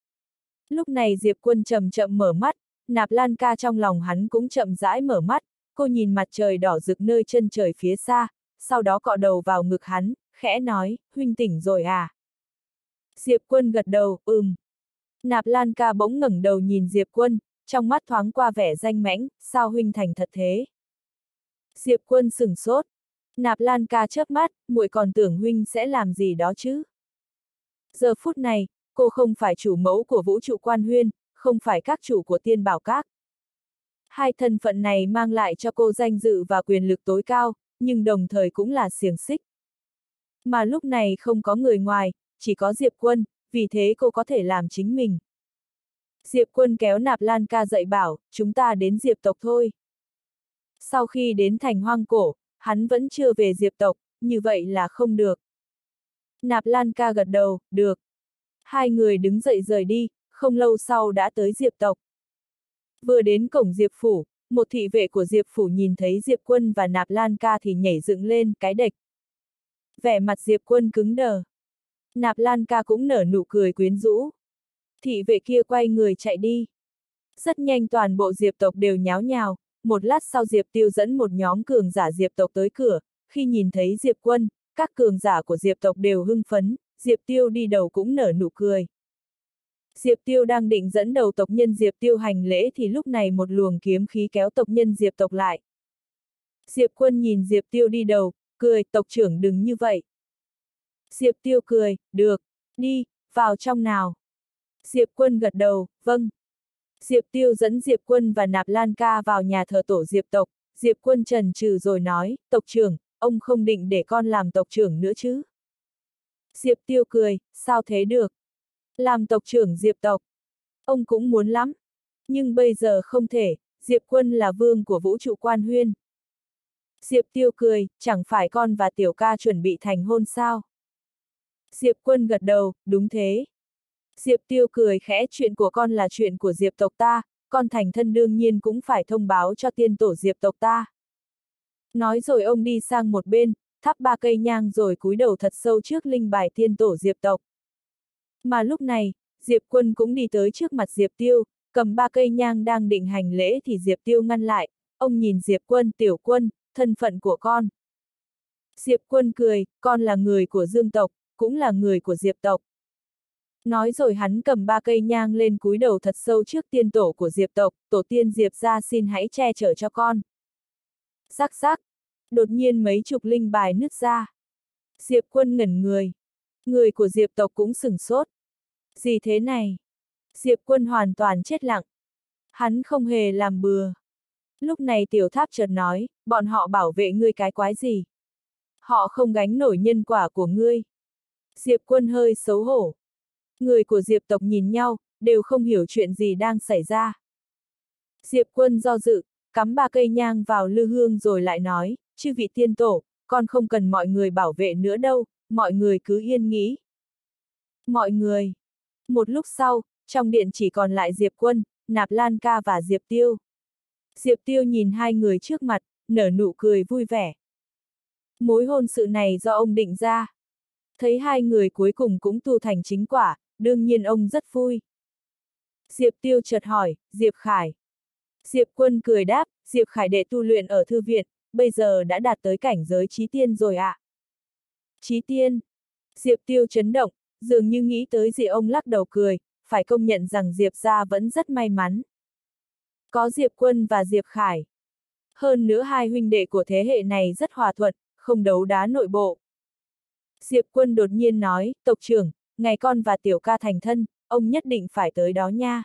Lúc này Diệp Quân chậm chậm mở mắt, Nạp Lan Ca trong lòng hắn cũng chậm rãi mở mắt, cô nhìn mặt trời đỏ rực nơi chân trời phía xa, sau đó cọ đầu vào ngực hắn, khẽ nói, huynh tỉnh rồi à? Diệp Quân gật đầu, ừm. Nạp Lan Ca bỗng ngẩng đầu nhìn Diệp Quân, trong mắt thoáng qua vẻ danh mãnh, sao huynh thành thật thế? Diệp Quân sửng sốt. Nạp Lan Ca chớp mắt, muội còn tưởng huynh sẽ làm gì đó chứ? Giờ phút này, cô không phải chủ mẫu của vũ trụ quan huyên, không phải các chủ của tiên bảo các. Hai thân phận này mang lại cho cô danh dự và quyền lực tối cao, nhưng đồng thời cũng là xiềng xích. Mà lúc này không có người ngoài, chỉ có Diệp Quân, vì thế cô có thể làm chính mình. Diệp Quân kéo Nạp Lan Ca dậy bảo, chúng ta đến Diệp tộc thôi. Sau khi đến thành hoang cổ, hắn vẫn chưa về Diệp tộc, như vậy là không được. Nạp Lan Ca gật đầu, được. Hai người đứng dậy rời đi, không lâu sau đã tới Diệp tộc. Vừa đến cổng Diệp phủ, một thị vệ của Diệp phủ nhìn thấy Diệp Quân và Nạp Lan Ca thì nhảy dựng lên, cái đệch. Vẻ mặt Diệp Quân cứng đờ. Nạp Lan Ca cũng nở nụ cười quyến rũ. Thị vệ kia quay người chạy đi. Rất nhanh toàn bộ Diệp tộc đều nháo nhào, một lát sau Diệp Tiêu dẫn một nhóm cường giả Diệp tộc tới cửa, khi nhìn thấy Diệp Quân, các cường giả của Diệp tộc đều hưng phấn, Diệp Tiêu đi đầu cũng nở nụ cười. Diệp Tiêu đang định dẫn đầu tộc nhân Diệp Tiêu hành lễ thì lúc này một luồng kiếm khí kéo tộc nhân Diệp tộc lại. Diệp Quân nhìn Diệp Tiêu đi đầu, cười, tộc trưởng đừng như vậy. Diệp Tiêu cười, được, đi, vào trong nào. Diệp Quân gật đầu, vâng. Diệp Tiêu dẫn Diệp Quân và Nạp Lan Ca vào nhà thờ tổ Diệp tộc, Diệp Quân chần chừ rồi nói, tộc trưởng, ông không định để con làm tộc trưởng nữa chứ? Diệp Tiêu cười, sao thế được? Làm tộc trưởng Diệp tộc, ông cũng muốn lắm. Nhưng bây giờ không thể, Diệp Quân là vương của vũ trụ Quan Huyên. Diệp Tiêu cười, chẳng phải con và Tiểu Ca chuẩn bị thành hôn sao? Diệp Quân gật đầu, đúng thế. Diệp Tiêu cười khẽ, chuyện của con là chuyện của Diệp tộc ta, con thành thân đương nhiên cũng phải thông báo cho tiên tổ Diệp tộc ta. Nói rồi ông đi sang một bên, thắp ba cây nhang rồi cúi đầu thật sâu trước linh bài tiên tổ Diệp tộc. Mà lúc này, Diệp Quân cũng đi tới trước mặt Diệp Tiêu, cầm ba cây nhang đang định hành lễ thì Diệp Tiêu ngăn lại, ông nhìn Diệp Quân, Tiểu Quân, thân phận của con. Diệp Quân cười, con là người của Dương tộc, cũng là người của Diệp tộc. Nói rồi hắn cầm ba cây nhang lên cúi đầu thật sâu trước tiên tổ của Diệp tộc, tổ tiên Diệp gia xin hãy che chở cho con. Rắc rắc, đột nhiên mấy chục linh bài nứt ra. Diệp Quân ngẩn người. Người của Diệp tộc cũng sửng sốt. Gì thế này? Diệp Quân hoàn toàn chết lặng. Hắn không hề làm bừa. Lúc này Tiểu Tháp chợt nói, bọn họ bảo vệ ngươi cái quái gì? Họ không gánh nổi nhân quả của ngươi. Diệp Quân hơi xấu hổ. Người của Diệp tộc nhìn nhau, đều không hiểu chuyện gì đang xảy ra. Diệp Quân do dự, cắm ba cây nhang vào lư hương rồi lại nói, chư vị tiên tổ, con không cần mọi người bảo vệ nữa đâu, mọi người cứ yên nghĩ. Mọi người. Một lúc sau, trong điện chỉ còn lại Diệp Quân, Nạp Lan Ca và Diệp Tiêu. Diệp Tiêu nhìn hai người trước mặt, nở nụ cười vui vẻ. Mối hôn sự này do ông định ra. Thấy hai người cuối cùng cũng tu thành chính quả, đương nhiên ông rất vui. Diệp Tiêu chợt hỏi, Diệp Khải. Diệp Quân cười đáp, Diệp Khải đệ tu luyện ở thư viện, bây giờ đã đạt tới cảnh giới chí tiên rồi ạ. À? Chí tiên. Diệp Tiêu chấn động, dường như nghĩ tới gì ông lắc đầu cười, phải công nhận rằng Diệp gia vẫn rất may mắn. Có Diệp Quân và Diệp Khải. Hơn nữa hai huynh đệ của thế hệ này rất hòa thuận, không đấu đá nội bộ. Diệp Quân đột nhiên nói, tộc trưởng, ngày con và Tiểu Ca thành thân, ông nhất định phải tới đó nha.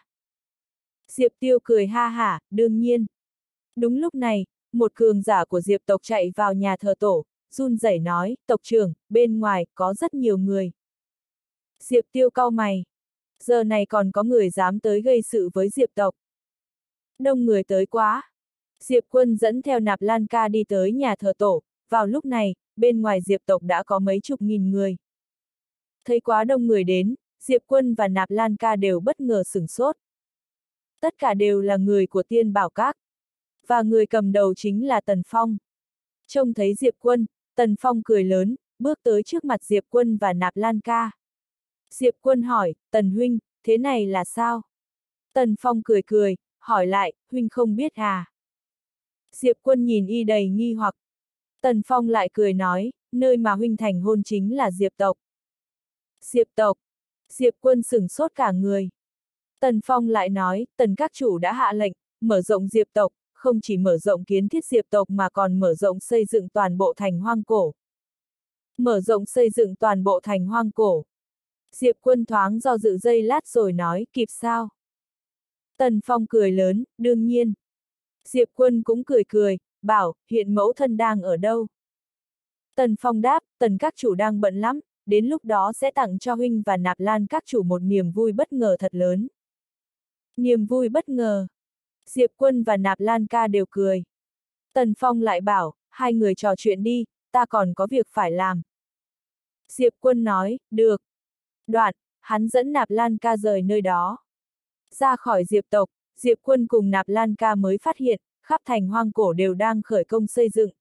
Diệp Tiêu cười ha hả, đương nhiên. Đúng lúc này, một cường giả của Diệp tộc chạy vào nhà thờ tổ, run rẩy nói, tộc trưởng, bên ngoài, có rất nhiều người. Diệp Tiêu cau mày. Giờ này còn có người dám tới gây sự với Diệp tộc. Đông người tới quá. Diệp Quân dẫn theo Nạp Lan Ca đi tới nhà thờ tổ, vào lúc này, bên ngoài Diệp tộc đã có mấy chục nghìn người. Thấy quá đông người đến, Diệp Quân và Nạp Lan Ca đều bất ngờ sửng sốt. Tất cả đều là người của Tiên Bảo Các. Và người cầm đầu chính là Tần Phong. Trông thấy Diệp Quân, Tần Phong cười lớn, bước tới trước mặt Diệp Quân và Nạp Lan Ca. Diệp Quân hỏi, Tần huynh, thế này là sao? Tần Phong cười cười, hỏi lại, huynh không biết à? Diệp Quân nhìn y đầy nghi hoặc. Tần Phong lại cười nói, nơi mà huynh thành hôn chính là Diệp tộc. Diệp tộc. Diệp Quân sửng sốt cả người. Tần Phong lại nói, Tần các chủ đã hạ lệnh, mở rộng Diệp tộc, không chỉ mở rộng kiến thiết Diệp tộc mà còn mở rộng xây dựng toàn bộ thành hoang cổ. Mở rộng xây dựng toàn bộ thành hoang cổ. Diệp Quân thoáng do dự giây lát rồi nói, kịp sao? Tần Phong cười lớn, đương nhiên. Diệp Quân cũng cười cười, bảo, hiện mẫu thân đang ở đâu? Tần Phong đáp, Tần các chủ đang bận lắm, đến lúc đó sẽ tặng cho huynh và Nạp Lan các chủ một niềm vui bất ngờ thật lớn. Niềm vui bất ngờ. Diệp Quân và Nạp Lan Ca đều cười. Tần Phong lại bảo, hai người trò chuyện đi, ta còn có việc phải làm. Diệp Quân nói, được. Đoạn, hắn dẫn Nạp Lan Ca rời nơi đó. Ra khỏi Diệp tộc, Diệp Quân cùng Nạp Lan Ca mới phát hiện, khắp thành hoang cổ đều đang khởi công xây dựng.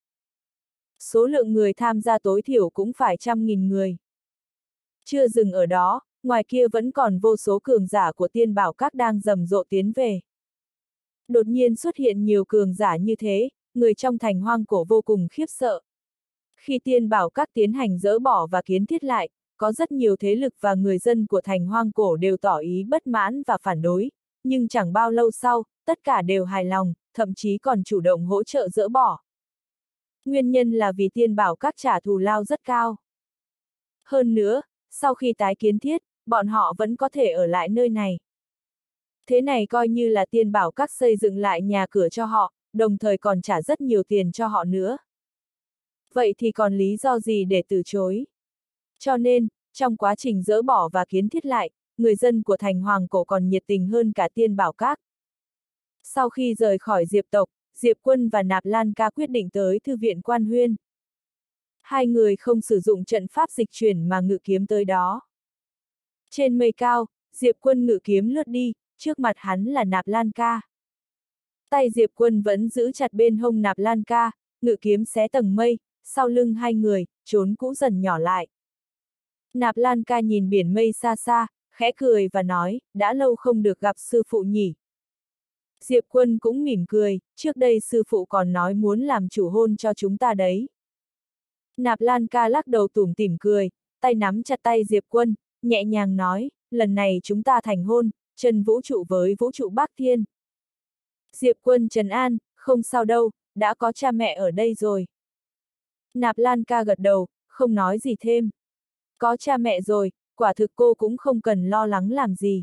Số lượng người tham gia tối thiểu cũng phải trăm nghìn người. Chưa dừng ở đó, ngoài kia vẫn còn vô số cường giả của Tiên Bảo Các đang rầm rộ tiến về. Đột nhiên xuất hiện nhiều cường giả như thế, người trong thành hoang cổ vô cùng khiếp sợ. Khi Tiên Bảo Các tiến hành dỡ bỏ và kiến thiết lại, có rất nhiều thế lực và người dân của thành hoang cổ đều tỏ ý bất mãn và phản đối, nhưng chẳng bao lâu sau, tất cả đều hài lòng, thậm chí còn chủ động hỗ trợ dỡ bỏ. Nguyên nhân là vì tiên bảo các trả thù lao rất cao. Hơn nữa, sau khi tái kiến thiết, bọn họ vẫn có thể ở lại nơi này. Thế này coi như là tiên bảo các xây dựng lại nhà cửa cho họ, đồng thời còn trả rất nhiều tiền cho họ nữa. Vậy thì còn lý do gì để từ chối? Cho nên, trong quá trình dỡ bỏ và kiến thiết lại, người dân của thành Hoàng Cổ còn nhiệt tình hơn cả tiên bảo các. Sau khi rời khỏi Diệp tộc, Diệp Quân và Nạp Lan Ca quyết định tới Thư viện Quan Huyên. Hai người không sử dụng trận pháp dịch chuyển mà ngự kiếm tới đó. Trên mây cao, Diệp Quân ngự kiếm lướt đi, trước mặt hắn là Nạp Lan Ca. Tay Diệp Quân vẫn giữ chặt bên hông Nạp Lan Ca, ngự kiếm xé tầng mây, sau lưng hai người, trốn cũ dần nhỏ lại. Nạp Lan Ca nhìn biển mây xa xa, khẽ cười và nói, đã lâu không được gặp sư phụ nhỉ. Diệp Quân cũng mỉm cười, trước đây sư phụ còn nói muốn làm chủ hôn cho chúng ta đấy. Nạp Lan Ca lắc đầu tủm tỉm cười, tay nắm chặt tay Diệp Quân, nhẹ nhàng nói, lần này chúng ta thành hôn, chân vũ trụ với vũ trụ Bác Thiên. Diệp Quân trấn an, không sao đâu, đã có cha mẹ ở đây rồi. Nạp Lan Ca gật đầu, không nói gì thêm. Có cha mẹ rồi, quả thực cô cũng không cần lo lắng làm gì.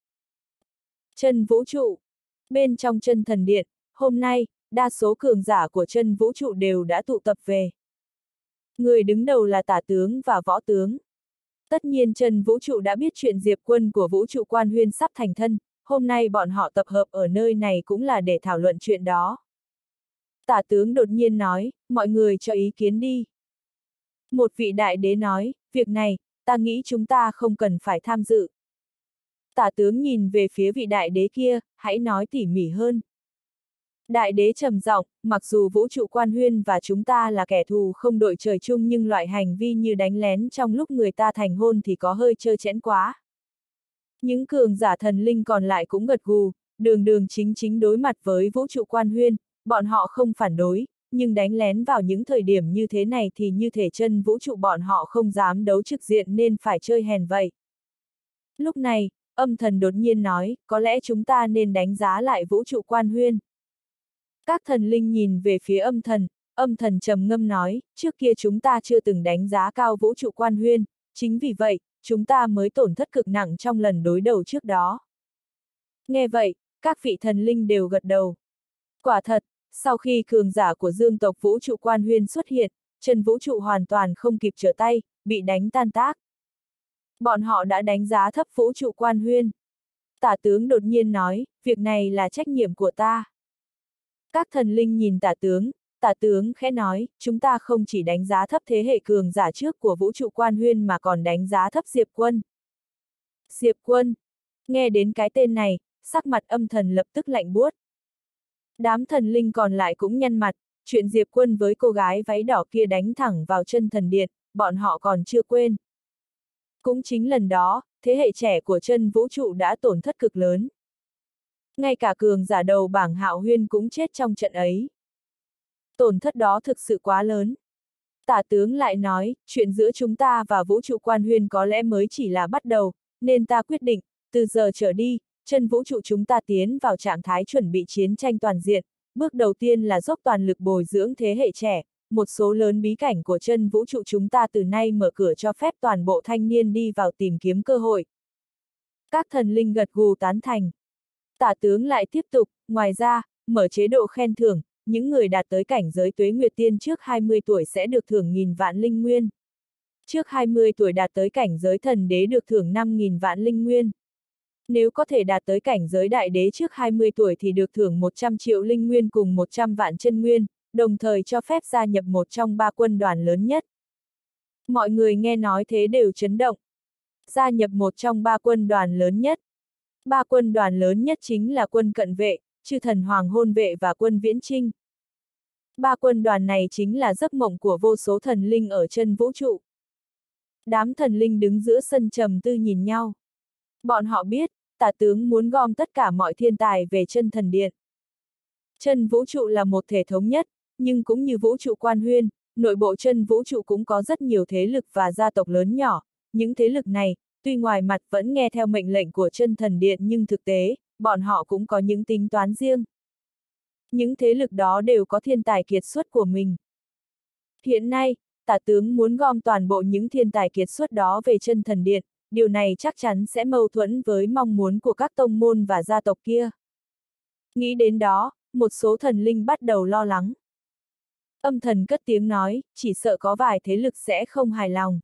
Chân vũ trụ. Bên trong chân thần điện, hôm nay, đa số cường giả của chân vũ trụ đều đã tụ tập về. Người đứng đầu là tả tướng và võ tướng. Tất nhiên chân vũ trụ đã biết chuyện Diệp Quân của vũ trụ Quan Huyên sắp thành thân, hôm nay bọn họ tập hợp ở nơi này cũng là để thảo luận chuyện đó. Tả tướng đột nhiên nói, mọi người cho ý kiến đi. Một vị đại đế nói, việc này, ta nghĩ chúng ta không cần phải tham dự. Tả tướng nhìn về phía vị đại đế kia, hãy nói tỉ mỉ hơn. Đại đế trầm giọng, mặc dù vũ trụ Quan Huyên và chúng ta là kẻ thù không đội trời chung nhưng loại hành vi như đánh lén trong lúc người ta thành hôn thì có hơi trơ trẽn quá. Những cường giả thần linh còn lại cũng gật gù, đường đường chính chính đối mặt với vũ trụ Quan Huyên, bọn họ không phản đối, nhưng đánh lén vào những thời điểm như thế này thì như thể chân vũ trụ bọn họ không dám đấu trực diện nên phải chơi hèn vậy. Lúc này, âm thần đột nhiên nói, có lẽ chúng ta nên đánh giá lại vũ trụ Quan Huyên. Các thần linh nhìn về phía âm thần, âm thần trầm ngâm nói, trước kia chúng ta chưa từng đánh giá cao vũ trụ Quan Huyên, chính vì vậy, chúng ta mới tổn thất cực nặng trong lần đối đầu trước đó. Nghe vậy, các vị thần linh đều gật đầu. Quả thật, sau khi cường giả của dương tộc vũ trụ Quan Huyên xuất hiện, chân vũ trụ hoàn toàn không kịp trở tay, bị đánh tan tác. Bọn họ đã đánh giá thấp vũ trụ Quan Huyên. Tả tướng đột nhiên nói, việc này là trách nhiệm của ta. Các thần linh nhìn tả tướng, tả tướng khẽ nói, chúng ta không chỉ đánh giá thấp thế hệ cường giả trước của vũ trụ Quan Huyên mà còn đánh giá thấp Diệp Quân. Diệp Quân. Nghe đến cái tên này, sắc mặt âm thần lập tức lạnh buốt. Đám thần linh còn lại cũng nhăn mặt, chuyện Diệp Quân với cô gái váy đỏ kia đánh thẳng vào chân thần điện, bọn họ còn chưa quên. Cũng chính lần đó, thế hệ trẻ của chân vũ trụ đã tổn thất cực lớn. Ngay cả cường giả đầu bảng Hạo Huyên cũng chết trong trận ấy. Tổn thất đó thực sự quá lớn. Tả tướng lại nói, chuyện giữa chúng ta và vũ trụ Quan Huyên có lẽ mới chỉ là bắt đầu, nên ta quyết định, từ giờ trở đi, chân vũ trụ chúng ta tiến vào trạng thái chuẩn bị chiến tranh toàn diện. Bước đầu tiên là dốc toàn lực bồi dưỡng thế hệ trẻ, một số lớn bí cảnh của chân vũ trụ chúng ta từ nay mở cửa cho phép toàn bộ thanh niên đi vào tìm kiếm cơ hội. Các thần linh gật gù tán thành. Tả tướng lại tiếp tục, ngoài ra, mở chế độ khen thưởng, những người đạt tới cảnh giới tuế nguyệt tiên trước hai mươi tuổi sẽ được thưởng nghìn vạn linh nguyên. Trước hai mươi tuổi đạt tới cảnh giới thần đế được thưởng năm nghìn vạn linh nguyên. Nếu có thể đạt tới cảnh giới đại đế trước hai mươi tuổi thì được thưởng một trăm triệu linh nguyên cùng một trăm vạn chân nguyên, đồng thời cho phép gia nhập một trong ba quân đoàn lớn nhất. Mọi người nghe nói thế đều chấn động. Gia nhập một trong ba quân đoàn lớn nhất. Ba quân đoàn lớn nhất chính là quân cận vệ, chư thần hoàng hôn vệ và quân viễn trinh. Ba quân đoàn này chính là giấc mộng của vô số thần linh ở chân vũ trụ. Đám thần linh đứng giữa sân trầm tư nhìn nhau. Bọn họ biết, tả tướng muốn gom tất cả mọi thiên tài về chân thần điện. Chân vũ trụ là một thể thống nhất, nhưng cũng như vũ trụ Quan Huyên, nội bộ chân vũ trụ cũng có rất nhiều thế lực và gia tộc lớn nhỏ. Những thế lực này, tuy ngoài mặt vẫn nghe theo mệnh lệnh của chân thần điện nhưng thực tế, bọn họ cũng có những tính toán riêng. Những thế lực đó đều có thiên tài kiệt xuất của mình. Hiện nay, tả tướng muốn gom toàn bộ những thiên tài kiệt xuất đó về chân thần điện, điều này chắc chắn sẽ mâu thuẫn với mong muốn của các tông môn và gia tộc kia. Nghĩ đến đó, một số thần linh bắt đầu lo lắng. Âm thần cất tiếng nói, chỉ sợ có vài thế lực sẽ không hài lòng.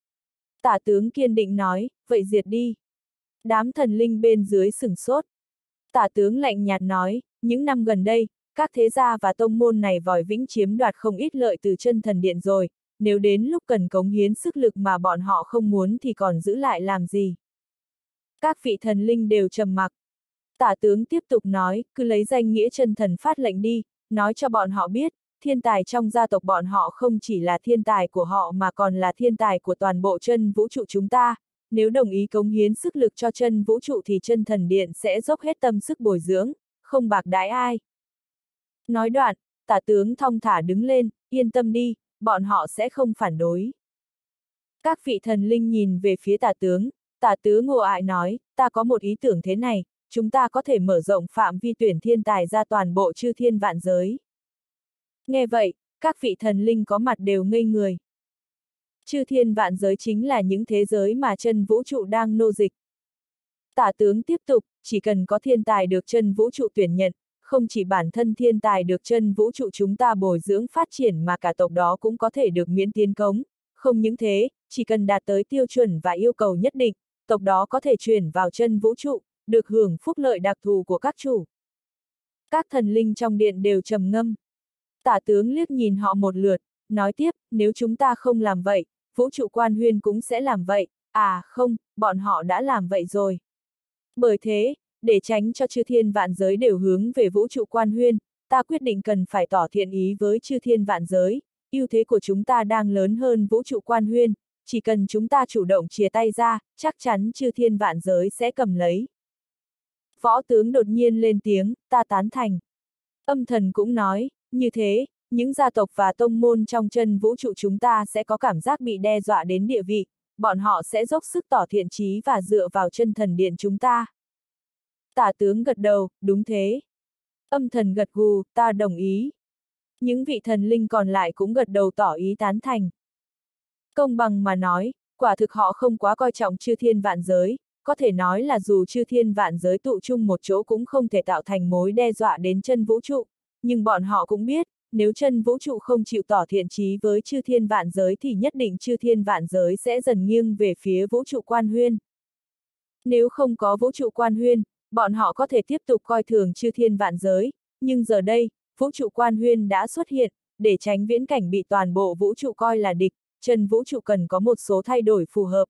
Tả tướng kiên định nói, vậy diệt đi. Đám thần linh bên dưới sửng sốt. Tả tướng lạnh nhạt nói, những năm gần đây, các thế gia và tông môn này vòi vĩnh chiếm đoạt không ít lợi từ chân thần điện rồi, nếu đến lúc cần cống hiến sức lực mà bọn họ không muốn thì còn giữ lại làm gì. Các vị thần linh đều trầm mặc. Tả tướng tiếp tục nói, cứ lấy danh nghĩa chân thần phát lệnh đi, nói cho bọn họ biết, thiên tài trong gia tộc bọn họ không chỉ là thiên tài của họ mà còn là thiên tài của toàn bộ chân vũ trụ chúng ta. Nếu đồng ý cống hiến sức lực cho chân vũ trụ thì chân thần điện sẽ dốc hết tâm sức bồi dưỡng, không bạc đãi ai. Nói đoạn, tả tướng thong thả đứng lên, yên tâm đi, bọn họ sẽ không phản đối. Các vị thần linh nhìn về phía tả tướng, tả tướng ngộ ại nói, ta có một ý tưởng thế này, chúng ta có thể mở rộng phạm vi tuyển thiên tài ra toàn bộ chư thiên vạn giới. Nghe vậy, các vị thần linh có mặt đều ngây người. Chư thiên vạn giới chính là những thế giới mà chân vũ trụ đang nô dịch. Tả tướng tiếp tục, chỉ cần có thiên tài được chân vũ trụ tuyển nhận, không chỉ bản thân thiên tài được chân vũ trụ chúng ta bồi dưỡng phát triển mà cả tộc đó cũng có thể được miễn tiến cống. Không những thế, chỉ cần đạt tới tiêu chuẩn và yêu cầu nhất định, tộc đó có thể chuyển vào chân vũ trụ, được hưởng phúc lợi đặc thù của các chủ. Các thần linh trong điện đều trầm ngâm. Tả tướng liếc nhìn họ một lượt, nói tiếp, nếu chúng ta không làm vậy, vũ trụ quan huyên cũng sẽ làm vậy, à không, bọn họ đã làm vậy rồi. Bởi thế, để tránh cho chư thiên vạn giới đều hướng về vũ trụ quan huyên, ta quyết định cần phải tỏ thiện ý với chư thiên vạn giới, ưu thế của chúng ta đang lớn hơn vũ trụ quan huyên, chỉ cần chúng ta chủ động chìa tay ra, chắc chắn chư thiên vạn giới sẽ cầm lấy. Võ tướng đột nhiên lên tiếng, ta tán thành. Âm thần cũng nói, như thế, những gia tộc và tông môn trong chân vũ trụ chúng ta sẽ có cảm giác bị đe dọa đến địa vị, bọn họ sẽ dốc sức tỏ thiện chí và dựa vào chân thần điện chúng ta. Tả tướng gật đầu, đúng thế. Âm thần gật gù, ta đồng ý. Những vị thần linh còn lại cũng gật đầu tỏ ý tán thành. Công bằng mà nói, quả thực họ không quá coi trọng chư thiên vạn giới, có thể nói là dù chư thiên vạn giới tụ chung một chỗ cũng không thể tạo thành mối đe dọa đến chân vũ trụ, nhưng bọn họ cũng biết, nếu chân vũ trụ không chịu tỏ thiện chí với chư thiên vạn giới thì nhất định chư thiên vạn giới sẽ dần nghiêng về phía vũ trụ quan huyên. Nếu không có vũ trụ quan huyên, bọn họ có thể tiếp tục coi thường chư thiên vạn giới, nhưng giờ đây, vũ trụ quan huyên đã xuất hiện, để tránh viễn cảnh bị toàn bộ vũ trụ coi là địch, chân vũ trụ cần có một số thay đổi phù hợp.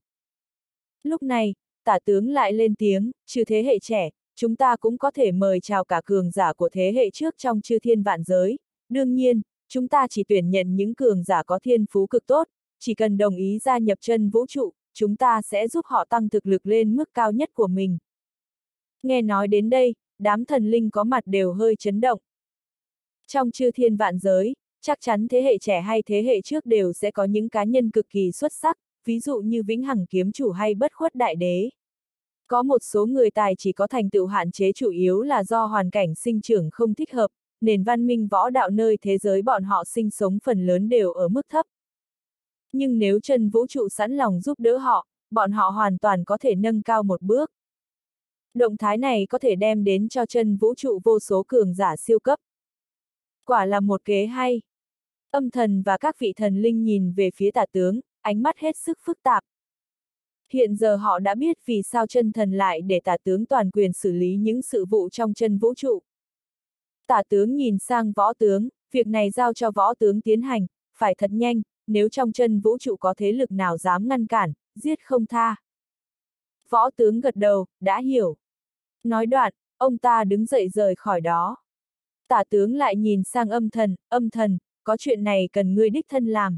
Lúc này, tả tướng lại lên tiếng, trừ thế hệ trẻ, chúng ta cũng có thể mời chào cả cường giả của thế hệ trước trong chư thiên vạn giới. Đương nhiên, chúng ta chỉ tuyển nhận những cường giả có thiên phú cực tốt, chỉ cần đồng ý gia nhập chân vũ trụ, chúng ta sẽ giúp họ tăng thực lực lên mức cao nhất của mình. Nghe nói đến đây, đám thần linh có mặt đều hơi chấn động. Trong chư thiên vạn giới, chắc chắn thế hệ trẻ hay thế hệ trước đều sẽ có những cá nhân cực kỳ xuất sắc, ví dụ như Vĩnh Hằng Kiếm Chủ hay Bất Khuất Đại Đế. Có một số người tài chỉ có thành tựu hạn chế chủ yếu là do hoàn cảnh sinh trưởng không thích hợp, nền văn minh võ đạo nơi thế giới bọn họ sinh sống phần lớn đều ở mức thấp. Nhưng nếu chân vũ trụ sẵn lòng giúp đỡ họ, bọn họ hoàn toàn có thể nâng cao một bước. Động thái này có thể đem đến cho chân vũ trụ vô số cường giả siêu cấp. Quả là một kế hay. Âm thần và các vị thần linh nhìn về phía tả tướng, ánh mắt hết sức phức tạp. Hiện giờ họ đã biết vì sao chân thần lại để tả tướng toàn quyền xử lý những sự vụ trong chân vũ trụ. Tả tướng nhìn sang võ tướng, việc này giao cho võ tướng tiến hành, phải thật nhanh, nếu trong chân vũ trụ có thế lực nào dám ngăn cản, giết không tha. Võ tướng gật đầu, đã hiểu. Nói đoạn, ông ta đứng dậy rời khỏi đó. Tả tướng lại nhìn sang âm thần, âm thần, có chuyện này cần ngươi đích thân làm.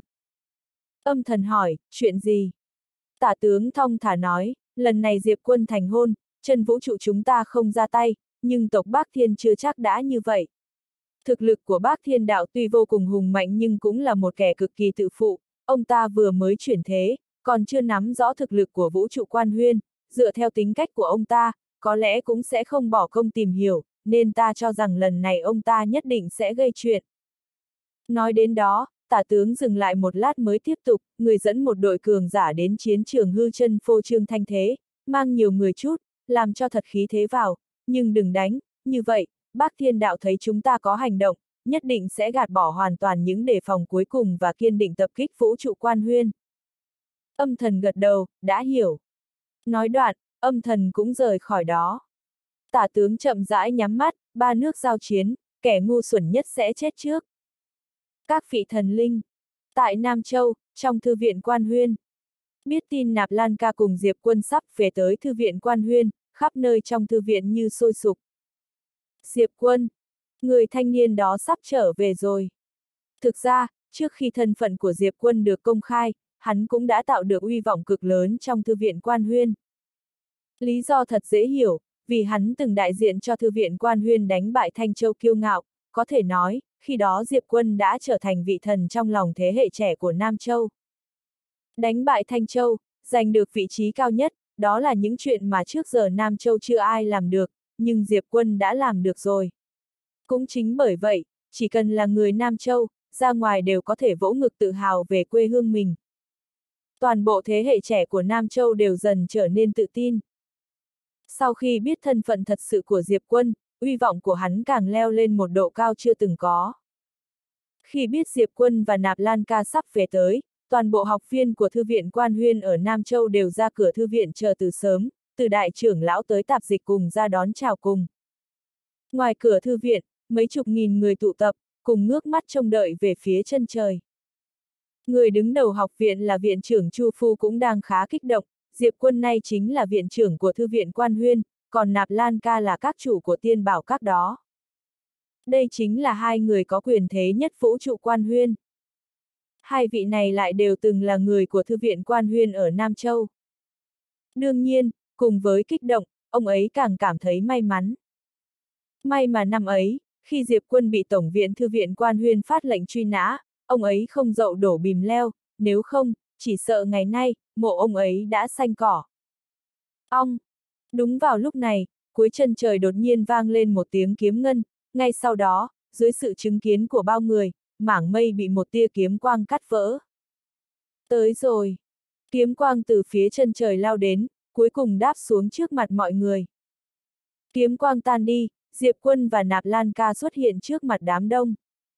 Âm thần hỏi, chuyện gì? Tả tướng thong thả nói, lần này Diệp Quân thành hôn, chân vũ trụ chúng ta không ra tay, nhưng tộc Bác Thiên chưa chắc đã như vậy. Thực lực của Bác Thiên đạo tuy vô cùng hùng mạnh nhưng cũng là một kẻ cực kỳ tự phụ, ông ta vừa mới chuyển thế, còn chưa nắm rõ thực lực của vũ trụ quan huyên, dựa theo tính cách của ông ta, có lẽ cũng sẽ không bỏ công tìm hiểu, nên ta cho rằng lần này ông ta nhất định sẽ gây chuyện. Nói đến đó, Tả tướng dừng lại một lát mới tiếp tục, người dẫn một đội cường giả đến chiến trường hư chân phô trương thanh thế, mang nhiều người chút, làm cho thật khí thế vào, nhưng đừng đánh, như vậy, Bác Thiên Đạo thấy chúng ta có hành động, nhất định sẽ gạt bỏ hoàn toàn những đề phòng cuối cùng và kiên định tập kích vũ trụ Quan Huyên. Âm thần gật đầu, đã hiểu. Nói đoạn, âm thần cũng rời khỏi đó. Tả tướng chậm rãi nhắm mắt, ba nước giao chiến, kẻ ngu xuẩn nhất sẽ chết trước. Các vị thần linh. Tại Nam Châu, trong thư viện Quan Huyên. Biết tin Nạp Lan Ca cùng Diệp Quân sắp về tới thư viện Quan Huyên, khắp nơi trong thư viện như sôi sục. Diệp Quân, người thanh niên đó sắp trở về rồi. Thực ra, trước khi thân phận của Diệp Quân được công khai, hắn cũng đã tạo được uy vọng cực lớn trong thư viện Quan Huyên. Lý do thật dễ hiểu, vì hắn từng đại diện cho thư viện Quan Huyên đánh bại Thanh Châu kiêu ngạo, có thể nói, khi đó Diệp Quân đã trở thành vị thần trong lòng thế hệ trẻ của Nam Châu. Đánh bại Thanh Châu, giành được vị trí cao nhất, đó là những chuyện mà trước giờ Nam Châu chưa ai làm được, nhưng Diệp Quân đã làm được rồi. Cũng chính bởi vậy, chỉ cần là người Nam Châu, ra ngoài đều có thể vỗ ngực tự hào về quê hương mình. Toàn bộ thế hệ trẻ của Nam Châu đều dần trở nên tự tin. Sau khi biết thân phận thật sự của Diệp Quân, uy vọng của hắn càng leo lên một độ cao chưa từng có. Khi biết Diệp Quân và Nạp Lan Ca sắp về tới, toàn bộ học viên của thư viện Quan Huyên ở Nam Châu đều ra cửa thư viện chờ từ sớm, từ đại trưởng lão tới tạp dịch cùng ra đón chào cùng. Ngoài cửa thư viện, mấy chục nghìn người tụ tập, cùng ngước mắt trông đợi về phía chân trời. Người đứng đầu học viện là viện trưởng Chu Phu cũng đang khá kích động, Diệp Quân nay chính là viện trưởng của thư viện Quan Huyên, còn Nạp Lan Ca là các chủ của tiên bảo các đó. Đây chính là hai người có quyền thế nhất vũ trụ Quan Huyên. Hai vị này lại đều từng là người của thư viện Quan Huyên ở Nam Châu. Đương nhiên, cùng với kích động, ông ấy càng cảm thấy may mắn. May mà năm ấy, khi Diệp Quân bị Tổng viện Thư viện Quan Huyên phát lệnh truy nã, ông ấy không dậu đổ bìm leo, nếu không, chỉ sợ ngày nay, mộ ông ấy đã xanh cỏ. Ong! Đúng vào lúc này, cuối chân trời đột nhiên vang lên một tiếng kiếm ngân, ngay sau đó, dưới sự chứng kiến của bao người, mảng mây bị một tia kiếm quang cắt vỡ. Tới rồi! Kiếm quang từ phía chân trời lao đến, cuối cùng đáp xuống trước mặt mọi người. Kiếm quang tan đi, Diệp Quân và Nạp Lan Ca xuất hiện trước mặt đám đông.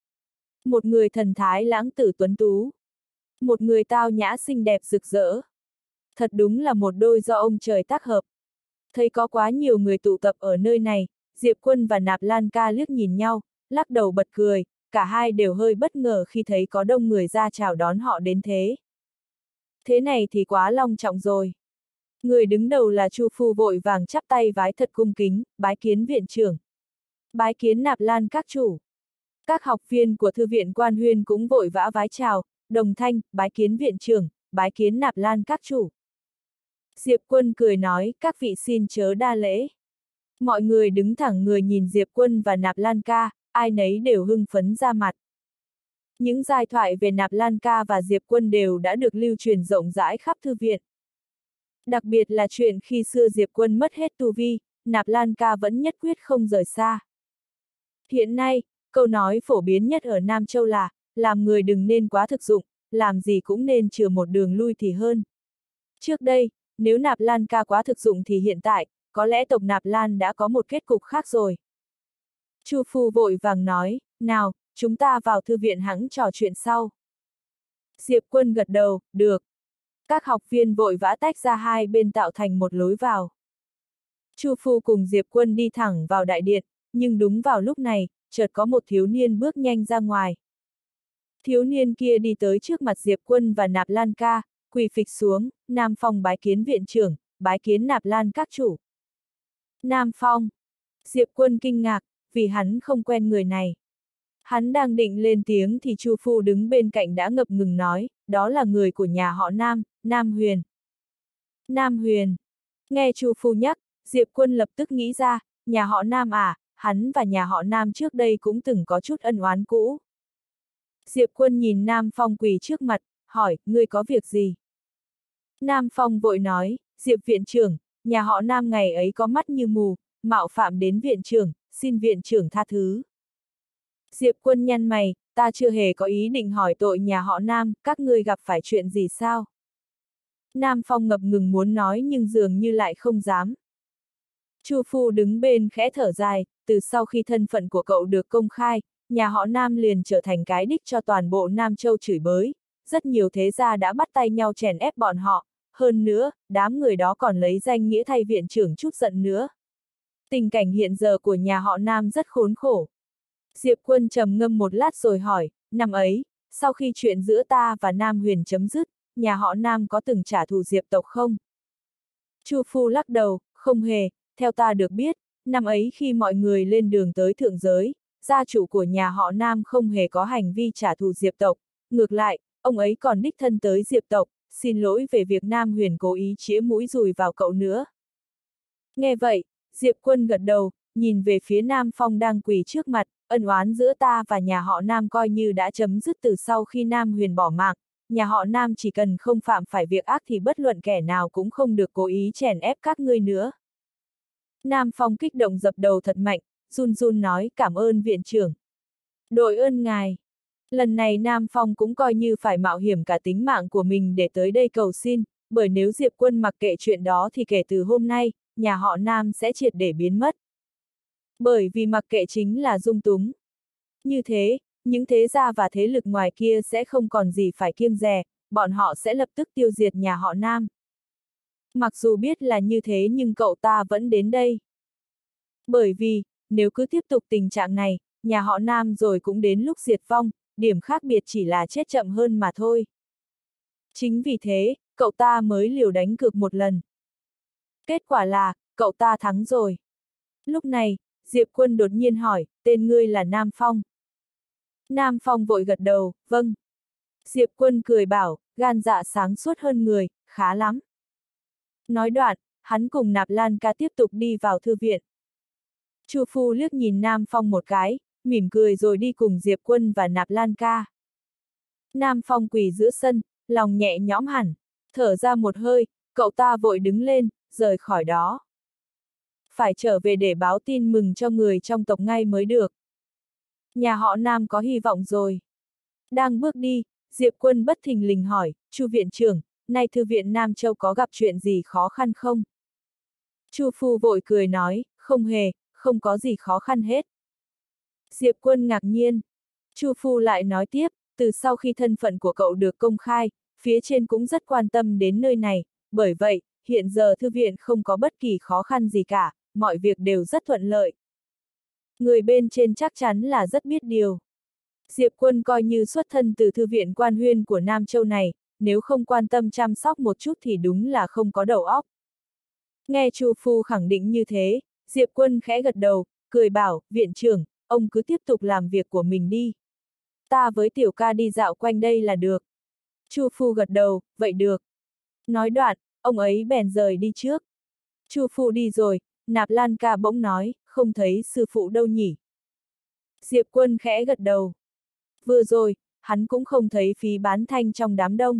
Một người thần thái lãng tử tuấn tú. Một người tao nhã xinh đẹp rực rỡ. Thật đúng là một đôi do ông trời tác hợp. Thấy có quá nhiều người tụ tập ở nơi này, Diệp Quân và Nạp Lan Ca liếc nhìn nhau, lắc đầu bật cười, cả hai đều hơi bất ngờ khi thấy có đông người ra chào đón họ đến thế. Thế này thì quá long trọng rồi. Người đứng đầu là Chu Phu vội vàng chắp tay vái thật cung kính, bái kiến viện trưởng. Bái kiến Nạp Lan các chủ. Các học viên của thư viện Quan Huyên cũng vội vã vái chào, đồng thanh, bái kiến viện trưởng, bái kiến Nạp Lan các chủ. Diệp Quân cười nói, các vị xin chớ đa lễ. Mọi người đứng thẳng người nhìn Diệp Quân và Nạp Lan Ca, ai nấy đều hưng phấn ra mặt. Những giai thoại về Nạp Lan Ca và Diệp Quân đều đã được lưu truyền rộng rãi khắp thư viện. Đặc biệt là chuyện khi xưa Diệp Quân mất hết tu vi, Nạp Lan Ca vẫn nhất quyết không rời xa. Hiện nay, câu nói phổ biến nhất ở Nam Châu là, làm người đừng nên quá thực dụng, làm gì cũng nên chừa một đường lui thì hơn. Trước đây, nếu Nạp Lan Ca quá thực dụng thì hiện tại, có lẽ tộc Nạp Lan đã có một kết cục khác rồi. Chu Phu vội vàng nói, nào, chúng ta vào thư viện hẵng trò chuyện sau. Diệp Quân gật đầu, được. Các học viên vội vã tách ra hai bên tạo thành một lối vào. Chu Phu cùng Diệp Quân đi thẳng vào đại điện, nhưng đúng vào lúc này, chợt có một thiếu niên bước nhanh ra ngoài. Thiếu niên kia đi tới trước mặt Diệp Quân và Nạp Lan Ca, quỳ phịch xuống, Nam Phong bái kiến viện trưởng, bái kiến Nạp Lan các chủ. Nam Phong. Diệp Quân kinh ngạc, vì hắn không quen người này. Hắn đang định lên tiếng thì Chu Phu đứng bên cạnh đã ngập ngừng nói, đó là người của nhà họ Nam, Nam Huyền. Nam Huyền. Nghe Chu Phu nhắc, Diệp Quân lập tức nghĩ ra, nhà họ Nam à, hắn và nhà họ Nam trước đây cũng từng có chút ân oán cũ. Diệp Quân nhìn Nam Phong quỳ trước mặt, hỏi, ngươi có việc gì? Nam Phong vội nói, Diệp viện trưởng, nhà họ Nam ngày ấy có mắt như mù, mạo phạm đến viện trưởng, xin viện trưởng tha thứ. Diệp Quân nhăn mày, ta chưa hề có ý định hỏi tội nhà họ Nam, các ngươi gặp phải chuyện gì sao? Nam Phong ngập ngừng muốn nói nhưng dường như lại không dám. Chu Phu đứng bên khẽ thở dài, từ sau khi thân phận của cậu được công khai, nhà họ Nam liền trở thành cái đích cho toàn bộ Nam Châu chửi bới, rất nhiều thế gia đã bắt tay nhau chèn ép bọn họ, hơn nữa, đám người đó còn lấy danh nghĩa thay viện trưởng chút giận nữa. Tình cảnh hiện giờ của nhà họ Nam rất khốn khổ. Diệp Quân trầm ngâm một lát rồi hỏi, năm ấy, sau khi chuyện giữa ta và Nam Huyền chấm dứt, nhà họ Nam có từng trả thù Diệp tộc không? Chu Phu lắc đầu, không hề, theo ta được biết, năm ấy khi mọi người lên đường tới thượng giới, gia chủ của nhà họ Nam không hề có hành vi trả thù Diệp tộc, ngược lại, ông ấy còn đích thân tới Diệp tộc, xin lỗi về việc Nam Huyền cố ý chĩa mũi dùi vào cậu nữa. Nghe vậy, Diệp Quân gật đầu, nhìn về phía Nam Phong đang quỳ trước mặt, ân oán giữa ta và nhà họ Nam coi như đã chấm dứt từ sau khi Nam Huyền bỏ mạng, nhà họ Nam chỉ cần không phạm phải việc ác thì bất luận kẻ nào cũng không được cố ý chèn ép các ngươi nữa. Nam Phong kích động dập đầu thật mạnh, run run nói cảm ơn viện trưởng. Đội ơn ngài. Lần này Nam Phong cũng coi như phải mạo hiểm cả tính mạng của mình để tới đây cầu xin, bởi nếu Diệp Quân mặc kệ chuyện đó thì kể từ hôm nay, nhà họ Nam sẽ triệt để biến mất. Bởi vì mặc kệ chính là dung túng. Như thế, những thế gia và thế lực ngoài kia sẽ không còn gì phải kiêng dè, bọn họ sẽ lập tức tiêu diệt nhà họ Nam. Mặc dù biết là như thế nhưng cậu ta vẫn đến đây. Bởi vì, nếu cứ tiếp tục tình trạng này, nhà họ Nam rồi cũng đến lúc diệt vong, điểm khác biệt chỉ là chết chậm hơn mà thôi. Chính vì thế, cậu ta mới liều đánh cược một lần. Kết quả là, cậu ta thắng rồi. Lúc này, Diệp Quân đột nhiên hỏi, tên ngươi là Nam Phong. Nam Phong vội gật đầu, vâng. Diệp Quân cười bảo, gan dạ sáng suốt hơn người, khá lắm. Nói đoạn, hắn cùng Nạp Lan Ca tiếp tục đi vào thư viện. Chu Phu liếc nhìn Nam Phong một cái, mỉm cười rồi đi cùng Diệp Quân và Nạp Lan Ca. Nam Phong quỳ giữa sân, lòng nhẹ nhõm hẳn, thở ra một hơi, cậu ta vội đứng lên, rời khỏi đó. Phải trở về để báo tin mừng cho người trong tộc ngay mới được. Nhà họ Nam có hy vọng rồi. Đang bước đi, Diệp Quân bất thình lình hỏi, Chu viện trưởng, nay thư viện Nam Châu có gặp chuyện gì khó khăn không? Chu Phu vội cười nói, không hề, không có gì khó khăn hết. Diệp Quân ngạc nhiên. Chu Phu lại nói tiếp, từ sau khi thân phận của cậu được công khai, phía trên cũng rất quan tâm đến nơi này, bởi vậy, hiện giờ thư viện không có bất kỳ khó khăn gì cả, mọi việc đều rất thuận lợi. Người bên trên chắc chắn là rất biết điều. Diệp Quân coi như xuất thân từ thư viện Quan Huyên của Nam Châu này, nếu không quan tâm chăm sóc một chút thì đúng là không có đầu óc. Nghe Chu Phu khẳng định như thế, Diệp Quân khẽ gật đầu, cười bảo, viện trưởng, ông cứ tiếp tục làm việc của mình đi. Ta với Tiểu Ca đi dạo quanh đây là được. Chu Phu gật đầu, vậy được. Nói đoạn, ông ấy bèn rời đi trước. Chu Phu đi rồi, Nạp Lan Ca bỗng nói, không thấy sư phụ đâu nhỉ. Diệp Quân khẽ gật đầu. Vừa rồi, hắn cũng không thấy Phí Bán Thanh trong đám đông.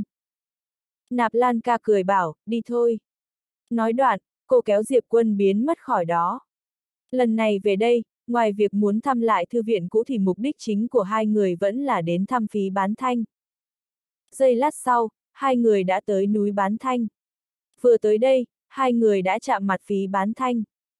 Nạp Lan Ca cười bảo, đi thôi. Nói đoạn, cô kéo Diệp Quân biến mất khỏi đó. Lần này về đây, ngoài việc muốn thăm lại thư viện cũ thì mục đích chính của hai người vẫn là đến thăm Phí Bán Thanh. Giây lát sau, hai người đã tới núi Bán Thanh. Vừa tới đây, hai người đã chạm mặt Phí Bán Thanh.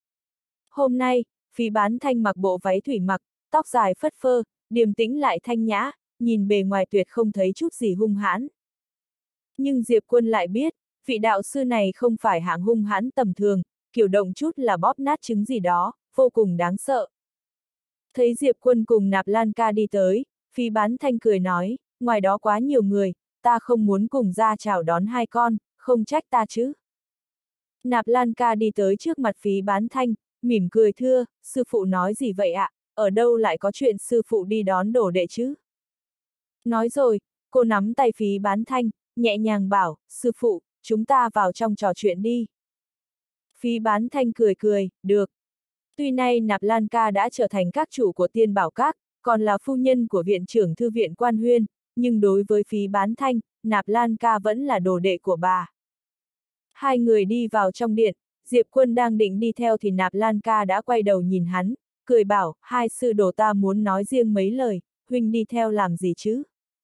Hôm nay, Phí Bán Thanh mặc bộ váy thủy mặc, tóc dài phất phơ, điềm tĩnh lại thanh nhã, nhìn bề ngoài tuyệt không thấy chút gì hung hãn. Nhưng Diệp Quân lại biết, vị đạo sư này không phải hạng hung hãn tầm thường, kiểu động chút là bóp nát trứng gì đó, vô cùng đáng sợ. Thấy Diệp Quân cùng Nạp Lan Ca đi tới, Phí Bán Thanh cười nói, ngoài đó quá nhiều người, ta không muốn cùng ra chào đón hai con, không trách ta chứ. Nạp Lan Ca đi tới trước mặt Phí Bán Thanh, mỉm cười thưa, sư phụ nói gì vậy ạ, ở đâu lại có chuyện sư phụ đi đón đồ đệ chứ? Nói rồi, cô nắm tay Phí Bán Thanh, nhẹ nhàng bảo, sư phụ, chúng ta vào trong trò chuyện đi. Phí Bán Thanh cười cười, được. Tuy nay Nạp Lan Ca đã trở thành các chủ của Tiên Bảo Các, còn là phu nhân của viện trưởng thư viện Quan Huyên, nhưng đối với Phí Bán Thanh, Nạp Lan Ca vẫn là đồ đệ của bà. Hai người đi vào trong điện, Diệp Quân đang định đi theo thì Nạp Lan Ca đã quay đầu nhìn hắn, cười bảo, hai sư đồ ta muốn nói riêng mấy lời, huynh đi theo làm gì chứ?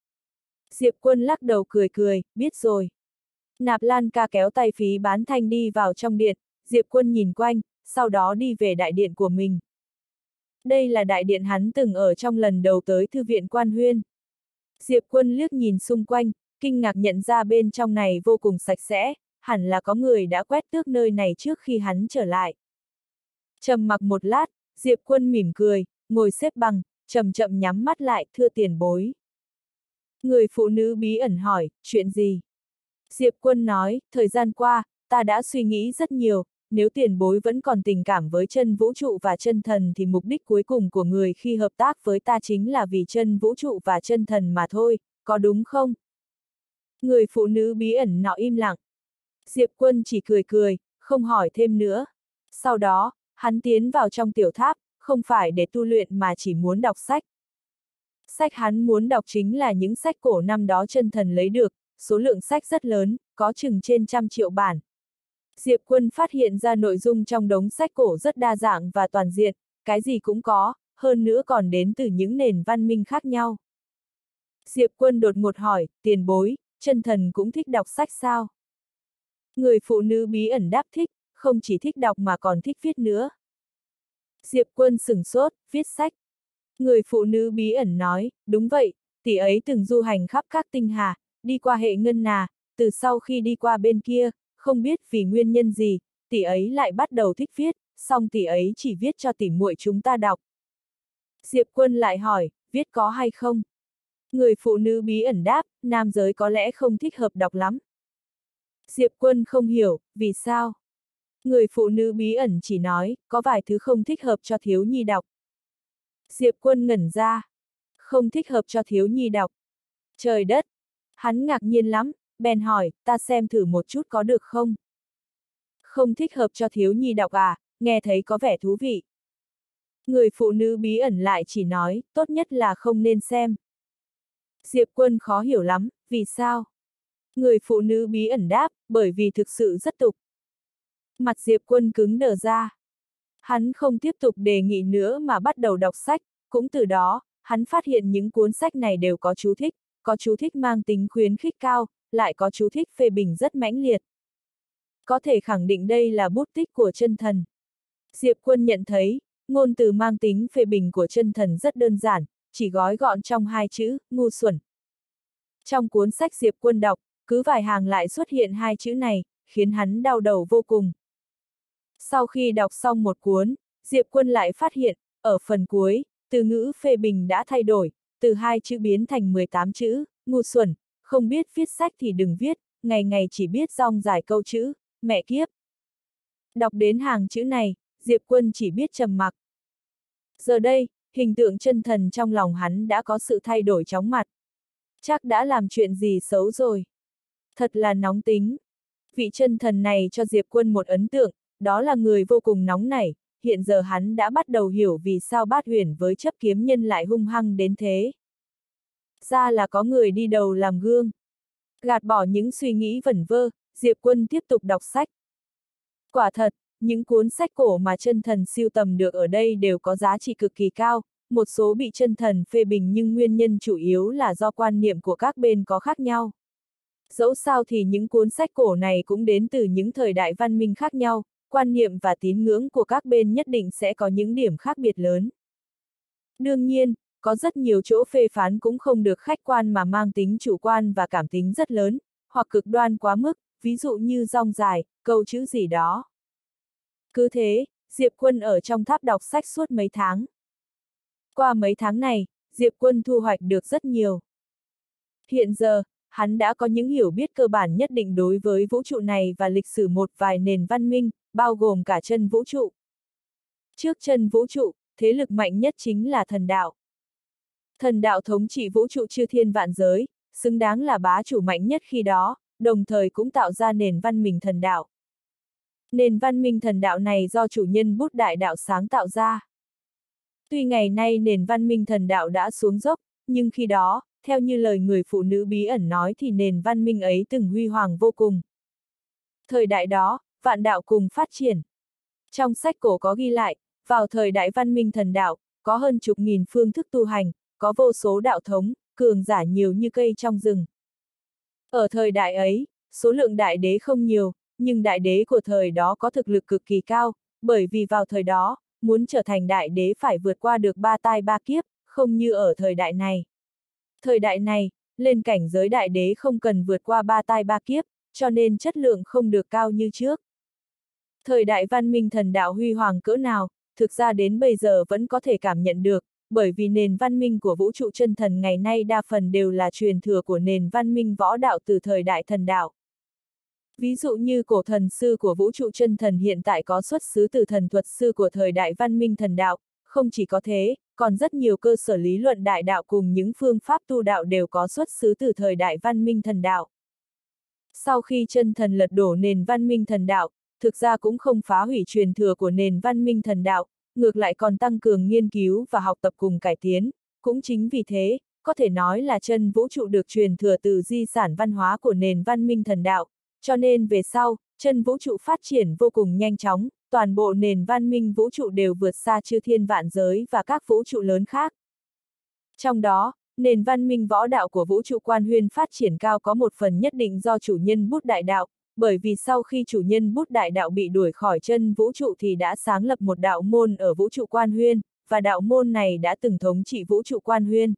Diệp Quân lắc đầu cười cười, biết rồi. Nạp Lan ca kéo tay Phí Bán Thanh đi vào trong điện, Diệp Quân nhìn quanh, sau đó đi về đại điện của mình. Đây là đại điện hắn từng ở trong lần đầu tới thư viện Quan Huyên. Diệp Quân liếc nhìn xung quanh, kinh ngạc nhận ra bên trong này vô cùng sạch sẽ, hẳn là có người đã quét tước nơi này trước khi hắn trở lại. Trầm mặc một lát, Diệp Quân mỉm cười, ngồi xếp bằng, chậm chậm nhắm mắt lại, thưa tiền bối. Người phụ nữ bí ẩn hỏi, chuyện gì? Diệp Quân nói, thời gian qua, ta đã suy nghĩ rất nhiều, nếu tiền bối vẫn còn tình cảm với chân vũ trụ và chân thần thì mục đích cuối cùng của người khi hợp tác với ta chính là vì chân vũ trụ và chân thần mà thôi, có đúng không? Người phụ nữ bí ẩn nọ im lặng. Diệp Quân chỉ cười cười, không hỏi thêm nữa. Sau đó, hắn tiến vào trong tiểu tháp, không phải để tu luyện mà chỉ muốn đọc sách. Sách hắn muốn đọc chính là những sách cổ năm đó chân thần lấy được, số lượng sách rất lớn, có chừng trên trăm triệu bản. Diệp Quân phát hiện ra nội dung trong đống sách cổ rất đa dạng và toàn diện, cái gì cũng có, hơn nữa còn đến từ những nền văn minh khác nhau. Diệp Quân đột ngột hỏi, tiền bối, chân thần cũng thích đọc sách sao? Người phụ nữ bí ẩn đáp thích, không chỉ thích đọc mà còn thích viết nữa. Diệp Quân sửng sốt, viết sách. Người phụ nữ bí ẩn nói, đúng vậy, tỷ ấy từng du hành khắp các tinh hà, đi qua hệ ngân hà, từ sau khi đi qua bên kia, không biết vì nguyên nhân gì, tỷ ấy lại bắt đầu thích viết, song tỷ ấy chỉ viết cho tỷ muội chúng ta đọc. Diệp Quân lại hỏi, viết có hay không? Người phụ nữ bí ẩn đáp, nam giới có lẽ không thích hợp đọc lắm. Diệp Quân không hiểu, vì sao? Người phụ nữ bí ẩn chỉ nói, có vài thứ không thích hợp cho thiếu nhi đọc. Diệp Quân ngẩn ra. Không thích hợp cho thiếu nhi đọc. Trời đất! Hắn ngạc nhiên lắm, bèn hỏi, ta xem thử một chút có được không? Không thích hợp cho thiếu nhi đọc à, nghe thấy có vẻ thú vị. Người phụ nữ bí ẩn lại chỉ nói, tốt nhất là không nên xem. Diệp Quân khó hiểu lắm, vì sao? Người phụ nữ bí ẩn đáp, bởi vì thực sự rất tục. Mặt Diệp Quân cứng đờ ra. Hắn không tiếp tục đề nghị nữa mà bắt đầu đọc sách, cũng từ đó, hắn phát hiện những cuốn sách này đều có chú thích, có chú thích mang tính khuyến khích cao, lại có chú thích phê bình rất mãnh liệt. Có thể khẳng định đây là bút tích của chân thần. Diệp Quân nhận thấy, ngôn từ mang tính phê bình của chân thần rất đơn giản, chỉ gói gọn trong hai chữ, ngu xuẩn. Trong cuốn sách Diệp Quân đọc, cứ vài hàng lại xuất hiện hai chữ này, khiến hắn đau đầu vô cùng. Sau khi đọc xong một cuốn, Diệp Quân lại phát hiện, ở phần cuối, từ ngữ phê bình đã thay đổi, từ hai chữ biến thành mười tám chữ, ngu xuẩn, không biết viết sách thì đừng viết, ngày ngày chỉ biết rong dài câu chữ, mẹ kiếp. Đọc đến hàng chữ này, Diệp Quân chỉ biết trầm mặc. Giờ đây, hình tượng chân thần trong lòng hắn đã có sự thay đổi chóng mặt. Chắc đã làm chuyện gì xấu rồi. Thật là nóng tính. Vị chân thần này cho Diệp Quân một ấn tượng, đó là người vô cùng nóng nảy, hiện giờ hắn đã bắt đầu hiểu vì sao Bát Huyền với chấp kiếm nhân lại hung hăng đến thế. Ra là có người đi đầu làm gương. Gạt bỏ những suy nghĩ vẩn vơ, Diệp Quân tiếp tục đọc sách. Quả thật, những cuốn sách cổ mà chân thần sưu tầm được ở đây đều có giá trị cực kỳ cao, một số bị chân thần phê bình nhưng nguyên nhân chủ yếu là do quan niệm của các bên có khác nhau. Dẫu sao thì những cuốn sách cổ này cũng đến từ những thời đại văn minh khác nhau, quan niệm và tín ngưỡng của các bên nhất định sẽ có những điểm khác biệt lớn. Đương nhiên, có rất nhiều chỗ phê phán cũng không được khách quan mà mang tính chủ quan và cảm tính rất lớn, hoặc cực đoan quá mức, ví dụ như rong dài, câu chữ gì đó. Cứ thế, Diệp Quân ở trong tháp đọc sách suốt mấy tháng. Qua mấy tháng này, Diệp Quân thu hoạch được rất nhiều. Hiện giờ, hắn đã có những hiểu biết cơ bản nhất định đối với vũ trụ này và lịch sử một vài nền văn minh, bao gồm cả chân vũ trụ. Trước chân vũ trụ, thế lực mạnh nhất chính là thần đạo. Thần đạo thống trị vũ trụ chư thiên vạn giới, xứng đáng là bá chủ mạnh nhất khi đó, đồng thời cũng tạo ra nền văn minh thần đạo. Nền văn minh thần đạo này do chủ nhân Bút Đại Đạo sáng tạo ra. Tuy ngày nay nền văn minh thần đạo đã xuống dốc, nhưng khi đó, theo như lời người phụ nữ bí ẩn nói thì nền văn minh ấy từng huy hoàng vô cùng. Thời đại đó, vạn đạo cùng phát triển. Trong sách cổ có ghi lại, vào thời đại văn minh thần đạo, có hơn chục nghìn phương thức tu hành, có vô số đạo thống, cường giả nhiều như cây trong rừng. Ở thời đại ấy, số lượng đại đế không nhiều, nhưng đại đế của thời đó có thực lực cực kỳ cao, bởi vì vào thời đó, muốn trở thành đại đế phải vượt qua được ba tai ba kiếp, không như ở thời đại này. Thời đại này, lên cảnh giới đại đế không cần vượt qua ba tai ba kiếp, cho nên chất lượng không được cao như trước. Thời đại văn minh thần đạo huy hoàng cỡ nào, thực ra đến bây giờ vẫn có thể cảm nhận được, bởi vì nền văn minh của vũ trụ chân thần ngày nay đa phần đều là truyền thừa của nền văn minh võ đạo từ thời đại thần đạo. Ví dụ như cổ thần sư của vũ trụ chân thần hiện tại có xuất xứ từ thần thuật sư của thời đại văn minh thần đạo, không chỉ có thế, còn rất nhiều cơ sở lý luận đại đạo cùng những phương pháp tu đạo đều có xuất xứ từ thời đại văn minh thần đạo. Sau khi chân thần lật đổ nền văn minh thần đạo, thực ra cũng không phá hủy truyền thừa của nền văn minh thần đạo, ngược lại còn tăng cường nghiên cứu và học tập cùng cải tiến, cũng chính vì thế, có thể nói là chân vũ trụ được truyền thừa từ di sản văn hóa của nền văn minh thần đạo, cho nên về sau, chân vũ trụ phát triển vô cùng nhanh chóng, toàn bộ nền văn minh vũ trụ đều vượt xa chư thiên vạn giới và các vũ trụ lớn khác. Trong đó, nền văn minh võ đạo của vũ trụ Quan Huyên phát triển cao có một phần nhất định do chủ nhân Bút Đại Đạo, bởi vì sau khi chủ nhân Bút Đại Đạo bị đuổi khỏi chân vũ trụ thì đã sáng lập một đạo môn ở vũ trụ Quan Huyên, và đạo môn này đã từng thống trị vũ trụ Quan Huyên.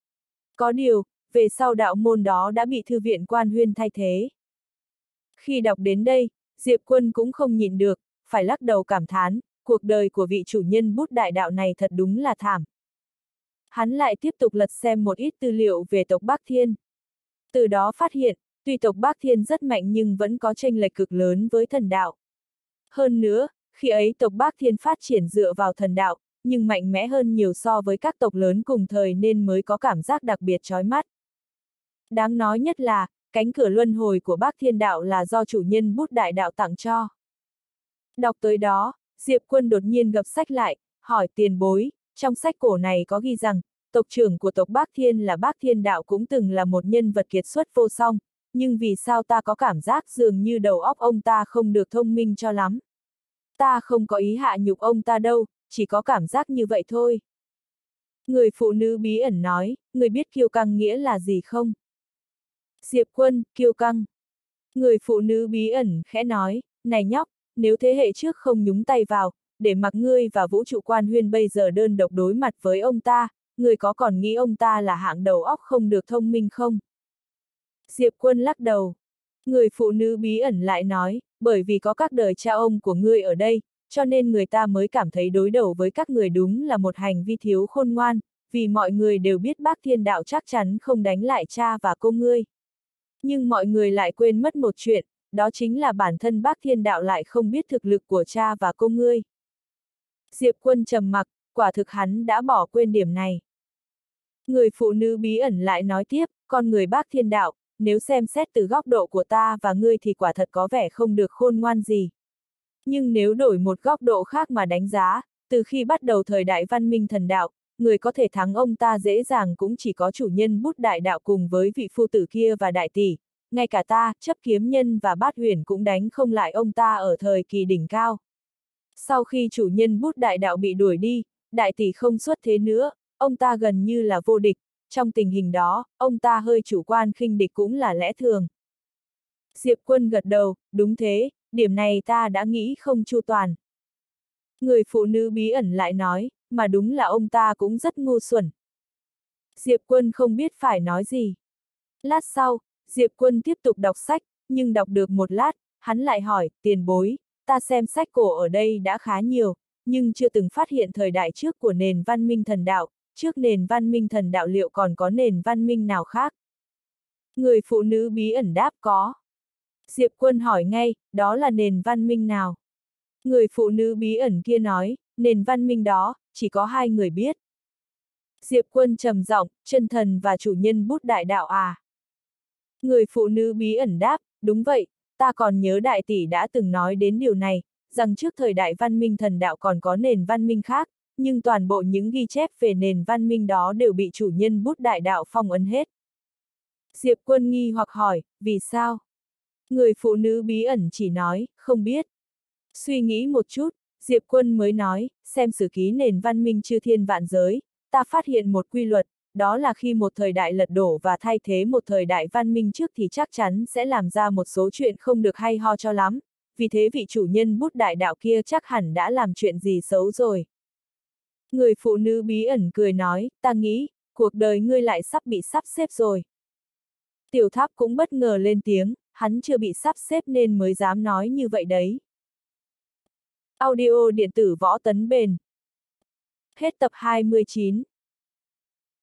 Có điều, về sau đạo môn đó đã bị Thư viện Quan Huyên thay thế. Khi đọc đến đây, Diệp Quân cũng không nhịn được, phải lắc đầu cảm thán, cuộc đời của vị chủ nhân Bút Đại Đạo này thật đúng là thảm. Hắn lại tiếp tục lật xem một ít tư liệu về tộc Bác Thiên. Từ đó phát hiện, tuy tộc Bác Thiên rất mạnh nhưng vẫn có chênh lệch cực lớn với thần đạo. Hơn nữa, khi ấy tộc Bác Thiên phát triển dựa vào thần đạo, nhưng mạnh mẽ hơn nhiều so với các tộc lớn cùng thời nên mới có cảm giác đặc biệt chói mắt. Đáng nói nhất là, cánh cửa luân hồi của Bác Thiên đạo là do chủ nhân Bút Đại Đạo tặng cho. Đọc tới đó, Diệp Quân đột nhiên gập sách lại, hỏi tiền bối, trong sách cổ này có ghi rằng, tộc trưởng của tộc Bác Thiên là Bác Thiên đạo cũng từng là một nhân vật kiệt xuất vô song, nhưng vì sao ta có cảm giác dường như đầu óc ông ta không được thông minh cho lắm. Ta không có ý hạ nhục ông ta đâu, chỉ có cảm giác như vậy thôi. Người phụ nữ bí ẩn nói, người biết kiêu căng nghĩa là gì không? Diệp Quân, kiêu căng. Người phụ nữ bí ẩn khẽ nói, này nhóc, nếu thế hệ trước không nhúng tay vào, để mặc ngươi và vũ trụ Quan Huyên bây giờ đơn độc đối mặt với ông ta, ngươi có còn nghĩ ông ta là hạng đầu óc không được thông minh không? Diệp Quân lắc đầu. Người phụ nữ bí ẩn lại nói, bởi vì có các đời cha ông của ngươi ở đây, cho nên người ta mới cảm thấy đối đầu với các người đúng là một hành vi thiếu khôn ngoan, vì mọi người đều biết Bác Thiên đạo chắc chắn không đánh lại cha và cô ngươi. Nhưng mọi người lại quên mất một chuyện, đó chính là bản thân Bác Thiên đạo lại không biết thực lực của cha và cô ngươi. Diệp Quân trầm mặc, quả thực hắn đã bỏ quên điểm này. Người phụ nữ bí ẩn lại nói tiếp, con người Bác Thiên đạo, nếu xem xét từ góc độ của ta và ngươi thì quả thật có vẻ không được khôn ngoan gì. Nhưng nếu đổi một góc độ khác mà đánh giá, từ khi bắt đầu thời đại văn minh thần đạo, người có thể thắng ông ta dễ dàng cũng chỉ có chủ nhân Bút Đại Đạo cùng với vị phu tử kia và đại tỷ, ngay cả ta, chấp kiếm nhân và bát huyền cũng đánh không lại ông ta ở thời kỳ đỉnh cao. Sau khi chủ nhân Bút Đại Đạo bị đuổi đi, đại tỷ không xuất thế nữa, ông ta gần như là vô địch, trong tình hình đó, ông ta hơi chủ quan khinh địch cũng là lẽ thường. Diệp Quân gật đầu, đúng thế, điểm này ta đã nghĩ không chu toàn. Người phụ nữ bí ẩn lại nói, mà đúng là ông ta cũng rất ngu xuẩn. Diệp Quân không biết phải nói gì. Lát sau, Diệp Quân tiếp tục đọc sách, nhưng đọc được một lát, hắn lại hỏi, tiền bối, ta xem sách cổ ở đây đã khá nhiều, nhưng chưa từng phát hiện thời đại trước của nền văn minh thần đạo, trước nền văn minh thần đạo liệu còn có nền văn minh nào khác? Người phụ nữ bí ẩn đáp có. Diệp Quân hỏi ngay, đó là nền văn minh nào? Người phụ nữ bí ẩn kia nói, nền văn minh đó, chỉ có hai người biết. Diệp Quân trầm giọng, chân thần và chủ nhân Bút Đại Đạo à? Người phụ nữ bí ẩn đáp, đúng vậy, ta còn nhớ đại tỷ đã từng nói đến điều này, rằng trước thời đại văn minh thần đạo còn có nền văn minh khác, nhưng toàn bộ những ghi chép về nền văn minh đó đều bị chủ nhân Bút Đại Đạo phong ấn hết. Diệp Quân nghi hoặc hỏi, vì sao? Người phụ nữ bí ẩn chỉ nói, không biết. Suy nghĩ một chút, Diệp Quân mới nói, xem sử ký nền văn minh chư thiên vạn giới, ta phát hiện một quy luật, đó là khi một thời đại lật đổ và thay thế một thời đại văn minh trước thì chắc chắn sẽ làm ra một số chuyện không được hay ho cho lắm, vì thế vị chủ nhân bút đại đạo kia chắc hẳn đã làm chuyện gì xấu rồi. Người phụ nữ bí ẩn cười nói, ta nghĩ, cuộc đời ngươi lại sắp bị sắp xếp rồi. Tiểu Tháp cũng bất ngờ lên tiếng, hắn chưa bị sắp xếp nên mới dám nói như vậy đấy. Audio điện tử Võ Tấn Bền. Hết tập hai mươi chín.